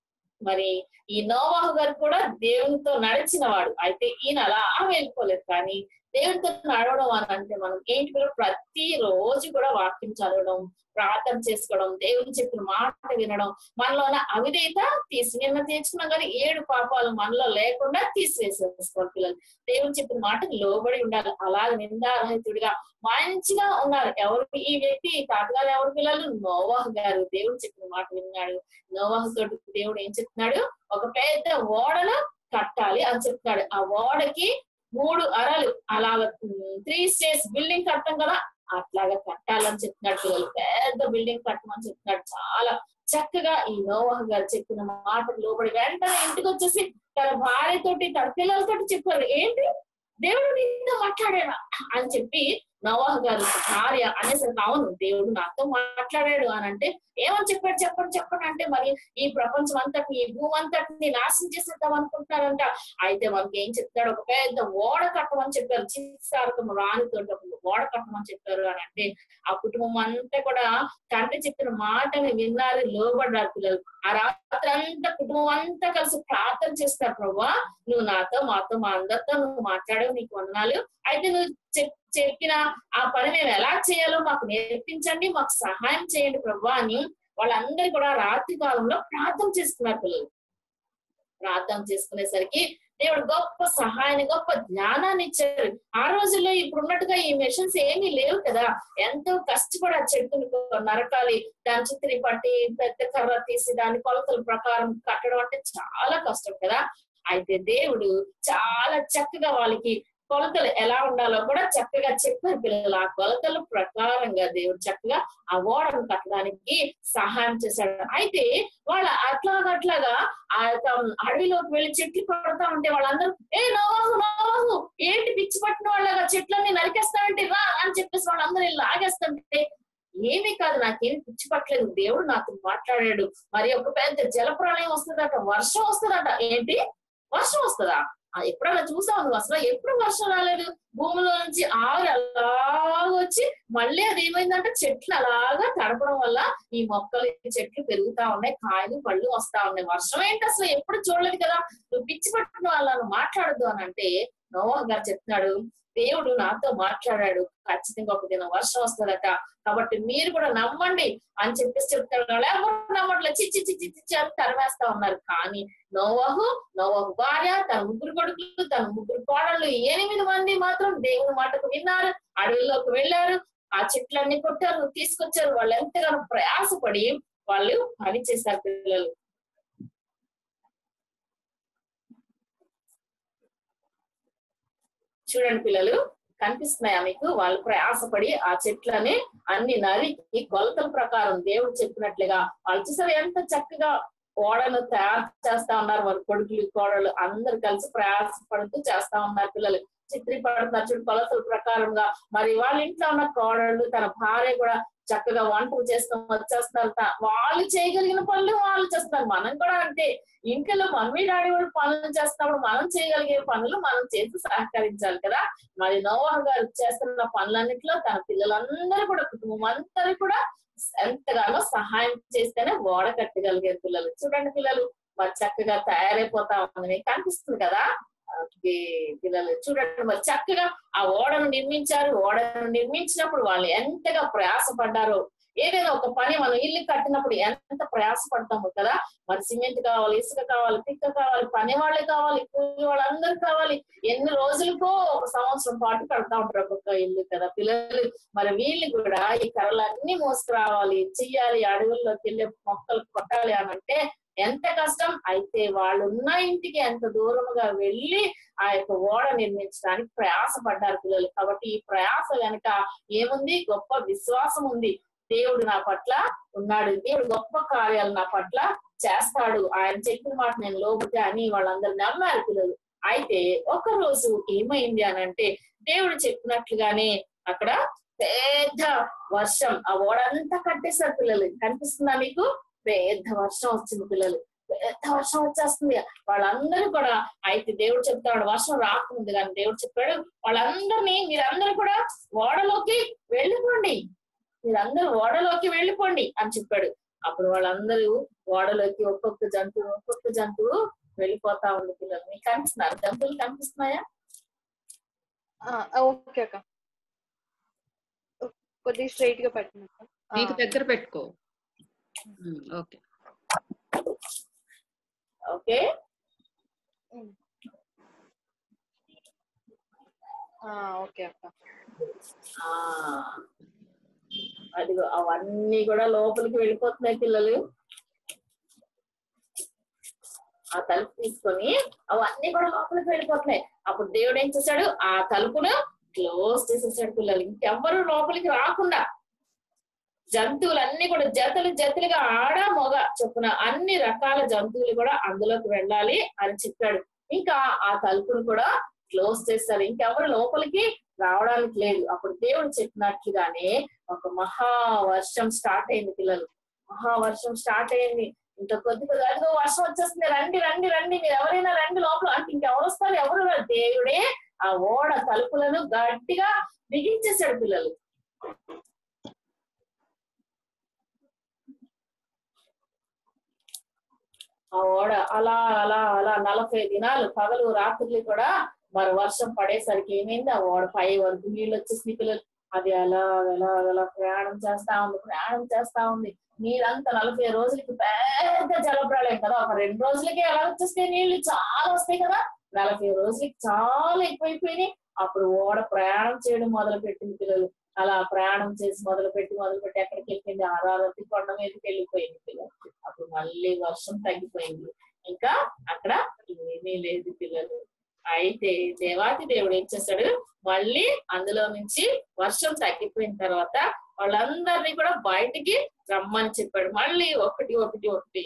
మరి ఈ నోవాహు గారు కూడా దేవునితో నడిచిన వాడు. అయితే ఈయన అలా వెళ్ళిపోలేదు. కానీ దేవునితో నడవడం అని అంటే మనం ఏంటి కూడా ప్రతి రోజు కూడా వాక్యం చదవడం, ప్రార్థన చేసుకోవడం, దేవుని చెప్పిన మాట వినడం, మనలో ఉన్న అవిధేయత నిన్న తెచ్చుకున్నాం కానీ 7 పాపాలు మనలో లేకుండా తీసివేసేసుకోవాలి పిల్లలు. దేవుని చెప్పిన మాటకు లోబడి ఉండాలి. అలాగే నిందారహితుడిగా మంచిగా ఉన్నారు. ఎవరు ఈ వ్యక్తి? తాతగారు ఎవరు పిల్లలు? నోవాహు గారు. దేవుడు చెప్పిన మాట విన్నాడు. నోవాహు తోటి దేవుడు ఏం చెప్తున్నాడు? ఒక పెద్ద ఓడను కట్టాలి అని చెప్తున్నాడు. ఆ ఓడకి 3 అరలు అలాగా 3 స్టేర్స్ బిల్డింగ్ కట్టం కదా, అట్లాగా కట్టాలని చెప్తున్నాడు పిల్లలు. పెద్ద బిల్డింగ్ కట్టమని చెప్తున్నాడు. చాలా చక్కగా ఈ నోవాహు గారు చెప్పిన మాటకు లోబడి వెంటనే ఇంటికి వచ్చేసి తన భార్యతోటి తన పిల్లలతోటి చెప్పారు, ఏంటి దేవుడు నీతో మాట్లాడాడా అని చెప్పి నోవాహు గారు భార్య అనేసరికి అవును దేవుడు నాతో మాట్లాడాడు అని అంటే, ఏమని చెప్పాడు చెప్పండి అంటే, మరి ఈ ప్రపంచం అంతటిని, ఈ భూమి అంతటిని నాశనం చేసేద్దాం అనుకుంటున్నారంట. అయితే మనకి ఏం చెప్తాడు? ఒక పెద్ద ఓడ కట్టమని చెప్పారు. చిత్సారకం రానితో ఓడ కట్టమని చెప్పారు అని అంటే ఆ కుటుంబం అంతా కూడా తండ్రి చెప్పిన మాటని విన్నారు, లోబడ్డారు పిల్లలు. ఆ రాత్రి అంతా కుటుంబం అంతా కలిసి ప్రార్థన చేస్తారు, ప్రభువా నువ్వు నాతో, మాతో, మా అందరితో నువ్వు మాట్లాడావు, నీకు వందనాలు. అయితే నువ్వు చెప్పిన ఆ పని మేము ఎలా చేయాలో మాకు నేర్పించండి, మాకు సహాయం చేయండి ప్రభువా అని వాళ్ళందరూ కూడా రాత్రి కాలంలో ప్రార్థన చేసుకున్నారు పిల్లలు. ప్రార్థన చేసుకునేసరికి దేవుడు గొప్ప సహాయాన్ని, గొప్ప జ్ఞానాన్ని ఇచ్చారు. ఆ రోజుల్లో ఇప్పుడు ఉన్నట్టుగా ఈ మెషిన్స్ ఏమీ లేవు కదా. ఎంతో కష్టపడి ఆ చెట్టుని నరకాలి, దాని చుట్టూ పట్టి పెద్ద కర్ర తీసి దాని కొలతల ప్రకారం కట్టడం అంటే చాలా కష్టం కదా. అయితే దేవుడు చాలా చక్కగా వాళ్ళకి కొలతలు ఎలా ఉండాలో కూడా చక్కగా చెప్పారు పిల్లలు. ఆ కొలతల ప్రకారంగా దేవుడు చక్కగా ఆ ఓడను కట్టడానికి సహాయం చేశాడు. అయితే వాళ్ళ అట్లాగా ఆ అడవిలోకి వెళ్ళి చెట్లు కొడతా ఉంటే వాళ్ళందరూ నోవాహు ఏంటి పిచ్చి పట్టిన వాళ్ళగా చెట్లన్నీ నరికేస్తానంటే రా అని చెప్పేసి వాళ్ళందరూ లాగేస్తుంటే, ఏమీ కాదు, నాకేమి పిచ్చి పట్టలేదు, దేవుడు నాతో మాట్లాడాడు. మరి ఒక పెద్ద జలప్రళయం వస్తుందట, వర్షం వస్తుందట. ఏంటి వర్షం వస్తుందా? ఎప్పుడన్నా చూసావు నువ్వు? అసలు ఎప్పుడు వర్షం రాలేదు. భూమిలో నుంచి ఆవిరి అలాగా వచ్చి మళ్ళీ అది ఏమైందంటే చెట్లు అలాగా తడపడం వల్ల ఈ మొక్కలు, చెట్లు పెరుగుతా ఉన్నాయి, కాయలు పళ్ళు వస్తా ఉన్నాయి. వర్షం ఏంటి అసలు ఎప్పుడు చూడలేదు కదా. నువ్వు పిచ్చి పట్టిన వాళ్ళను మాట్లాడద్దు అని అంటే నోవాహు గారు చెప్తున్నాడు, దేవుడు నాతో మాట్లాడాడు, ఖచ్చితంగా ఒక దినం వర్షం వస్తుందట, కాబట్టి మీరు కూడా నమ్మండి అని చెప్పేసి చెప్తాడు. ఎవరు నమ్మట్లేదు, చిచ్చి అని తరివేస్తా ఉన్నారు. కానీ నోవాహు భార్య, తన 3 కొడుకులు, తన 3 కోడళ్ళు, 8 మంది మాత్రం దేవుని మాటకు విన్నారు, అడవుల్లోకి వెళ్ళారు, ఆ చెట్లన్నీ కొట్టారు, తీసుకొచ్చారు. వాళ్ళు ఎంతగానో ప్రయాసపడి వాళ్ళు పని చేశారు పిల్లలు. చూడండి పిల్లలు, కనిపిస్తున్నాయా మీకు? వాళ్ళు ప్రయాసపడి ఆ చెట్లని అన్ని నరికి కొలతల ప్రకారం దేవుడు చెప్పినట్లుగా వాళ్ళు చూసారు ఎంత చక్కగా ఓడను తయారు చేస్తా ఉన్నారు. వాళ్ళ కొడుకులు కోడలు అందరు కలిసి ప్రయాసపడుతూ చేస్తా ఉన్నారు. పిల్లలు చిత్రీపడుతున్నారు చూడు కొలతల ప్రకారంగా. మరి వాళ్ళ ఇంట్లో ఉన్న కోడళ్ళు తన భార్య కూడా చక్కగా వంటలు చేసుకొని వచ్చేస్తున్నారు. వాళ్ళు చేయగలిగిన పనులు వాళ్ళు చేస్తున్నారు. మనం కూడా అంటే ఇంట్లో మమ్మీ డాడీ వాళ్ళు పనులు చేస్తున్నప్పుడు మనం చేయగలిగే పనులు మనం చేసి సహకరించాలి కదా. మరి నోవాహు గారు చేస్తున్న పనులన్నింటిలో తన పిల్లలందరూ కూడా కుటుంబం అందరూ కూడా ఎంతగానో సహాయం చేస్తేనే ఓడ కట్టగలిగారు పిల్లలు. చూడండి పిల్లలు మరి చక్కగా తయారైపోతా ఉంది, మీకు కనిపిస్తుంది కదా పిల్లలు. చూడండి మరి చక్కగా ఆ ఓడను నిర్మించారు. ఓడను నిర్మించినప్పుడు వాళ్ళు ఎంతగా ప్రయాసపడ్డారో. ఏదైనా ఒక పని మనం ఇల్లు కట్టినప్పుడు ఎంత ప్రయాసపడతాము కదా. మరి సిమెంట్ కావాలి, ఇసుక కావాలి, పిక్క కావాలి, పని వాళ్ళే కావాలి, కూలి వాళ్ళందరూ కావాలి. ఎన్ని రోజులకో ఒక సంవత్సరం పాటు కడతా ఉంటారు ఒక్కొక్క ఇల్లు కదా పిల్లలు. మరి వీళ్ళు కూడా ఈ కర్రలన్నీ మోసుకురావాలి, చెయ్యాలి, అడవుల్లోకి వెళ్ళి మొక్కలు కొట్టాలి అని అంటే ఎంత కష్టం. అయితే వాళ్ళు ఉన్న ఇంటికి ఎంత దూరముగా వెళ్ళి ఆ యొక్క ఓడ నిర్మించడానికి ప్రయాసపడ్డారు పిల్లలు. కాబట్టి ఈ ప్రయాస వెనక ఏముంది? గొప్ప విశ్వాసం ఉంది. దేవుడు నా పట్ల ఉన్నాడు, దేవుడు గొప్ప కార్యాలు నా పట్ల చేస్తాడు, ఆయన చెప్పిన మాట నేను లోబడితే అని వాళ్ళందరూ నమ్మారు పిల్లలు. అయితే ఒక రోజు ఏమైంది అని అంటే దేవుడు చెప్పినట్లుగానే అక్కడ పెద్ద వర్షం, ఆ ఓడంతా కట్టేశారు పిల్లలు. కనిపిస్తుందా మీకు? పెద్ద వర్షం వచ్చింది పిల్లలు. పెద్ద వర్షం వచ్చేస్తుంది వాళ్ళందరూ కూడా. అయితే దేవుడు చెప్తాడు వర్షం రాకముంది కానీ దేవుడు చెప్పాడు వాళ్ళందరినీ మీరందరూ కూడా ఓడలోకి వెళ్ళిపోండి, మీరందరూ ఓడలోకి వెళ్ళిపోండి అని చెప్పాడు. అప్పుడు వాళ్ళందరూ ఓడలోకి ఒక్కొక్క జంతువు వెళ్ళిపోతా ఉంది పిల్లలు. మీకు కనిపిస్తున్నారు జంతువులు కనిపిస్తున్నాయా? ఓకే అక్క, కొద్దిగా స్ట్రైట్ గా పెట్టండి. నీకు దగ్గర పెట్టుకో. ఓకే ఓకే ఓకే అక్క. అదిగో అవన్నీ కూడా లోపలికి వెళ్ళిపోతున్నాయి పిల్లలు. ఆ తలుపు తీసుకొని అవన్నీ కూడా లోపలికి వెళ్ళిపోతున్నాయి. అప్పుడు దేవుడు ఏం చేశాడు? ఆ తలుపును క్లోజ్ చేసేసాడు పిల్లలు. ఇంకెవ్వరు లోపలికి రాకుండా జంతువులన్నీ కూడా జతలుగా ఆడ మొగ చొప్పున అన్ని రకాల జంతువులు కూడా అందులోకి వెళ్ళాలి అని చెప్పాడు. ఇంకా ఆ తలుపును కూడా క్లోజ్ చేస్తారు, ఇంకెవరు లోపలికి రావడానికి లేదు. అప్పుడు దేవుడు చెప్పినట్లుగానే ఒక మహావర్షం స్టార్ట్ అయింది పిల్లలు. మహావర్షం స్టార్ట్ అయింది. ఇంత కొద్ది అదిగో వర్షం వచ్చేస్తుంది, రండి రండి రండి, మీరు ఎవరైనా రండి లోపల అంటే ఇంకెవరు వస్తారు? ఎవరు? దేవుడే ఆ ఓడ తలుపులను గట్టిగా బిగించేశాడు పిల్లలు. ఆ ఓడ అలా అలా అలా 40 దినాలు పగలు రాత్రులు కూడా మరి వర్షం పడేసరికి ఏమైంది? ఆ ఓడ పై వరకు నీళ్ళు వచ్చేసి పిల్లలు. అది అలా అలా అలా ప్రయాణం చేస్తా ఉంది. నీళ్ళంతా 40 రోజులకి పెద్ద జలప్రళయం కదా. ఒక 2 రోజులకి ఎలా వచ్చేస్తాయి నీళ్లు? చాలా వస్తాయి కదా. 40 రోజులకి చాలా ఎక్కువైపోయినాయి. అప్పుడు ఓడ ప్రయాణం చేయడం మొదలు పెట్టింది పిల్లలు. అలా ప్రయాణం చేసి మొదలుపెట్టి ఎక్కడికి వెళ్ళిపోయింది? అరారతి కొండ మీదకి వెళ్ళిపోయింది పిల్లలు. అప్పుడు మళ్ళీ వర్షం తగ్గిపోయింది, ఇంకా అక్కడ ఏమీ లేదు పిల్లలు. అయితే దేవాతి దేవుడు ఏం చేశాడు? మళ్ళీ అందులో నుంచి వర్షం తగ్గిపోయిన తర్వాత వాళ్ళందరినీ కూడా బయటికి రమ్మని చెప్పాడు. మళ్ళీ ఒకటి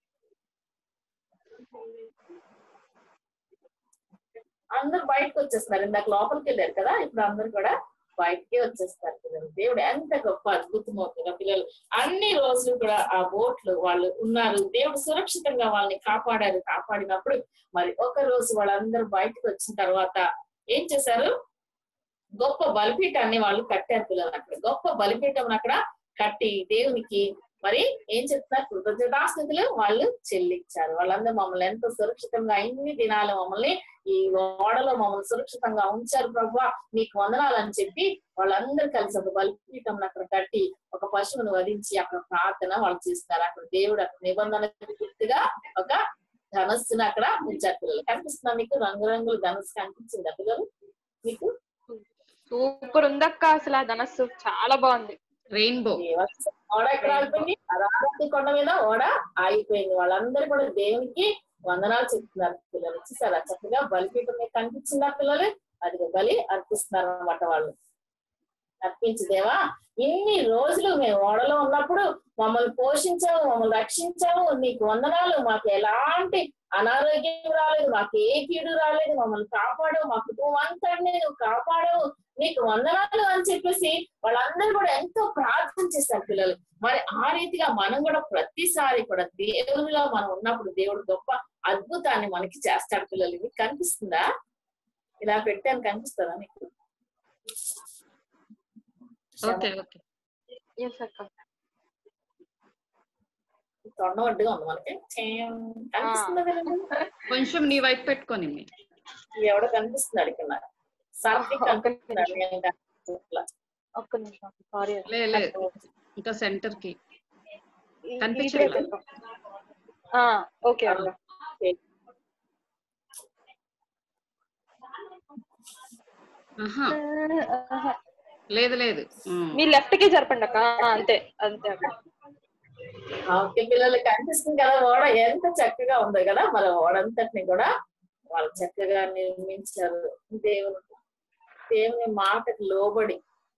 అందరు బయటకు వచ్చేస్తున్నారు. ఇందాక లోపలికి వెళ్ళారు కదా, ఇప్పుడు అందరు కూడా బయటికే వచ్చేస్తారు పిల్లలు. దేవుడు ఎంత గొప్ప అద్భుతం అవుతుంది పిల్లలు. అన్ని రోజులు కూడా ఆ బోట్లు వాళ్ళు ఉన్నారు. దేవుడు సురక్షితంగా వాళ్ళని కాపాడినప్పుడు మరి ఒక రోజు వాళ్ళందరూ బయటకు వచ్చిన తర్వాత ఏం చేశారు? గొప్ప బలిపీఠాన్ని వాళ్ళు కట్టారు పిల్లలు. అక్కడ గొప్ప బలిపీఠం అక్కడ కట్టి దేవునికి మరి ఏం చెప్తున్నారు? కృతజ్ఞతాస్తుతులు వాళ్ళు చెల్లించారు. వాళ్ళందరూ మమ్మల్ని ఎంతో సురక్షితంగా ఇన్ని దినాలు మమ్మల్ని ఈ ఓడలో మమ్మల్ని సురక్షితంగా ఉంచారు ప్రభువా, మీకు వందనాలని చెప్పి వాళ్ళందరూ కలిసి ఒక బలిపీఠం అక్కడ కట్టి ఒక పశువును వధించి అక్కడ ప్రార్థన వాళ్ళు చేస్తున్నారు. అక్కడ దేవుడు అక్కడ నిబంధనకు గుర్తుగా ఒక ధనస్సును అక్కడ ఉంచారు పిల్లలు. కనిపిస్తున్నా మీకు? రంగురంగుల ధనస్సు కనిపించిందా పిల్లలు మీకు? సూపర్ ఉందక్క, అసలు ఆ ధనస్సు చాలా బాగుంది. రెయిన్బో ఓడ ఎక్కడ ఆగిపోయింది? అరారతి కొండ మీద ఓడ ఆగిపోయింది. వాళ్ళందరూ కూడా దేవునికి వందనాలు చెప్తున్నారు పిల్లలు. చూసారా చక్కగా బలిపీఠం మీద కనిపించిందా పిల్లలు? అది బలి అర్పిస్తున్నారు అన్నమాట వాళ్ళు. అర్పించి దేవా ఇన్ని రోజులు మేము ఓడలో ఉన్నప్పుడు మమ్మల్ని పోషించావు, మమ్మల్ని రక్షించావు, నీకు వందనాలు. మాకు ఎలాంటి అనారోగ్యం రాలేదు, మాకు ఏ కీడు రాలేదు, మమ్మల్ని కాపాడావు, మా కుటుంబం అంతటిని నువ్వు కాపాడావు, నీకు వందనాలు అని చెప్పేసి వాళ్ళందరూ కూడా ఎంతో ప్రార్థన చేస్తారు పిల్లలు. మరి ఆ రీతిగా మనం కూడా ప్రతిసారి కూడా దేవునిలో మనం ఉన్నప్పుడు దేవుడు గొప్ప అద్భుతాన్ని మనకి చేస్తాడు పిల్లలు. మీకు కనిపిస్తుందా? ఇలా పెట్టాను, కనిపిస్తుందా మీకు? ఓకే ఓకే తొండ వడ్డుగా ఉంది మనకి. కనిపిస్తుందా పిల్లలు? కొంచెం నీ వైపు పెట్టుకొని ఎవడో కనిపిస్తున్నాడు ఇక్కడ. సాత్విక్ కనిపిస్తున్నాడు. ఒక్క నిమిషం, సారీ. లేదు ఇంకా సెంటర్ కి కనిపించలేదు. ఓకే లేదు లేదు, మీ లెఫ్ట్ కి జరపండి అక్క. అంతే అంతే అక్క. ఓకే పిల్లలు కనిపిస్తుంది కదా ఓడ ఎంత చక్కగా ఉందో కదా. మరి ఓడంతటిని కూడా వాళ్ళు చక్కగా నిర్మించారు దేవుని మాటకు లోబడి.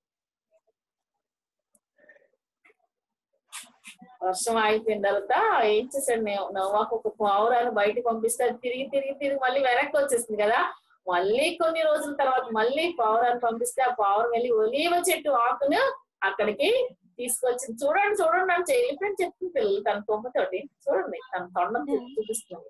వర్షం ఆగిపోయిన తర్వాత ఏం చేశాడు నోవాహు, ఒక పావురాన్ని బయటకు పంపిస్తే తిరిగి తిరిగి తిరిగి మళ్ళీ వెనక్కి వచ్చేస్తుంది కదా. మళ్ళీ కొన్ని రోజుల తర్వాత మళ్ళీ పావురాన్ని పంపిస్తే ఆ పావురం వెళ్ళి ఒలీవ చెట్టు ఆకును అక్కడికి తీసుకొచ్చింది. చూడండి చూడండి అని ఎలిఫెంట్ చెప్తుంది పిల్లలు తన కొమ్మతోటి. చూడండి తన తొండం చూపిస్తుంది.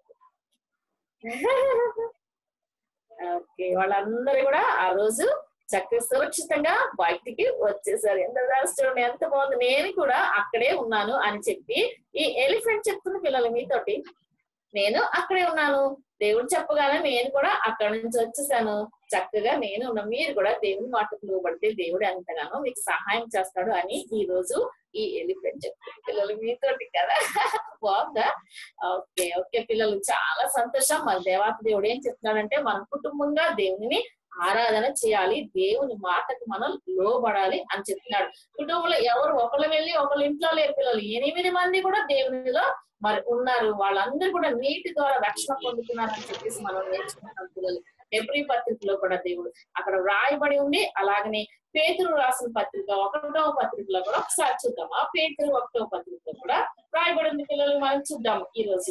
ఓకే వాళ్ళందరూ కూడా ఆ రోజు చక్కగా సురక్షితంగా బయటికి వచ్చేసారు. ఎంత చూడండి ఎంత బాగుంది. నేను కూడా అక్కడే ఉన్నాను అని చెప్పి ఈ ఎలిఫెంట్ చెప్తుంది పిల్లలు మీతోటి. నేను అక్కడే ఉన్నాను, దేవుడు చెప్పగానే నేను కూడా అక్కడి నుంచి వచ్చేసాను. చక్కగా నేను మీరు కూడా దేవుని మాటకు లోబడితే దేవుడు ఎంతగానో మీకు సహాయం చేస్తాడు అని ఈ రోజు ఈ ఎలిఫెంట్ చెప్తుంది పిల్లలు మీతోటి కదా. బాగుందా? ఓకే ఓకే పిల్లలు చాలా సంతోషం. మరి దేవాతి దేవుడు ఏం చెప్తున్నాడంటే మనం కుటుంబంగా దేవుని ఆరాధన చేయాలి, దేవుని మాటకు మనం లోబడాలి అని చెప్తున్నాడు. కుటుంబంలో ఎవరు ఒకళ్ళు వెళ్ళి ఒకళ్ళ ఇంట్లో లేరు పిల్లలు. 8 మంది కూడా దేవునిలో మరి ఉన్నారు. వాళ్ళందరూ కూడా నీటి ద్వారా రక్షణ పొందుతున్నారని చెప్పేసి మనం నేర్చుకుంటాం పిల్లలు. హెబ్రీ పత్రికలో కూడా దేవుడు అక్కడ వ్రాయబడి ఉంది. అలాగనే పేతురు రాసిన పత్రిక 1వ పత్రికలో కూడా ఒకసారి చూద్దాం. ఆ పేతురు 1వ పత్రికలో కూడా వ్రాయబడి ఉంది పిల్లలు. మనం చూద్దాం ఈ రోజు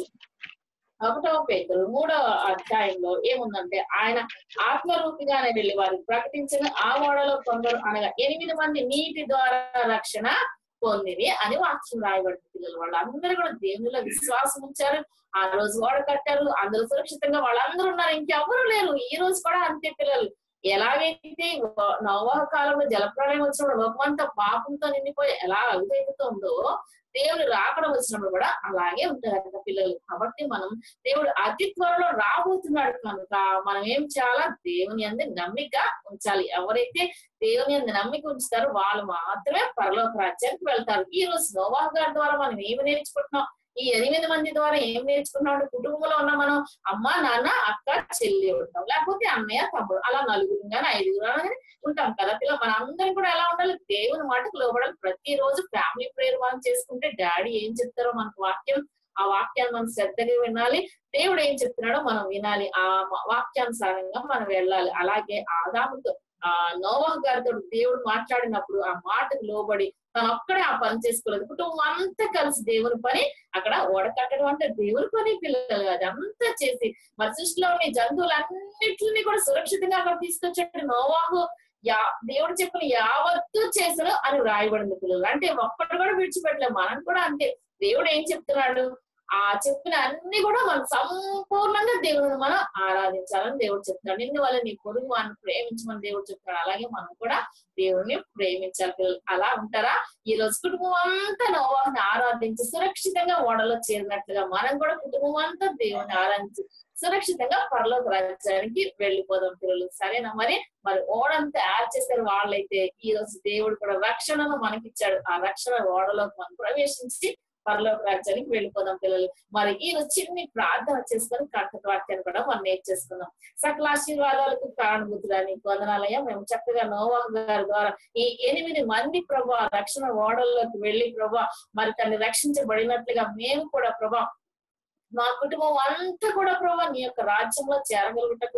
1వ పేతురు 3వ అధ్యాయంలో ఏముందంటే, ఆయన ఆత్మరూపిగానే వెళ్లి వారికి ప్రకటించిన ఆ ఓడలో కొందరు అనగా 8 మంది నీటి ద్వారా రక్షణ పొందిది అని వాక్యం రాయబడింది పిల్లలు. వాళ్ళందరూ కూడా దేవునిలో విశ్వాసం ఉంచారు. ఆ రోజు ఓడ కట్టారు, అందరూ సురక్షితంగా వాళ్ళందరూ ఉన్నారు, ఇంకెవరు లేరు. ఈ రోజు కూడా అంతే పిల్లలు. ఎలాగైతే నోవాహు కాలంలో జలప్రళయం వచ్చినప్పుడు లోకమంతా పాపంతో నిండిపోయి ఎలా అవిధేయతతో దేవుడు రాకడం వచ్చినప్పుడు కూడా అలాగే ఉంటారు పిల్లలు. కాబట్టి మనం దేవుడు అతి త్వరలో రాబోతున్నాడు కనుక మనం ఏం చేయాలా? దేవుని యందు నమ్మిక ఉంచాలి. ఎవరైతే దేవుని యందు నమ్మిక ఉంచుతారో వాళ్ళు మాత్రమే పరలోక రాజ్యానికి వెళ్తారు. ఈ రోజు నోవాహు గారి ద్వారా మనం ఏమి నేర్చుకుంటున్నాం? ఈ 8 మంది ద్వారా ఏం నేర్చుకున్నాడు? కుటుంబంలో ఉన్న మనం అమ్మ నాన్న అక్క చెల్లి ఉంటాం, లేకపోతే అన్నయ్య తమ్ముడు, అలా 4 కానీ 5 కానీ ఉంటాం కదా పిల్లలు. మన అందరం కూడా ఎలా ఉండాలి? దేవుని మాటకు లోబడాలి. ప్రతిరోజు ఫ్యామిలీ ప్రేయర్ మనం చేసుకుంటే డాడీ ఏం చెప్తారో మనకు వాక్యం, ఆ వాక్యాన్ని మనం శ్రద్ధగా వినాలి. దేవుడు ఏం చెప్తున్నాడో మనం వినాలి. ఆ వాక్యానుసారంగా మనం వెళ్ళాలి. అలాగే ఆదాముతో నోవాహు గారితో దేవుడు మాట్లాడినప్పుడు ఆ మాటకు లోబడి తను ఒక్కడే ఆ పని చేసుకోలేదు. కుటుంబం అంతా కలిసి దేవుని పని అక్కడ ఓడ కట్టడం అంటే దేవుని పని పిల్లలు. అదంతా చేసి మరి సృష్టిలోని జంతువులన్నిటిని కూడా సురక్షితంగా అక్కడ తీసుకొచ్చాడు నోవాహు. దేవుడు చెప్పిన యావత్తు చేసను అని రాయబడింది పిల్లలు. అంటే ఒక్కటి కూడా విడిచిపెట్టలేదు. మనం కూడా అంతే. దేవుడు ఏం చెప్తున్నాడు? ఆ చెప్పిన అన్ని కూడా మనం సంపూర్ణంగా దేవుడిని మనం ఆరాధించాలని దేవుడు చెప్తున్నాడు. నిన్ను వల్ల నీ పొరుగు వాడిని ప్రేమించమని దేవుడు చెప్తున్నాడు. అలాగే మనం కూడా దేవుడిని ప్రేమించాలి పిల్లలు. అలా ఉంటారా? ఈ రోజు కుటుంబం అంతా నోవాహుని ఆరాధించి సురక్షితంగా ఓడలో చేరినట్లుగా మనం కూడా కుటుంబం అంతా దేవుని ఆరాధించి సురక్షితంగా పరలోక రాజ్యానికి వెళ్ళిపోదాం పిల్లలు. సరేనా? మరి ఓడంతా తయారు చేశారు వాళ్ళైతే. ఈ రోజు దేవుడు కూడా రక్షణను మనకిచ్చాడు. ఆ రక్షణ ఓడలోకి మనం ప్రవేశించి పరలోక రాజ్యానికి వెళ్ళిపోదాం పిల్లలు. మరి ఈ రోజు చిన్ని ప్రార్థన చేసుకొని కంటక వాక్యాన్ని కూడా మనం నేర్చేసుకుందాం. సకల ఆశీర్వాదాలకు కారణభూతుడా నీకు వందనాలయ్యా. మేము చక్కగా నోవాహు గారి ద్వారా ఈ 8 మంది ప్రభా రక్షణ ఓడల్లోకి వెళ్ళి ప్రభా మరి తను రక్షించబడినట్లుగా మేము కూడా ప్రభా మా కుటుంబం అంతా కూడా ప్రభా నీ యొక్క రాజ్యంలో చేరగలుగుటకు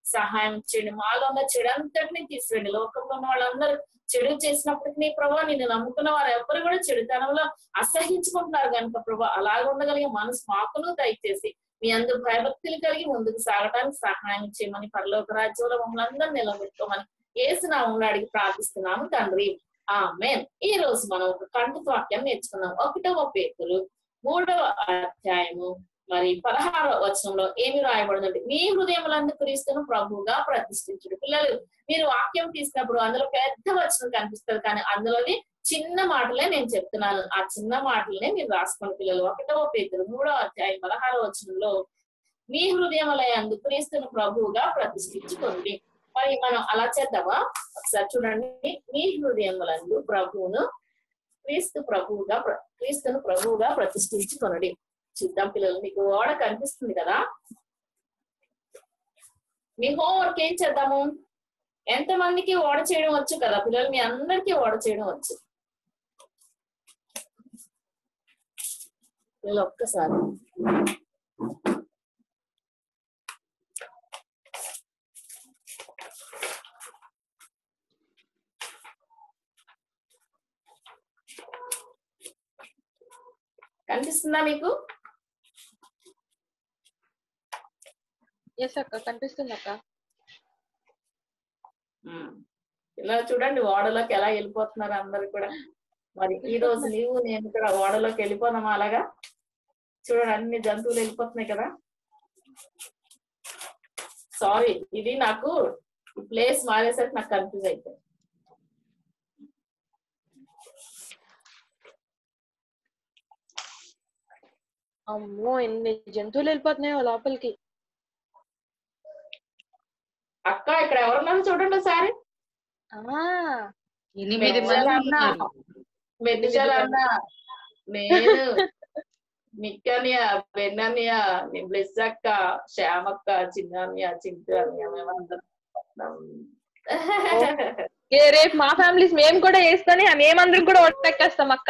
సహాయం చేయండి. మాలో ఉన్న చెడు అంతటిని తీసివేయండి. లోకంలో ఉన్న వాళ్ళందరూ చెడు చేసినప్పటికీ ప్రభా నిన్ను నమ్ముకున్న వారు ఎవరు కూడా చెడుతనంలో అసహించుకుంటున్నారు కనుక ప్రభా అలాగ ఉండగలిగే మనసు మాకును దయచేసి మీ అందరూ భయభక్తులు కలిగి ముందుకు సాగడానికి సహాయం చేయమని పరలోక రాజ్యంలో మమ్మల్ని అందరూ నిలబెట్టుకోమని యేసు నామములో అడిగి ప్రార్థిస్తున్నాము తండ్రి, ఆమేన్. ఈ రోజు మనం ఒక కంఠ వాక్యం నేర్చుకున్నాం. 1వ పేతురు 3వ అధ్యాయము మరి 16వ వచనంలో ఏమి రాయబడిందంటే, మీ హృదయములందు క్రీస్తును ప్రభువుగా ప్రతిష్ఠించుడు. పిల్లలు మీరు వాక్యం తీసినప్పుడు అందులో పెద్ద వచనం కనిపిస్తుంది, కానీ అందులోని చిన్న మాటలే నేను చెప్తున్నాను. ఆ చిన్న మాటలనే మీరు రాసుకోండి పిల్లలు. 1వ పేతురు 3వ అధ్యాయం 16వ వచనంలో మీ హృదయములందు క్రీస్తును ప్రభువుగా ప్రతిష్ఠించుకోండి. మరి మనం అలా చేద్దామా? ఒకసారి చూడండి. మీ హృదయములందు క్రీస్తును ప్రభువుగా ప్రతిష్ఠించుకొనుడి. చూద్దాం పిల్లలు. మీకు ఓడ కనిపిస్తుంది కదా. మీ హోంవర్క్ ఏం చేద్దాము? ఎంతమందికి ఓడ చేయడం వచ్చు కదా పిల్లలు? మీ అందరికీ ఓడ చేయడం వచ్చు పిల్లలు. ఒక్కసారి కనిపిస్తుందా మీకు? ఎస్ అక్క, కనిపిస్తుంది అక్క. ఇలా చూడండి ఓడలోకి ఎలా వెళ్ళిపోతున్నారు అందరు కూడా. మరి ఈ రోజు నేను కూడా ఓడలోకి వెళ్ళిపోదామా? అలాగా చూడండి, అన్ని జంతువులు వెళ్ళిపోతున్నాయి కదా. సారీ, ఇది నాకు ప్లేస్ మారేసరికి నాకు కన్ఫ్యూజ్ అయిపోయింది. అమ్మో, ఎన్ని జంతువులు వెళ్ళిపోతున్నాయో లోపలికి. అక్క ఇక్కడ ఎవరున్నారు చూడండి ఒకసారి. 8 మంది ఉన్నారు. మెట్టిచాలన్నా, నేను, నిక్కనియా, బెన్ననియా, బ్లెస్ అక్క, శ్యామక్క, చిన్ననియా, చింటూ అనియా, మేమందరం. రేపు మా ఫ్యామిలీస్ మేము కూడా వేస్తానే, మేమందరం కూడా ఒట్టెక్కేస్తాం అక్క.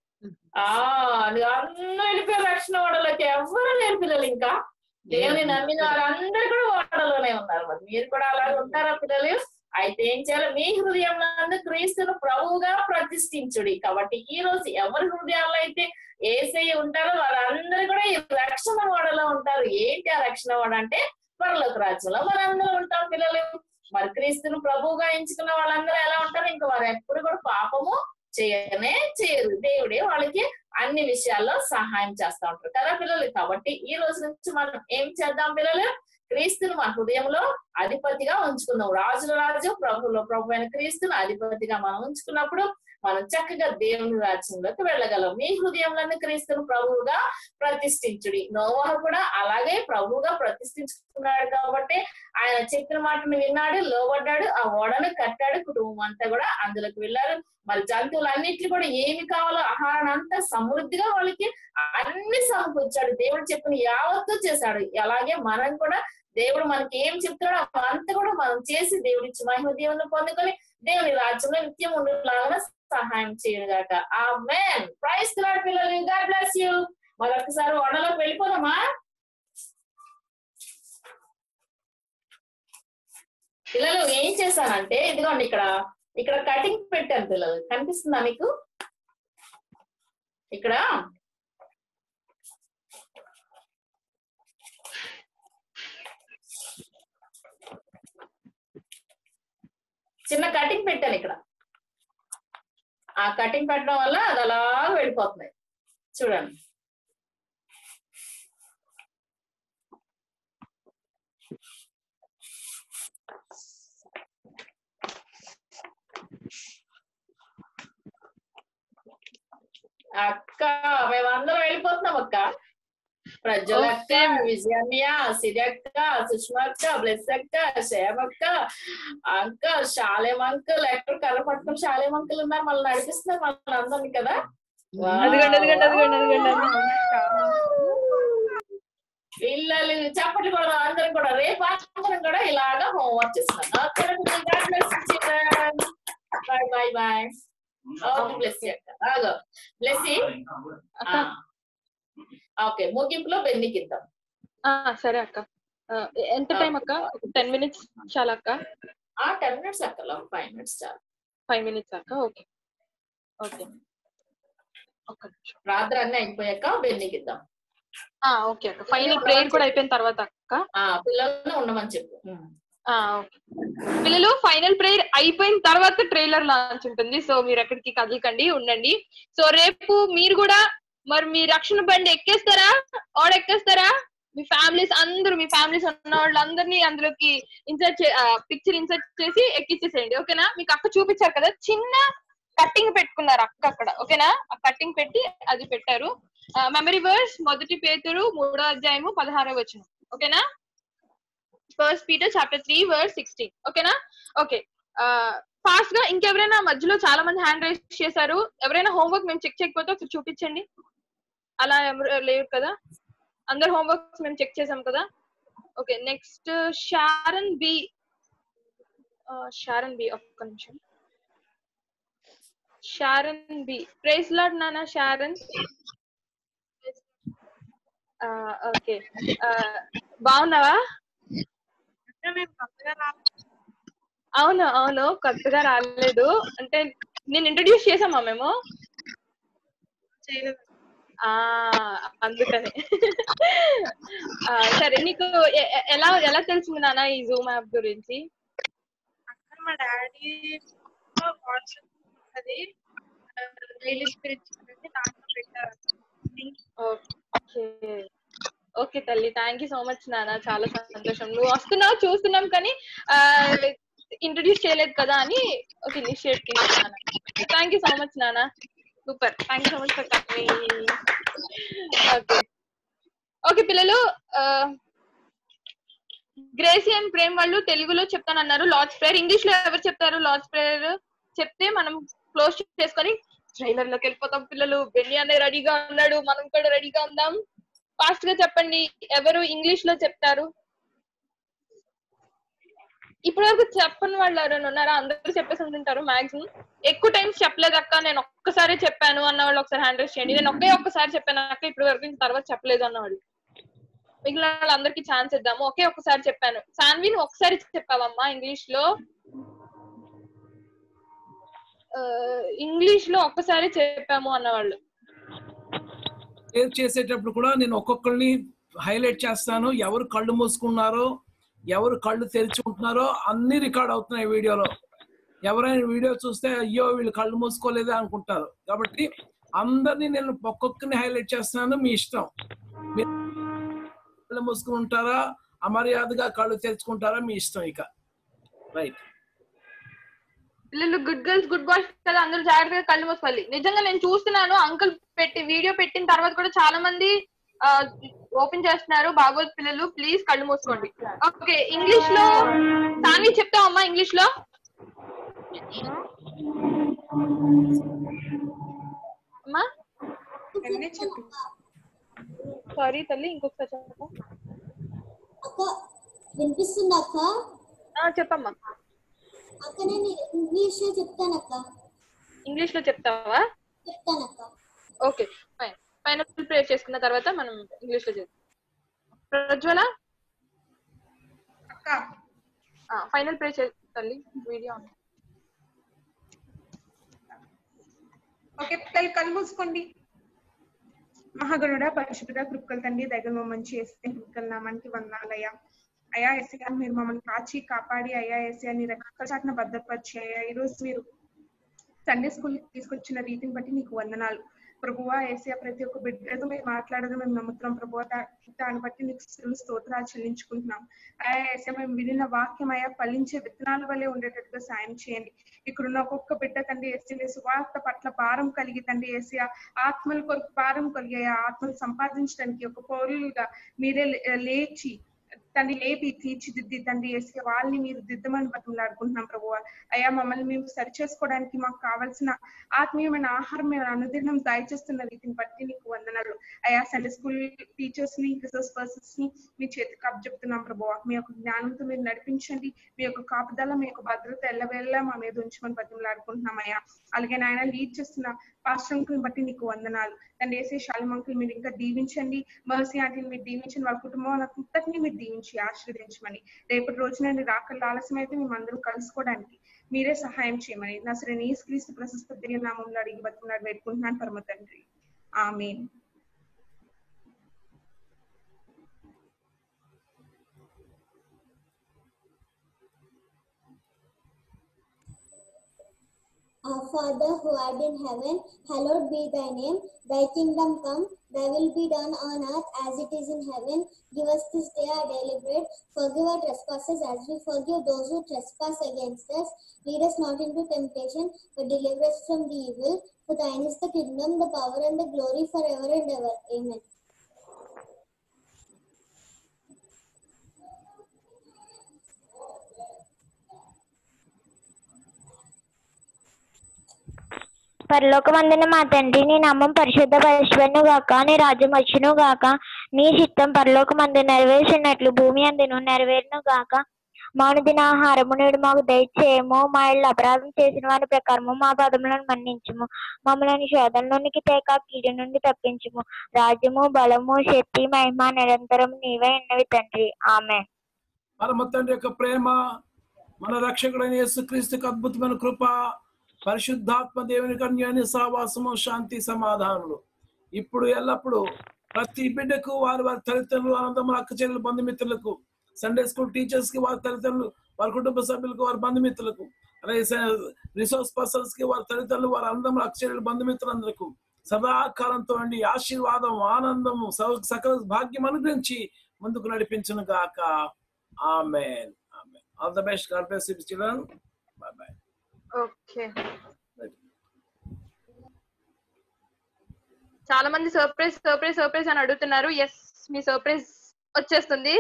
అందరూ వెళ్ళిపోయారు రక్షణ ఓడలోకి. ఎవరు లేరు పిల్లలు. ఇంకా దేవుని నమ్మిన వారందరూ కూడా ఓడలోనే ఉన్నారు. మరి మీరు కూడా అలాగే ఉంటారా పిల్లలు? అయితే ఏం చేయాలి? మీ హృదయంలో క్రీస్తును ప్రభువుగా ప్రతిష్ఠించుడి. కాబట్టి ఈ రోజు ఎవరి హృదయాల్లో అయితే యేసయ్య ఉంటారో వారందరూ కూడా ఈ రక్షణ ఓడలో ఉంటారు. ఏంటి ఆ రక్షణ ఓడ అంటే? పరలోక రాజ్యంలో మనందరూ ఉంటాం పిల్లలు. మరి క్రీస్తును ప్రభువుగా ఎంచుకున్న వాళ్ళందరూ ఎలా ఉంటారు? ఇంకా వారు ఎప్పుడు కూడా పాపము చేయరు. దేవుడే వాళ్ళకి అన్ని విషయాల్లో సహాయం చేస్తా ఉంటారు కదా పిల్లలు. కాబట్టి ఈ రోజు నుంచి మనం ఏం చేద్దాం పిల్లలు? క్రీస్తును మన హృదయంలో అధిపతిగా ఉంచుకుందాం. రాజుల రాజు, ప్రభువులో ప్రభు అయిన క్రీస్తును అధిపతిగా మనం ఉంచుకున్నప్పుడు మనం చక్కగా దేవుని రాజ్యంలోకి వెళ్ళగలం. మీ హృదయంలో క్రీస్తును ప్రభువుగా ప్రతిష్ఠించుడి. నోవహు కూడా అలాగే ప్రభువుగా ప్రతిష్ఠించుకున్నాడు కాబట్టి ఆయన చెప్పిన మాటను విన్నాడు, లోబడ్డాడు, ఆ ఓడను కట్టాడు, కుటుంబం అంతా కూడా అందులోకి వెళ్ళారు. మరి జంతువులన్నిటికీ కూడా ఏమి కావాలో ఆహారాన్ని అంతా సమృద్ధిగా వాళ్ళకి అన్ని సమకూర్చాడు. దేవుడు చెప్పిన యావత్తు చేశాడు. అలాగే మనం కూడా దేవుడు మనకి ఏం చెప్తున్నాడో అంతా కూడా మనం చేసి దేవుడిచ్చి మహిమ దేవుని పొందుకొని దేవుని రాజ్యంలో నిత్యం ఉండేలాగా సహాయం చేయగాక. ఆమేన్. ప్రైజ్ ది లార్డ్ పిల్లలు. God bless you. మరొకసారి ఓడలోకి వెళ్ళిపోదామా పిల్లలు? ఏం చేశానంటే ఇదిగోండి, ఇక్కడ కటింగ్ పెట్టాను పిల్లలు. కనిపిస్తుందా మీకు? ఇక్కడ చిన్న కటింగ్ పెట్టాను. ఇక్కడ ఆ కటింగ్ పెట్టడం వల్ల అది అలా వెళ్ళిపోతున్నాయి. చూడండి. అక్క మేమందరం వెళ్ళిపోతున్నాం అక్క. ప్రజ్వలక్క, విజయమ్య, సిరియక్క, సుష్మక్క, బ్లెస్ అక్క, శ్యామక్క, అంకల్, శాలేం అంకుల్. ఎక్కడ కర్ర పట్టుకుని శాలేం అంకుల్ ఉన్నారు, మళ్ళీ నడిపిస్తున్నారు మళ్ళీ అందరినీ కదా. పిల్లలు చప్పట్లు కూడా అందరం కూడా రేపు అందరం కూడా ఇలాగా హోంవర్క్ చేస్తున్నాం. Bye bye bye. ఓకే, ముగింపులో బెన్నికి ఇద్దాం. సరే అక్క. ఎంత టైం అక్క? 10 minutes చాలా అక్క? 10 minutes అక్క, 5 minutes చాలు. 5 minutes అక్క. Okay okay. ప్రార్థన అన్ని అయిపోయాక బెన్నీకి ఇద్దాం. ఓకే అక్క. ఫైనల్ ప్రేయర్ కూడా అయిపోయిన తర్వాత అక్క పిల్లల్ని ఉండమని చెప్పు. ఓకే పిల్లలు, ఫైనల్ ప్రేయర్ అయిపోయిన తర్వాత ట్రైలర్ లాంచ్ ఉంటుంది. సో మీరు ఎక్కడికి కదలకండి, ఉండండి. సో రేపు మీరు కూడా మరి మీ రక్షణ బండి ఎక్కేస్తారా, ఎక్కేస్తారా? మీ ఫ్యామిలీస్ అందరూ, మీ ఫ్యామిలీస్ ఉన్న వాళ్ళందరినీ అందులోకి పిక్చర్ ఇన్సర్ట్ చేసి ఎక్కిచ్చేసేయండి. ఓకేనా? మీకు అక్క చూపించారు కదా, చిన్న కట్టింగ్ పెట్టుకున్నారు అక్క అక్కడ. ఓకేనా? ఆ కట్టింగ్ పెట్టి అది పెట్టారు. మెమరీ వర్స్ 1 పేతురు 3వ అధ్యాయము 16వ వచనం. ఓకేనా? 1 Peter chapter 3 verse 16. ఓకేనా? ఓకే. ఫాస్ట్ గా ఇంకెవరైనా మధ్యలో చాలా మంది హ్యాండ్ రైజ్ చేశారు. ఎవరైనా హోంవర్క్ మేము చెక్ చేయకపోతే ఒకసారి చూపించండి. అలా లేవు కదా, అందరు హోంవర్క్స్ మేము చెక్ చేసాం కదా. Okay, next Sharon B. ఒక్క నిమిషం. Sharon B. ప్రైజ్ లార్డ్ నాన్న షారన్. ఓకే, బాగున్నావా? అవును అవును, కొత్తగా రాలేదు. అంటే నేను ఇంట్రడ్యూస్ చేసామా మేము? అందుకని. సరే, నీకు ఎలా ఎలా తెలిసింది నాన్న ఈ జూమ్ యాప్ గురించి? మా డాడీ అది పెట్టారు. ఓకే తల్లి, థ్యాంక్ యూ సో మచ్ నాన్న, చాలా సంతోషం. నువ్వు వస్తున్నావు చూస్తున్నాం, కానీ ఇంట్రడ్యూస్ చేయలేదు కదా అని ఒక ఇనిషియేట్ తీసుకున్నాను. థ్యాంక్ యూ సో మచ్ నాన్న, super. Thank you so much for coming. Okay okay పిల్లలు, గ్రేసీ అండ్ ప్రేమ్ వాళ్ళు తెలుగులో చెప్తానన్నారు లార్డ్స్ ప్రేయర్. ఇంగ్లీష్ లో ఎవరు చెప్తారు లార్డ్స్ ప్రేయర్? చెప్తే మనం క్లోజ్ చేసుకొని ట్రైలర్ లోకి వెళ్ళిపోతాం. పిల్లలు, బెన్నీ అనే రెడీగా ఉన్నాడు, మనం కూడా రెడీగా ఉందాం. ఫాస్ట్ గా చెప్పండి, ఎవరు ఇంగ్లీష్ లో చెప్తారు? ఇప్పటి వరకు చెప్పని వాళ్ళు ఎవరైనా ఉన్నారా? అందరూ చెప్పేసి ఉంటుంటారు మాక్సిమం. ఎక్కువ టైమ్స్ చెప్పలేదు అక్క, నేను ఒక్కసారి చెప్పాను అన్న వాళ్ళు ఒకసారి హ్యాండ్ రైజ్ చేయండి. నేను ఒక్కసారి చెప్పాను అక్క, ఇప్పటి వరకు తర్వాత చెప్పలేదు అన్నవాళ్ళు. మిగిలిన వాళ్ళందరికీ ఛాన్స్ ఇద్దాము. ఒక్కసారి చెప్పాను. సాన్వి, నువ్వు ఒకసారి చెప్పావమ్మా ఇంగ్లీష్ లో. ఇంగ్లీష్ లో ఒక్కసారి చెప్పాము అన్నవాళ్ళు. చేసేటప్పుడు కూడా నేను ఒక్కొక్కరిని హైలైట్ చేస్తాను. ఎవరు కళ్ళు మూసుకున్నారో, ఎవరు కళ్ళు తెరుచుకుంటున్నారో అన్ని రికార్డ్ అవుతున్నాయి వీడియోలో. ఎవరైనా వీడియో చూస్తే అయ్యో వీళ్ళు కళ్ళు మూసుకోలేదే అనుకుంటారు. కాబట్టి అందరినీ నేను ఒక్కొక్కరిని హైలైట్ చేస్తున్నాను. మీ ఇష్టం, కళ్ళు మూసుకుని ఉంటారా, అమర్యాదగా కళ్ళు తెరుచుకుంటారా, మీ ఇష్టం. ఇక రైట్ పిల్లలు, గుడ్ గర్ల్స్ గుడ్ బాయ్స్ కదా, అందరూ జాగ్రత్తగా కళ్ళు మూసుకోవాలి. నిజంగా నేను చూస్తున్నాను, అంకుల్ వీడియో పెట్టిన తర్వాత కూడా చాలా మంది ఓపెన్ చేస్తున్నారు. భాగవత్ పిల్లలు, ప్లీజ్ కళ్ళు మూసుకోండి. ఓకే, ఇంగ్లీష్ లో సాన్వి చెప్తావమ్మా ఇంగ్లీష్ లో? అమ్మా సారీ తల్లి, ఇంకొకసారి చెప్పు. వినిపిస్తుందా అక్క? చెప్పమ్మా. అక్క నేను ఇంగ్లీష్ లో చెప్తానక్క. ఇంగ్లీష్ లో చెప్తావా? చెప్తానక్క. Okay fine. ఫైనల్ ప్రేయర్ చేసుకున్న తర్వాత మనం ఇంగ్లీష్ లో చేద్దాం. ప్రజ్వల అక్క ఫైనల్ ప్రేయర్ చేయాలి. Video on. ఓకే పిల్లలు, కళ్ళు మూసుకోండి. మహాగణుడా, పరిశుద్ధుడా, కృపకల తండ్రి, దగ్గర మమ్మల్ని చేస్తే కృపకల నామానికి వందనాలయ్యా. అయ్యా ఏసయ్యా, మీరు మమ్మల్ని కాచి కాపాడి అయ్యా ఏసయ్యా నీ రెక్కల చాటున భద్రపరిచి అయ్యా ఈరోజు మీరు సండే స్కూల్ తీసుకొచ్చిన రీతిని బట్టి నీకు వందనాలు ప్రభువా. ఏసయ్యా, ప్రతి ఒక్క బిడ్డతో మీరు మాట్లాడడం మేము నమ్ముతున్నాం ప్రభువా. దాన్ని బట్టి నీకు స్తోత్రాలు చెల్లించుకుంటున్నాం. అయ్యా ఏసయ్యా, మేము వినిన వాక్యం అయ్యా ఫలించే విత్తనాల వల్లే ఉండేటట్టుగా సాయం చేయండి. ఇక్కడున్న ఒక్కొక్క బిడ్డ తండ్రి ఏసయ్య సువార్త పట్ల భారం కలిగి తండ్రి ఏసయ్య ఆత్మల కొరకు భారం కలిగి ఆత్మలు సంపాదించడానికి ఒక పౌరులుగా మీరే లేచి తండ్రి లేపి తీర్చిదిద్ది తండ్రి ఏసయ్య వాళ్ళని మీరు దిద్దమని బతులాడుకుంటున్నాం ప్రభువా. అయ్యా మమ్మల్ని మేము సరి చేసుకోవడానికి మాకు కావాల్సిన ఆత్మీయమైన ఆహారం మేము అనుదినం దయచేస్తున్న రీతిని బట్టి నీకు వందనాలు. అయ్యా సండే స్కూల్ టీచర్స్ ని, రిసోర్స్ పర్సన్స్ ని మీ చేతికి అప్పచెప్తున్నాం ప్రభువా. మీ యొక్క జ్ఞానంతో మీరు నడిపించండి. మీ యొక్క కాపుదల, మీ యొక్క భద్రత ఎల్లవేళలా మా మీద ఉంచమని బతులాడుకుంటున్నాం అయ్యా. అలాగే నాయన లీడ్ చేస్తున్న పాస్టర్ అంకుల్ని బట్టి నీకు వందనాలు తండ్రి. యేసయ్య శాలిం అంకుల్ మీరు ఇంకా దీవించండి, మర్సీ ఆంటీని మీరు దీవించండి, వాళ్ళ కుటుంబం అంతటిని మీరు దీవించి ఆశీర్వదించమని, రేపటి రోజున రాకలు ఆలస్యం అయితే మేము అందరం కలుసుకోవడానికి మీరే సహాయం చేయమని నజరేయుడైన యేసుక్రీస్తు ప్రశస్త దివ్య నామములో అడిగి బతిమలాడి వేడుకుంటున్నాను పరమ తండ్రి, ఆమేన్. Our Father who art in heaven, hallowed be thy name. Thy kingdom come, thy will be done on earth as it is in heaven. Give us this day our daily bread. Forgive our trespasses as we forgive those who trespass against us. Lead us not into temptation, but deliver us from the evil. For thine is the kingdom, the power, and the glory forever and ever. Amen. పరలోకమందున మా తండ్రి, నీ నామం పరిశుద్ధపరచబడును గాక, నీ రాజ్యం వచ్చును గాక, నీ చిత్తం పరలోకమందు నెరవేర్చినట్లు భూమి అందును నెరవేరును గాక. మానుదిన ఆహారము నేడు మాకు దయచేయము, మా ఇళ్ళ అపరాధం చేసిన వారి ప్రకారము మా పాదములను మన్నించుము, మమ్మల్ని శోధనలోనికి తేక కీడు నుండి తప్పించుము. రాజ్యము, బలము, శక్తి, మహిమ నిరంతరం నీవే ఉన్నవి తండ్రి, ఆమేన్. పరమ తండ్రి యొక్క ప్రేమ, మన రక్షకుడైన యేసుక్రీస్తుకు అద్భుతమైన కృప, పరిశుద్ధాత్మ దేవుని కన్యాని సహవాసము, శాంతి, సమాధానములు ఇప్పుడు ఎల్లప్పుడు ప్రతి బిడ్డకు వారి వారి తల్లిదండ్రులు, అనంతములు, అక్క చెల్లెలు, బంధుమిత్రులకు, సండే స్కూల్ టీచర్స్ కి వారి తల్లిదండ్రులు, వారి కుటుంబ సభ్యులకు, వారి బంధుమిత్రులకు, అలాగే రిసోర్స్ పర్సన్స్ కి వారి తల్లిదండ్రులు, వారి అందములు, అక్క చెల్లెలు, బంధుమిత్రులందరికీ సదాకాలంతో అండి ఆశీర్వాదం, ఆనందము, సకల భాగ్యం అనుగ్రహించి ముందుకు నడిపించును గాక, amen. Amen. All the best. God bless you children. Bye bye. Okay, చాలా మంది సర్ప్రైజ్ సర్ప్రైజ్ సర్ప్రైజ్ అని అడుగుతున్నారు. ఎస్, మీ సర్ప్రైజ్ వచ్చేస్తుంది.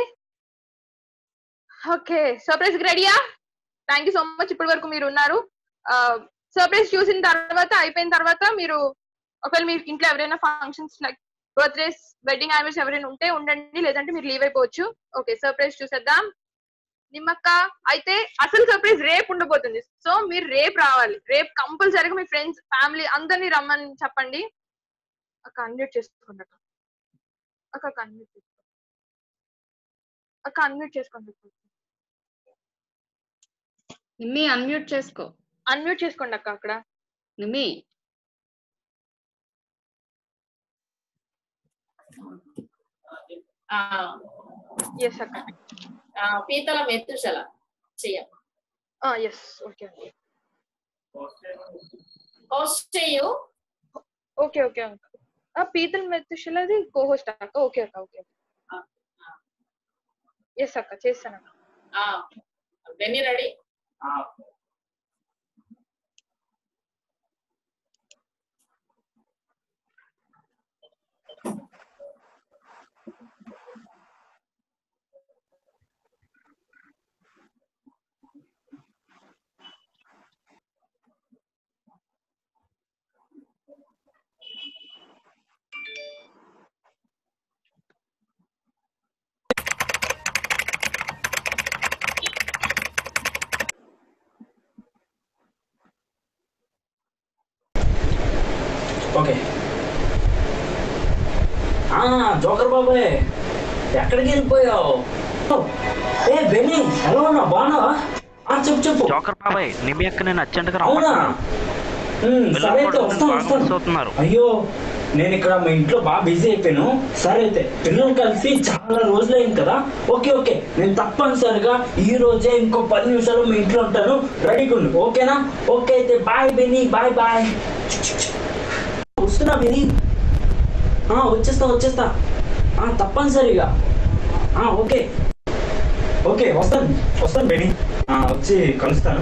ఓకే, సర్ప్రైజ్ రెడీయా? Thank you so much. ఇప్పటి వరకు మీరు ఉన్నారు. సర్ప్రైజ్ చూసిన తర్వాత అయిపోయిన తర్వాత మీరు ఒకవేళ మీ ఇంట్లో ఎవరైనా functions like birthdays, wedding anniversary ఎవరైనా ఉంటే ఉండండి, లేదంటే మీరు లీవ్ అయిపోవచ్చు. ఓకే, సర్ప్రైజ్ చూసేద్దాం. నిమ్మక్క అయితే అసలు సర్ప్రైజ్ రేపు ఉండబోతుంది. సో మీరు రేపు రావాలి. రేపు కంపల్సరీగా మీ ఫ్రెండ్స్, ఫ్యామిలీ అందరినీ రమ్మని చెప్పండి. అక్క అన్మ్యూట్ చేసుకోండి. అక్క అన్మ్యూట్ చేసుకోండి. అక్క అన్మ్యూట్ చేసుకోండి. నిమ్మి అన్మ్యూట్ చేసుకో. అన్మ్యూట్ చేసుకోండి అక్క. అక్కడ నిమ్మి ఎస్ అక్క. పీతల మెత్తుశల చెయ్యమ్మా. ఎస్, ఓకే హోస్ట్ చెయ్యు. ఓకే ఓకే అక్క. పీతల మెత్తుశలది కోహోస్ట్ అక్క. ఓకే అక్క. ఓకే, ఎస్ అక్క, చేస్తాను అక్క. Benny ready? ఓకే. జోకర్ బాబాయ్, ఎక్కడికి వెళ్ళిపోయావు? ఏ బెన్నీ, ఎలా ఉన్నావు? బాగున్నావా? చెప్పు చెప్పు. జోకర్ బాబాయ్, నిమ్మి అక్క నేను అర్జెంట్గా అవునా? సరే అయితే వస్తాను. అయ్యో, నేను ఇక్కడ మా ఇంట్లో బాగా బిజీ అయిపోయాను. సరే అయితే పిల్లలు కలిసి చాలా రోజులు అయింది కదా. ఓకే ఓకే, నేను తప్పనిసరిగా ఈ రోజే ఇంకో 10 నిమిషాలు మీ ఇంట్లో ఉంటాను. రెడీగా ఉండు, ఓకేనా? ఓకే అయితే బాయ్ బెన్నీ, బాయ్ బాయ్. వస్తున్నా బెన్నీ. వచ్చేస్తా తప్పనిసరిగా. ఓకే ఓకే, వస్తాను బెన్నీ. వచ్చి కలుస్తాను.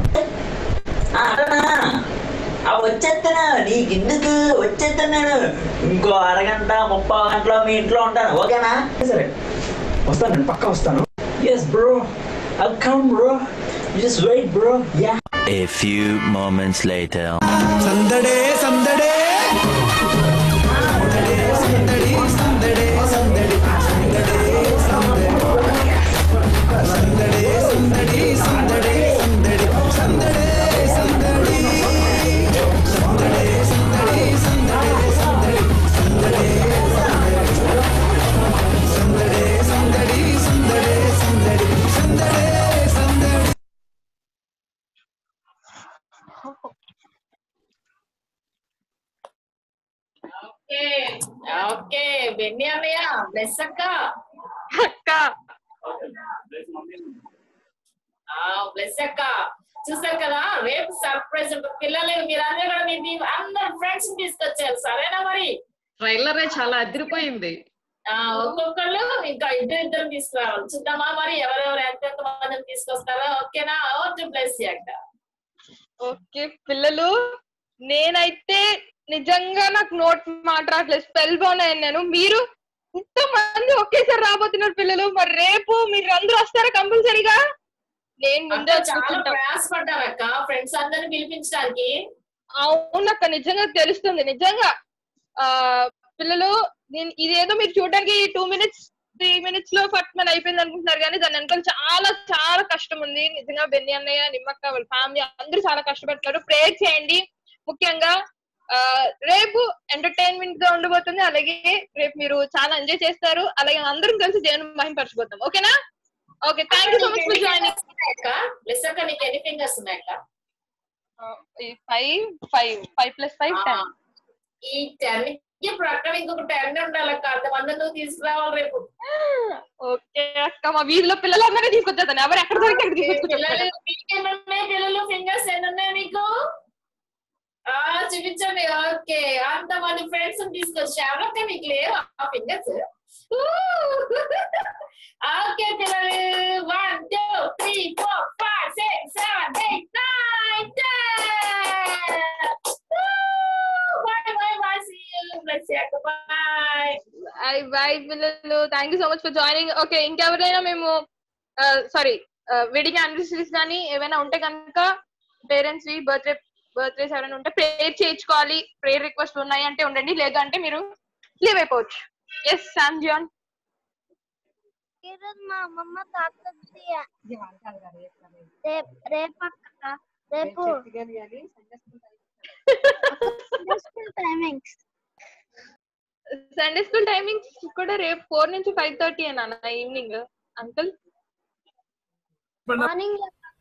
వచ్చేస్తాను, నీకెందుకు వచ్చేస్తాను. ఇంకో అరగంట 30 గంటలో మీ ఇంట్లో ఉంటాను, ఓకేనా? సరే వస్తాను, పక్కా వస్తాను. Yes bro, I'll come bro, just wait bro. Yeah. A few moments later. Sandade sandade Sandade Benny అన్నయ్య బ్లెస్ అక్క బ్లెస్ అక్క. చూసారు కదా రేపు సర్ప్రైజ్ ఉంటుంది పిల్లలు. మీరందరూ కూడా మీ అందరు ఫ్రెండ్స్ తీసుకొచ్చారు, సరేనా? మరి ట్రైలర్ చాలా అదిరిపోయింది. ఒక్కొక్కళ్ళు ఇంకా ఇద్దరు తీసుకురావాలి. చూద్దామా మరి ఎవరెవరు ఎంతెంత మందిని తీసుకొస్తారో. ఓకేనా? బ్లెస్ అక్క. ఓకే పిల్లలు, నేనైతే నిజంగా నాకు నోట్ మాట్లాడలేదు, స్పెల్ బాగున్నాయని నేను. మీరు ఇంతమంది ఒకేసారి రాబోతున్నారు పిల్లలు. మరి రేపు మీరు అందరూ వస్తారా కంపల్సరీగా? నేను ముందే చాలా ప్రయాసపడ్డారక్క ఫ్రెండ్స్ అందరిని పిలిపించడానికి. అవునక్క, నిజంగా తెలుస్తుంది. నిజంగా పిల్లలు ఇదేదో మీరు చూడడానికి 2 minutes 3 minutes లో ఫట్మన్ అయిపోయింది అనుకుంటున్నారు, కానీ దాని వెనకాల చాలా చాలా కష్టం ఉంది. నిజంగా బెన్ని అన్నయ్య, నిమ్మక్క, వాళ్ళ ఫ్యామిలీ అందరూ చాలా కష్టపడుతున్నారు. ప్రేయర్ చేయండి. ముఖ్యంగా రేపు ఎంటర్టైన్మెంట్ గా ఉండబోతుంది. అలాగే రేపు మీరు చాలా ఎంజాయ్ చేస్తారు. అలాగే అందరం కలిసి దేవుని మహిమపరచబోతాం. ఓకేనా? Okay, thank you so much for joining. నీకు ఎన్ని ఫింగర్స్ ఉన్నాయి అక్క? 5 + 5 10. ఈ 10 ప్రక్కన ఇంకొక 10 ఉండాలక్క. అంతమంది నువ్వు తీసుకురావాలి రేపు. ఓకే అక్క, మా వీధిలో పిల్లలందరినీ తీసుకొచ్చేస్తాను. ఎవరు ఎక్కడ దొరికి అక్కడ తీసుకొచ్చేస్తాను. పిల్లలు ఫింగర్స్ ఎన్ని ఉన్నాయి మీకు? చూపించండి. ఓకే, అంతమంది ఫ్రెండ్స్ తీసుకొచ్చి ఎవరక్క మీకు లేవు ఆ ఫింగర్స్? ఓకే పిల్లలు, 1 2 3 4 5 6 7 8 9 10. బై పిల్లలు, thank you so much for joining. Okay, ఇంకెవరైనా మేము వెడ్డింగ్ యానివర్సరీస్ కానీ ఏమైనా ఉంటే కనుక పేరెంట్స్ బర్త్డేస్ ఎవరైనా ఉంటే ప్రేయర్ చేయించుకోవాలి, ప్రేయర్ రిక్వెస్ట్ ఉన్నాయి అంటే ఉండండి, లేదు అంటే మీరు లీవ్ అయిపోవచ్చు. Yes Sam John. మా అమ్మమ్మ తాతది రేపు సండే స్కూల్ టైమింగ్స్ కూడా రేపు 4 నుంచి 5:30 అన్న ఈవినింగ్. అంకుల్ మార్నింగ్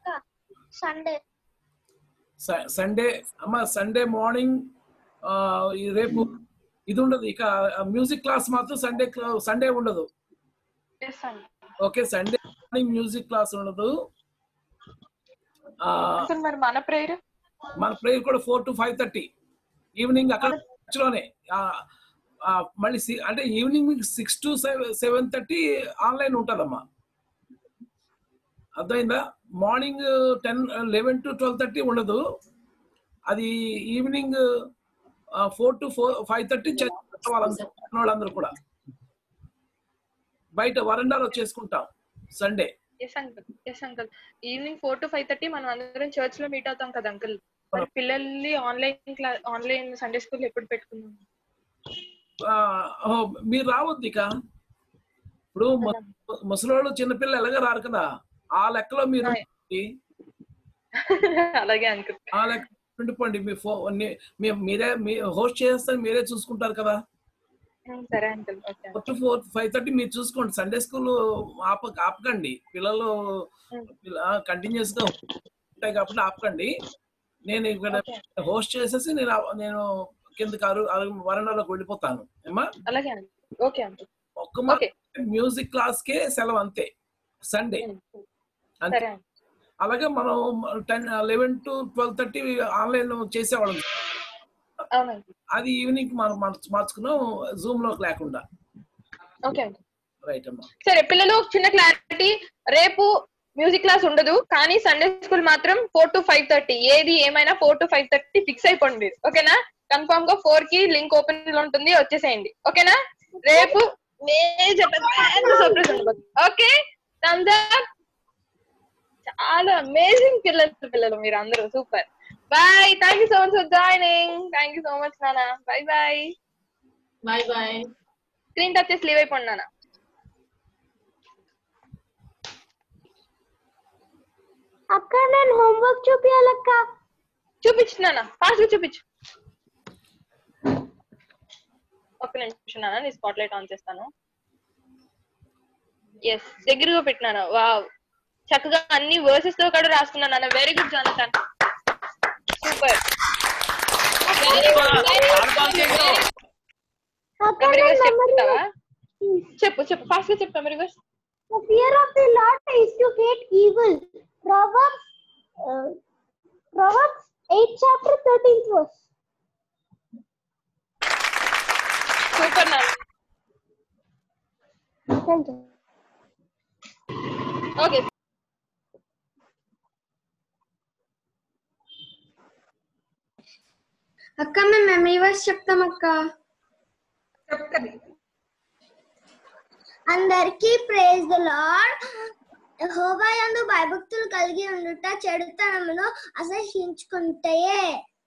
సండే అమ్మ, సండే మార్నింగ్. రేపు ఇది ఉండదు ఇక, మ్యూజిక్ క్లాస్ మాత్రం సండే ఉండదు. Okay, Sunday morning music class ఉండదు. మరి మన ప్రేయర్ కూడా 4 to 5:30 ఈవినింగ్ అక్కడ లోనే. మళ్ళీ అంటే ఈవినింగ్ 6 to 7:30 ఆన్లైన్ ఉంటుందమ్మా. అర్థమైందా? మార్నింగ్ 11 to 12:30 ఉండదు. అది ఈవినింగ్ 4 to 5:30 వాళ్ళందరూ కూడా బయట వరండాలో చేసుకుంటాం Sunday. Yes uncle, evening 4 to 5:30 మనం అందరం చర్చ్ లో మీట్ అవుతాం కదా అంకుల్. మరి పిల్లల్ని ఆన్లైన్ సండే స్కూల్ ఎప్పుడు పెట్టుకున్నాం? మీరు రావద్దు ఇక. ఇప్పుడు ముసలోళ్ళు చిన్నపిల్లలు ఎలాగ రారు కదా, ఆ లెక్కలో మీరు అలాగే అంకుల్, ఆ లెక్క ఉండిపోండి. మీరే హోస్ట్ చేస్తారు, మీరే చూసుకుంటారు కదా. సరే అంకుల్. 4 to 5:30 మీరు చూసుకోండి. సండే స్కూల్ ఆపకండి. పిల్లలు కంటిన్యూస్ గా ఉంటాయి కాబట్టి ఆపకండి. నేను ఇక్కడ హోస్ట్ చేసేసి నేను కిందకి వరండాలోకి వెళ్ళిపోతాను. ఒక్క మ్యూజిక్ క్లాస్ కే సెలవు అంతే సండే. అంతే. అలాగే మనం 11 to 12:30 ఆన్లైన్ చేసేవాళ్ళం. అది ఈవినింగ్ మనం మార్చుకున్నాం, జూమ్ లోకి లేకుండా. రైట్ అమ్మా. సరే పిల్లలు, చిన్న క్లారిటీ, రేపు మ్యూజిక్ క్లాస్ ఉండదు, కానీ సండే స్కూల్ మాత్రం 4 to 5:30. ఏది ఏమైనా 4 to 5:30 ఫిక్స్ అయిపోండి మీరు. ఓకేనా? కన్ఫర్మ్ గా 4 కి లింక్ ఓపెన్ లో ఉంటుంది, వచ్చేసేయండి. ఓకేనా? రేపు సర్ప్రైజ్ ఉండబోతుంది. ఓకే, చాలా అమేజింగ్ పిల్లలు మీరు అందరూ, super. Bye, thank you so much for joining. Thank you so much నానా. Bye bye. స్క్రీన్ టచ్ చేసి లీవ్ అయిపోండి నానా. అక్క నేను హోంవర్క్ చూపించాలక్క. చూపించు నాన్న, ఫాస్ట్ గా చూపించు. ఒక్క నిమిషం నాన్న, నీ స్పాట్ లైట్ ఆన్ చేస్తాను. ఎస్, దగ్గరగా పెట్టినాను. వావ్, చక్కగా అన్ని వర్సెస్ తో కూడా రాసుకున్నాను నాన్న. Very good Jonathan, super. Memory verse చెప్తావా? చెప్పు చెప్పు ఫాస్ట్ గా చెప్పు memory verse. The fear of the Lord is to hate evil. Proverbs 8 chapter 13th verse. Super నాన్న. ఓకే అక్క మేము మెమరీ వర్స్ చెప్తాం అక్క. అందరికీ ప్రైజ్ ద లార్డ్. యెహోవా యందు భయభక్తులు కలిగి ఉండుట చెడుతనమును అసహ్యించుకుంటయే.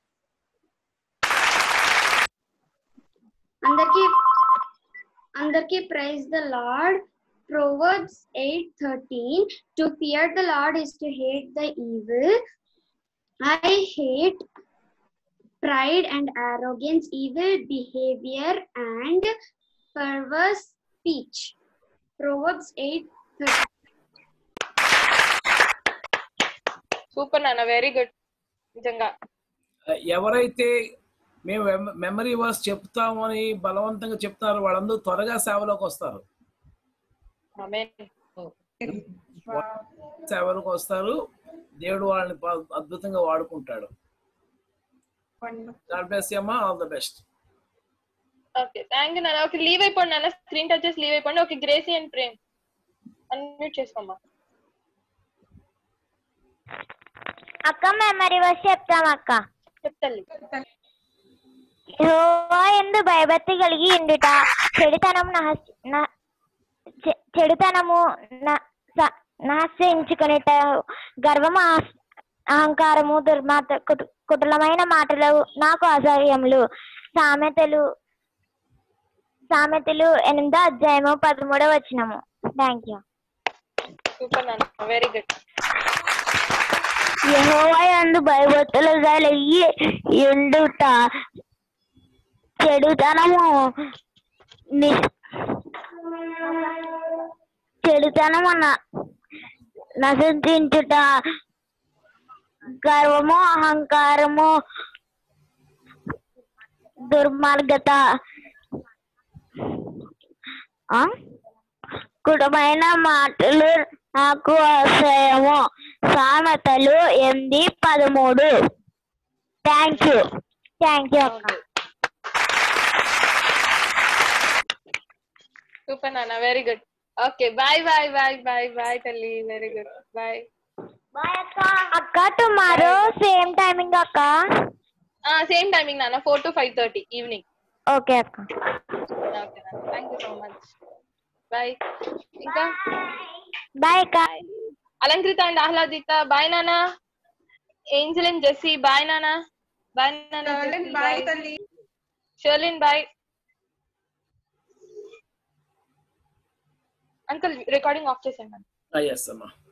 అందరికీ praise the Lord. Proverbs 8:13 To fear the Lord is to hate the evil. I hate pride and arrogance, evil behavior and perverse speech. Proverbs 8:13. Super నాన్న, వెరీ గుడ్. నిజంగా ఎవరైతే మేము మెమరీ వర్స్ చెప్తాము అని బలవంతంగా చెప్తారో వాళ్ళందరూ త్వరగా సేవలోకి వస్తారు. సేవలోకి వస్తారు. దేవుడు వాళ్ళని అద్భుతంగా వాడుకుంటాడు. God bless you, all the best. Okay thank you నాన్న. ఓకే లీవ్ అయిపోండి నాన్న, స్క్రీన్ టచ్ చేసి లీవ్ అయిపోండి. Okay Gracie and Prem unmute చేసుకోమ్మా. అక్క మెమరీ వర్స్ చెప్తాం అక్క. చెప్తాలి. యెహోవా యందు భయభక్తి కలిగి ఉండుట చెడుతనము నహస్యించుకొనుట గర్వము అహంకారము దుర్మార్గ కుటిలమైన మాటలు నాకు అసహ్యములు. సామెతలు 8:13. Thank you. సూపర్ నాన్న, వెరీ గుడ్. యెహోవా యందు భయభక్తులు కలిగి ఉండుట చెడుతనము నశించుట గర్వము అహంకారము దుర్మార్గత కుటమైన మాటలు నాకు అసహ్యము. సామెతలు 8:13. థ్యాంక్ యూ అక్క. సూపర్ నాన్న, very good. Okay bye bye bye bye bye తల్లి, వెరీ గుడ్. బాయ్ అక్క. టుమారో సేమ్ టైమింగ్ అక్క. సేమ్ టైమింగ్ నాన్న, 4 to 5:30 ఈవినింగ్. ఓకే అక్క. ఓకే నాన్న, thank you so much. Bye. ఇంకా బాయ్ అక్క. అలంకృత అండ్ ఆహ్లాదిత బాయ్ నాన్న. ఏంజల్ అండ్ జెస్సీ బాయ్ నాన్న. బాయ్ నాన్న. బాయ్ తల్లి. Sherlin bye. Uncle recording off చేసేయండి. Yes అమ్మా.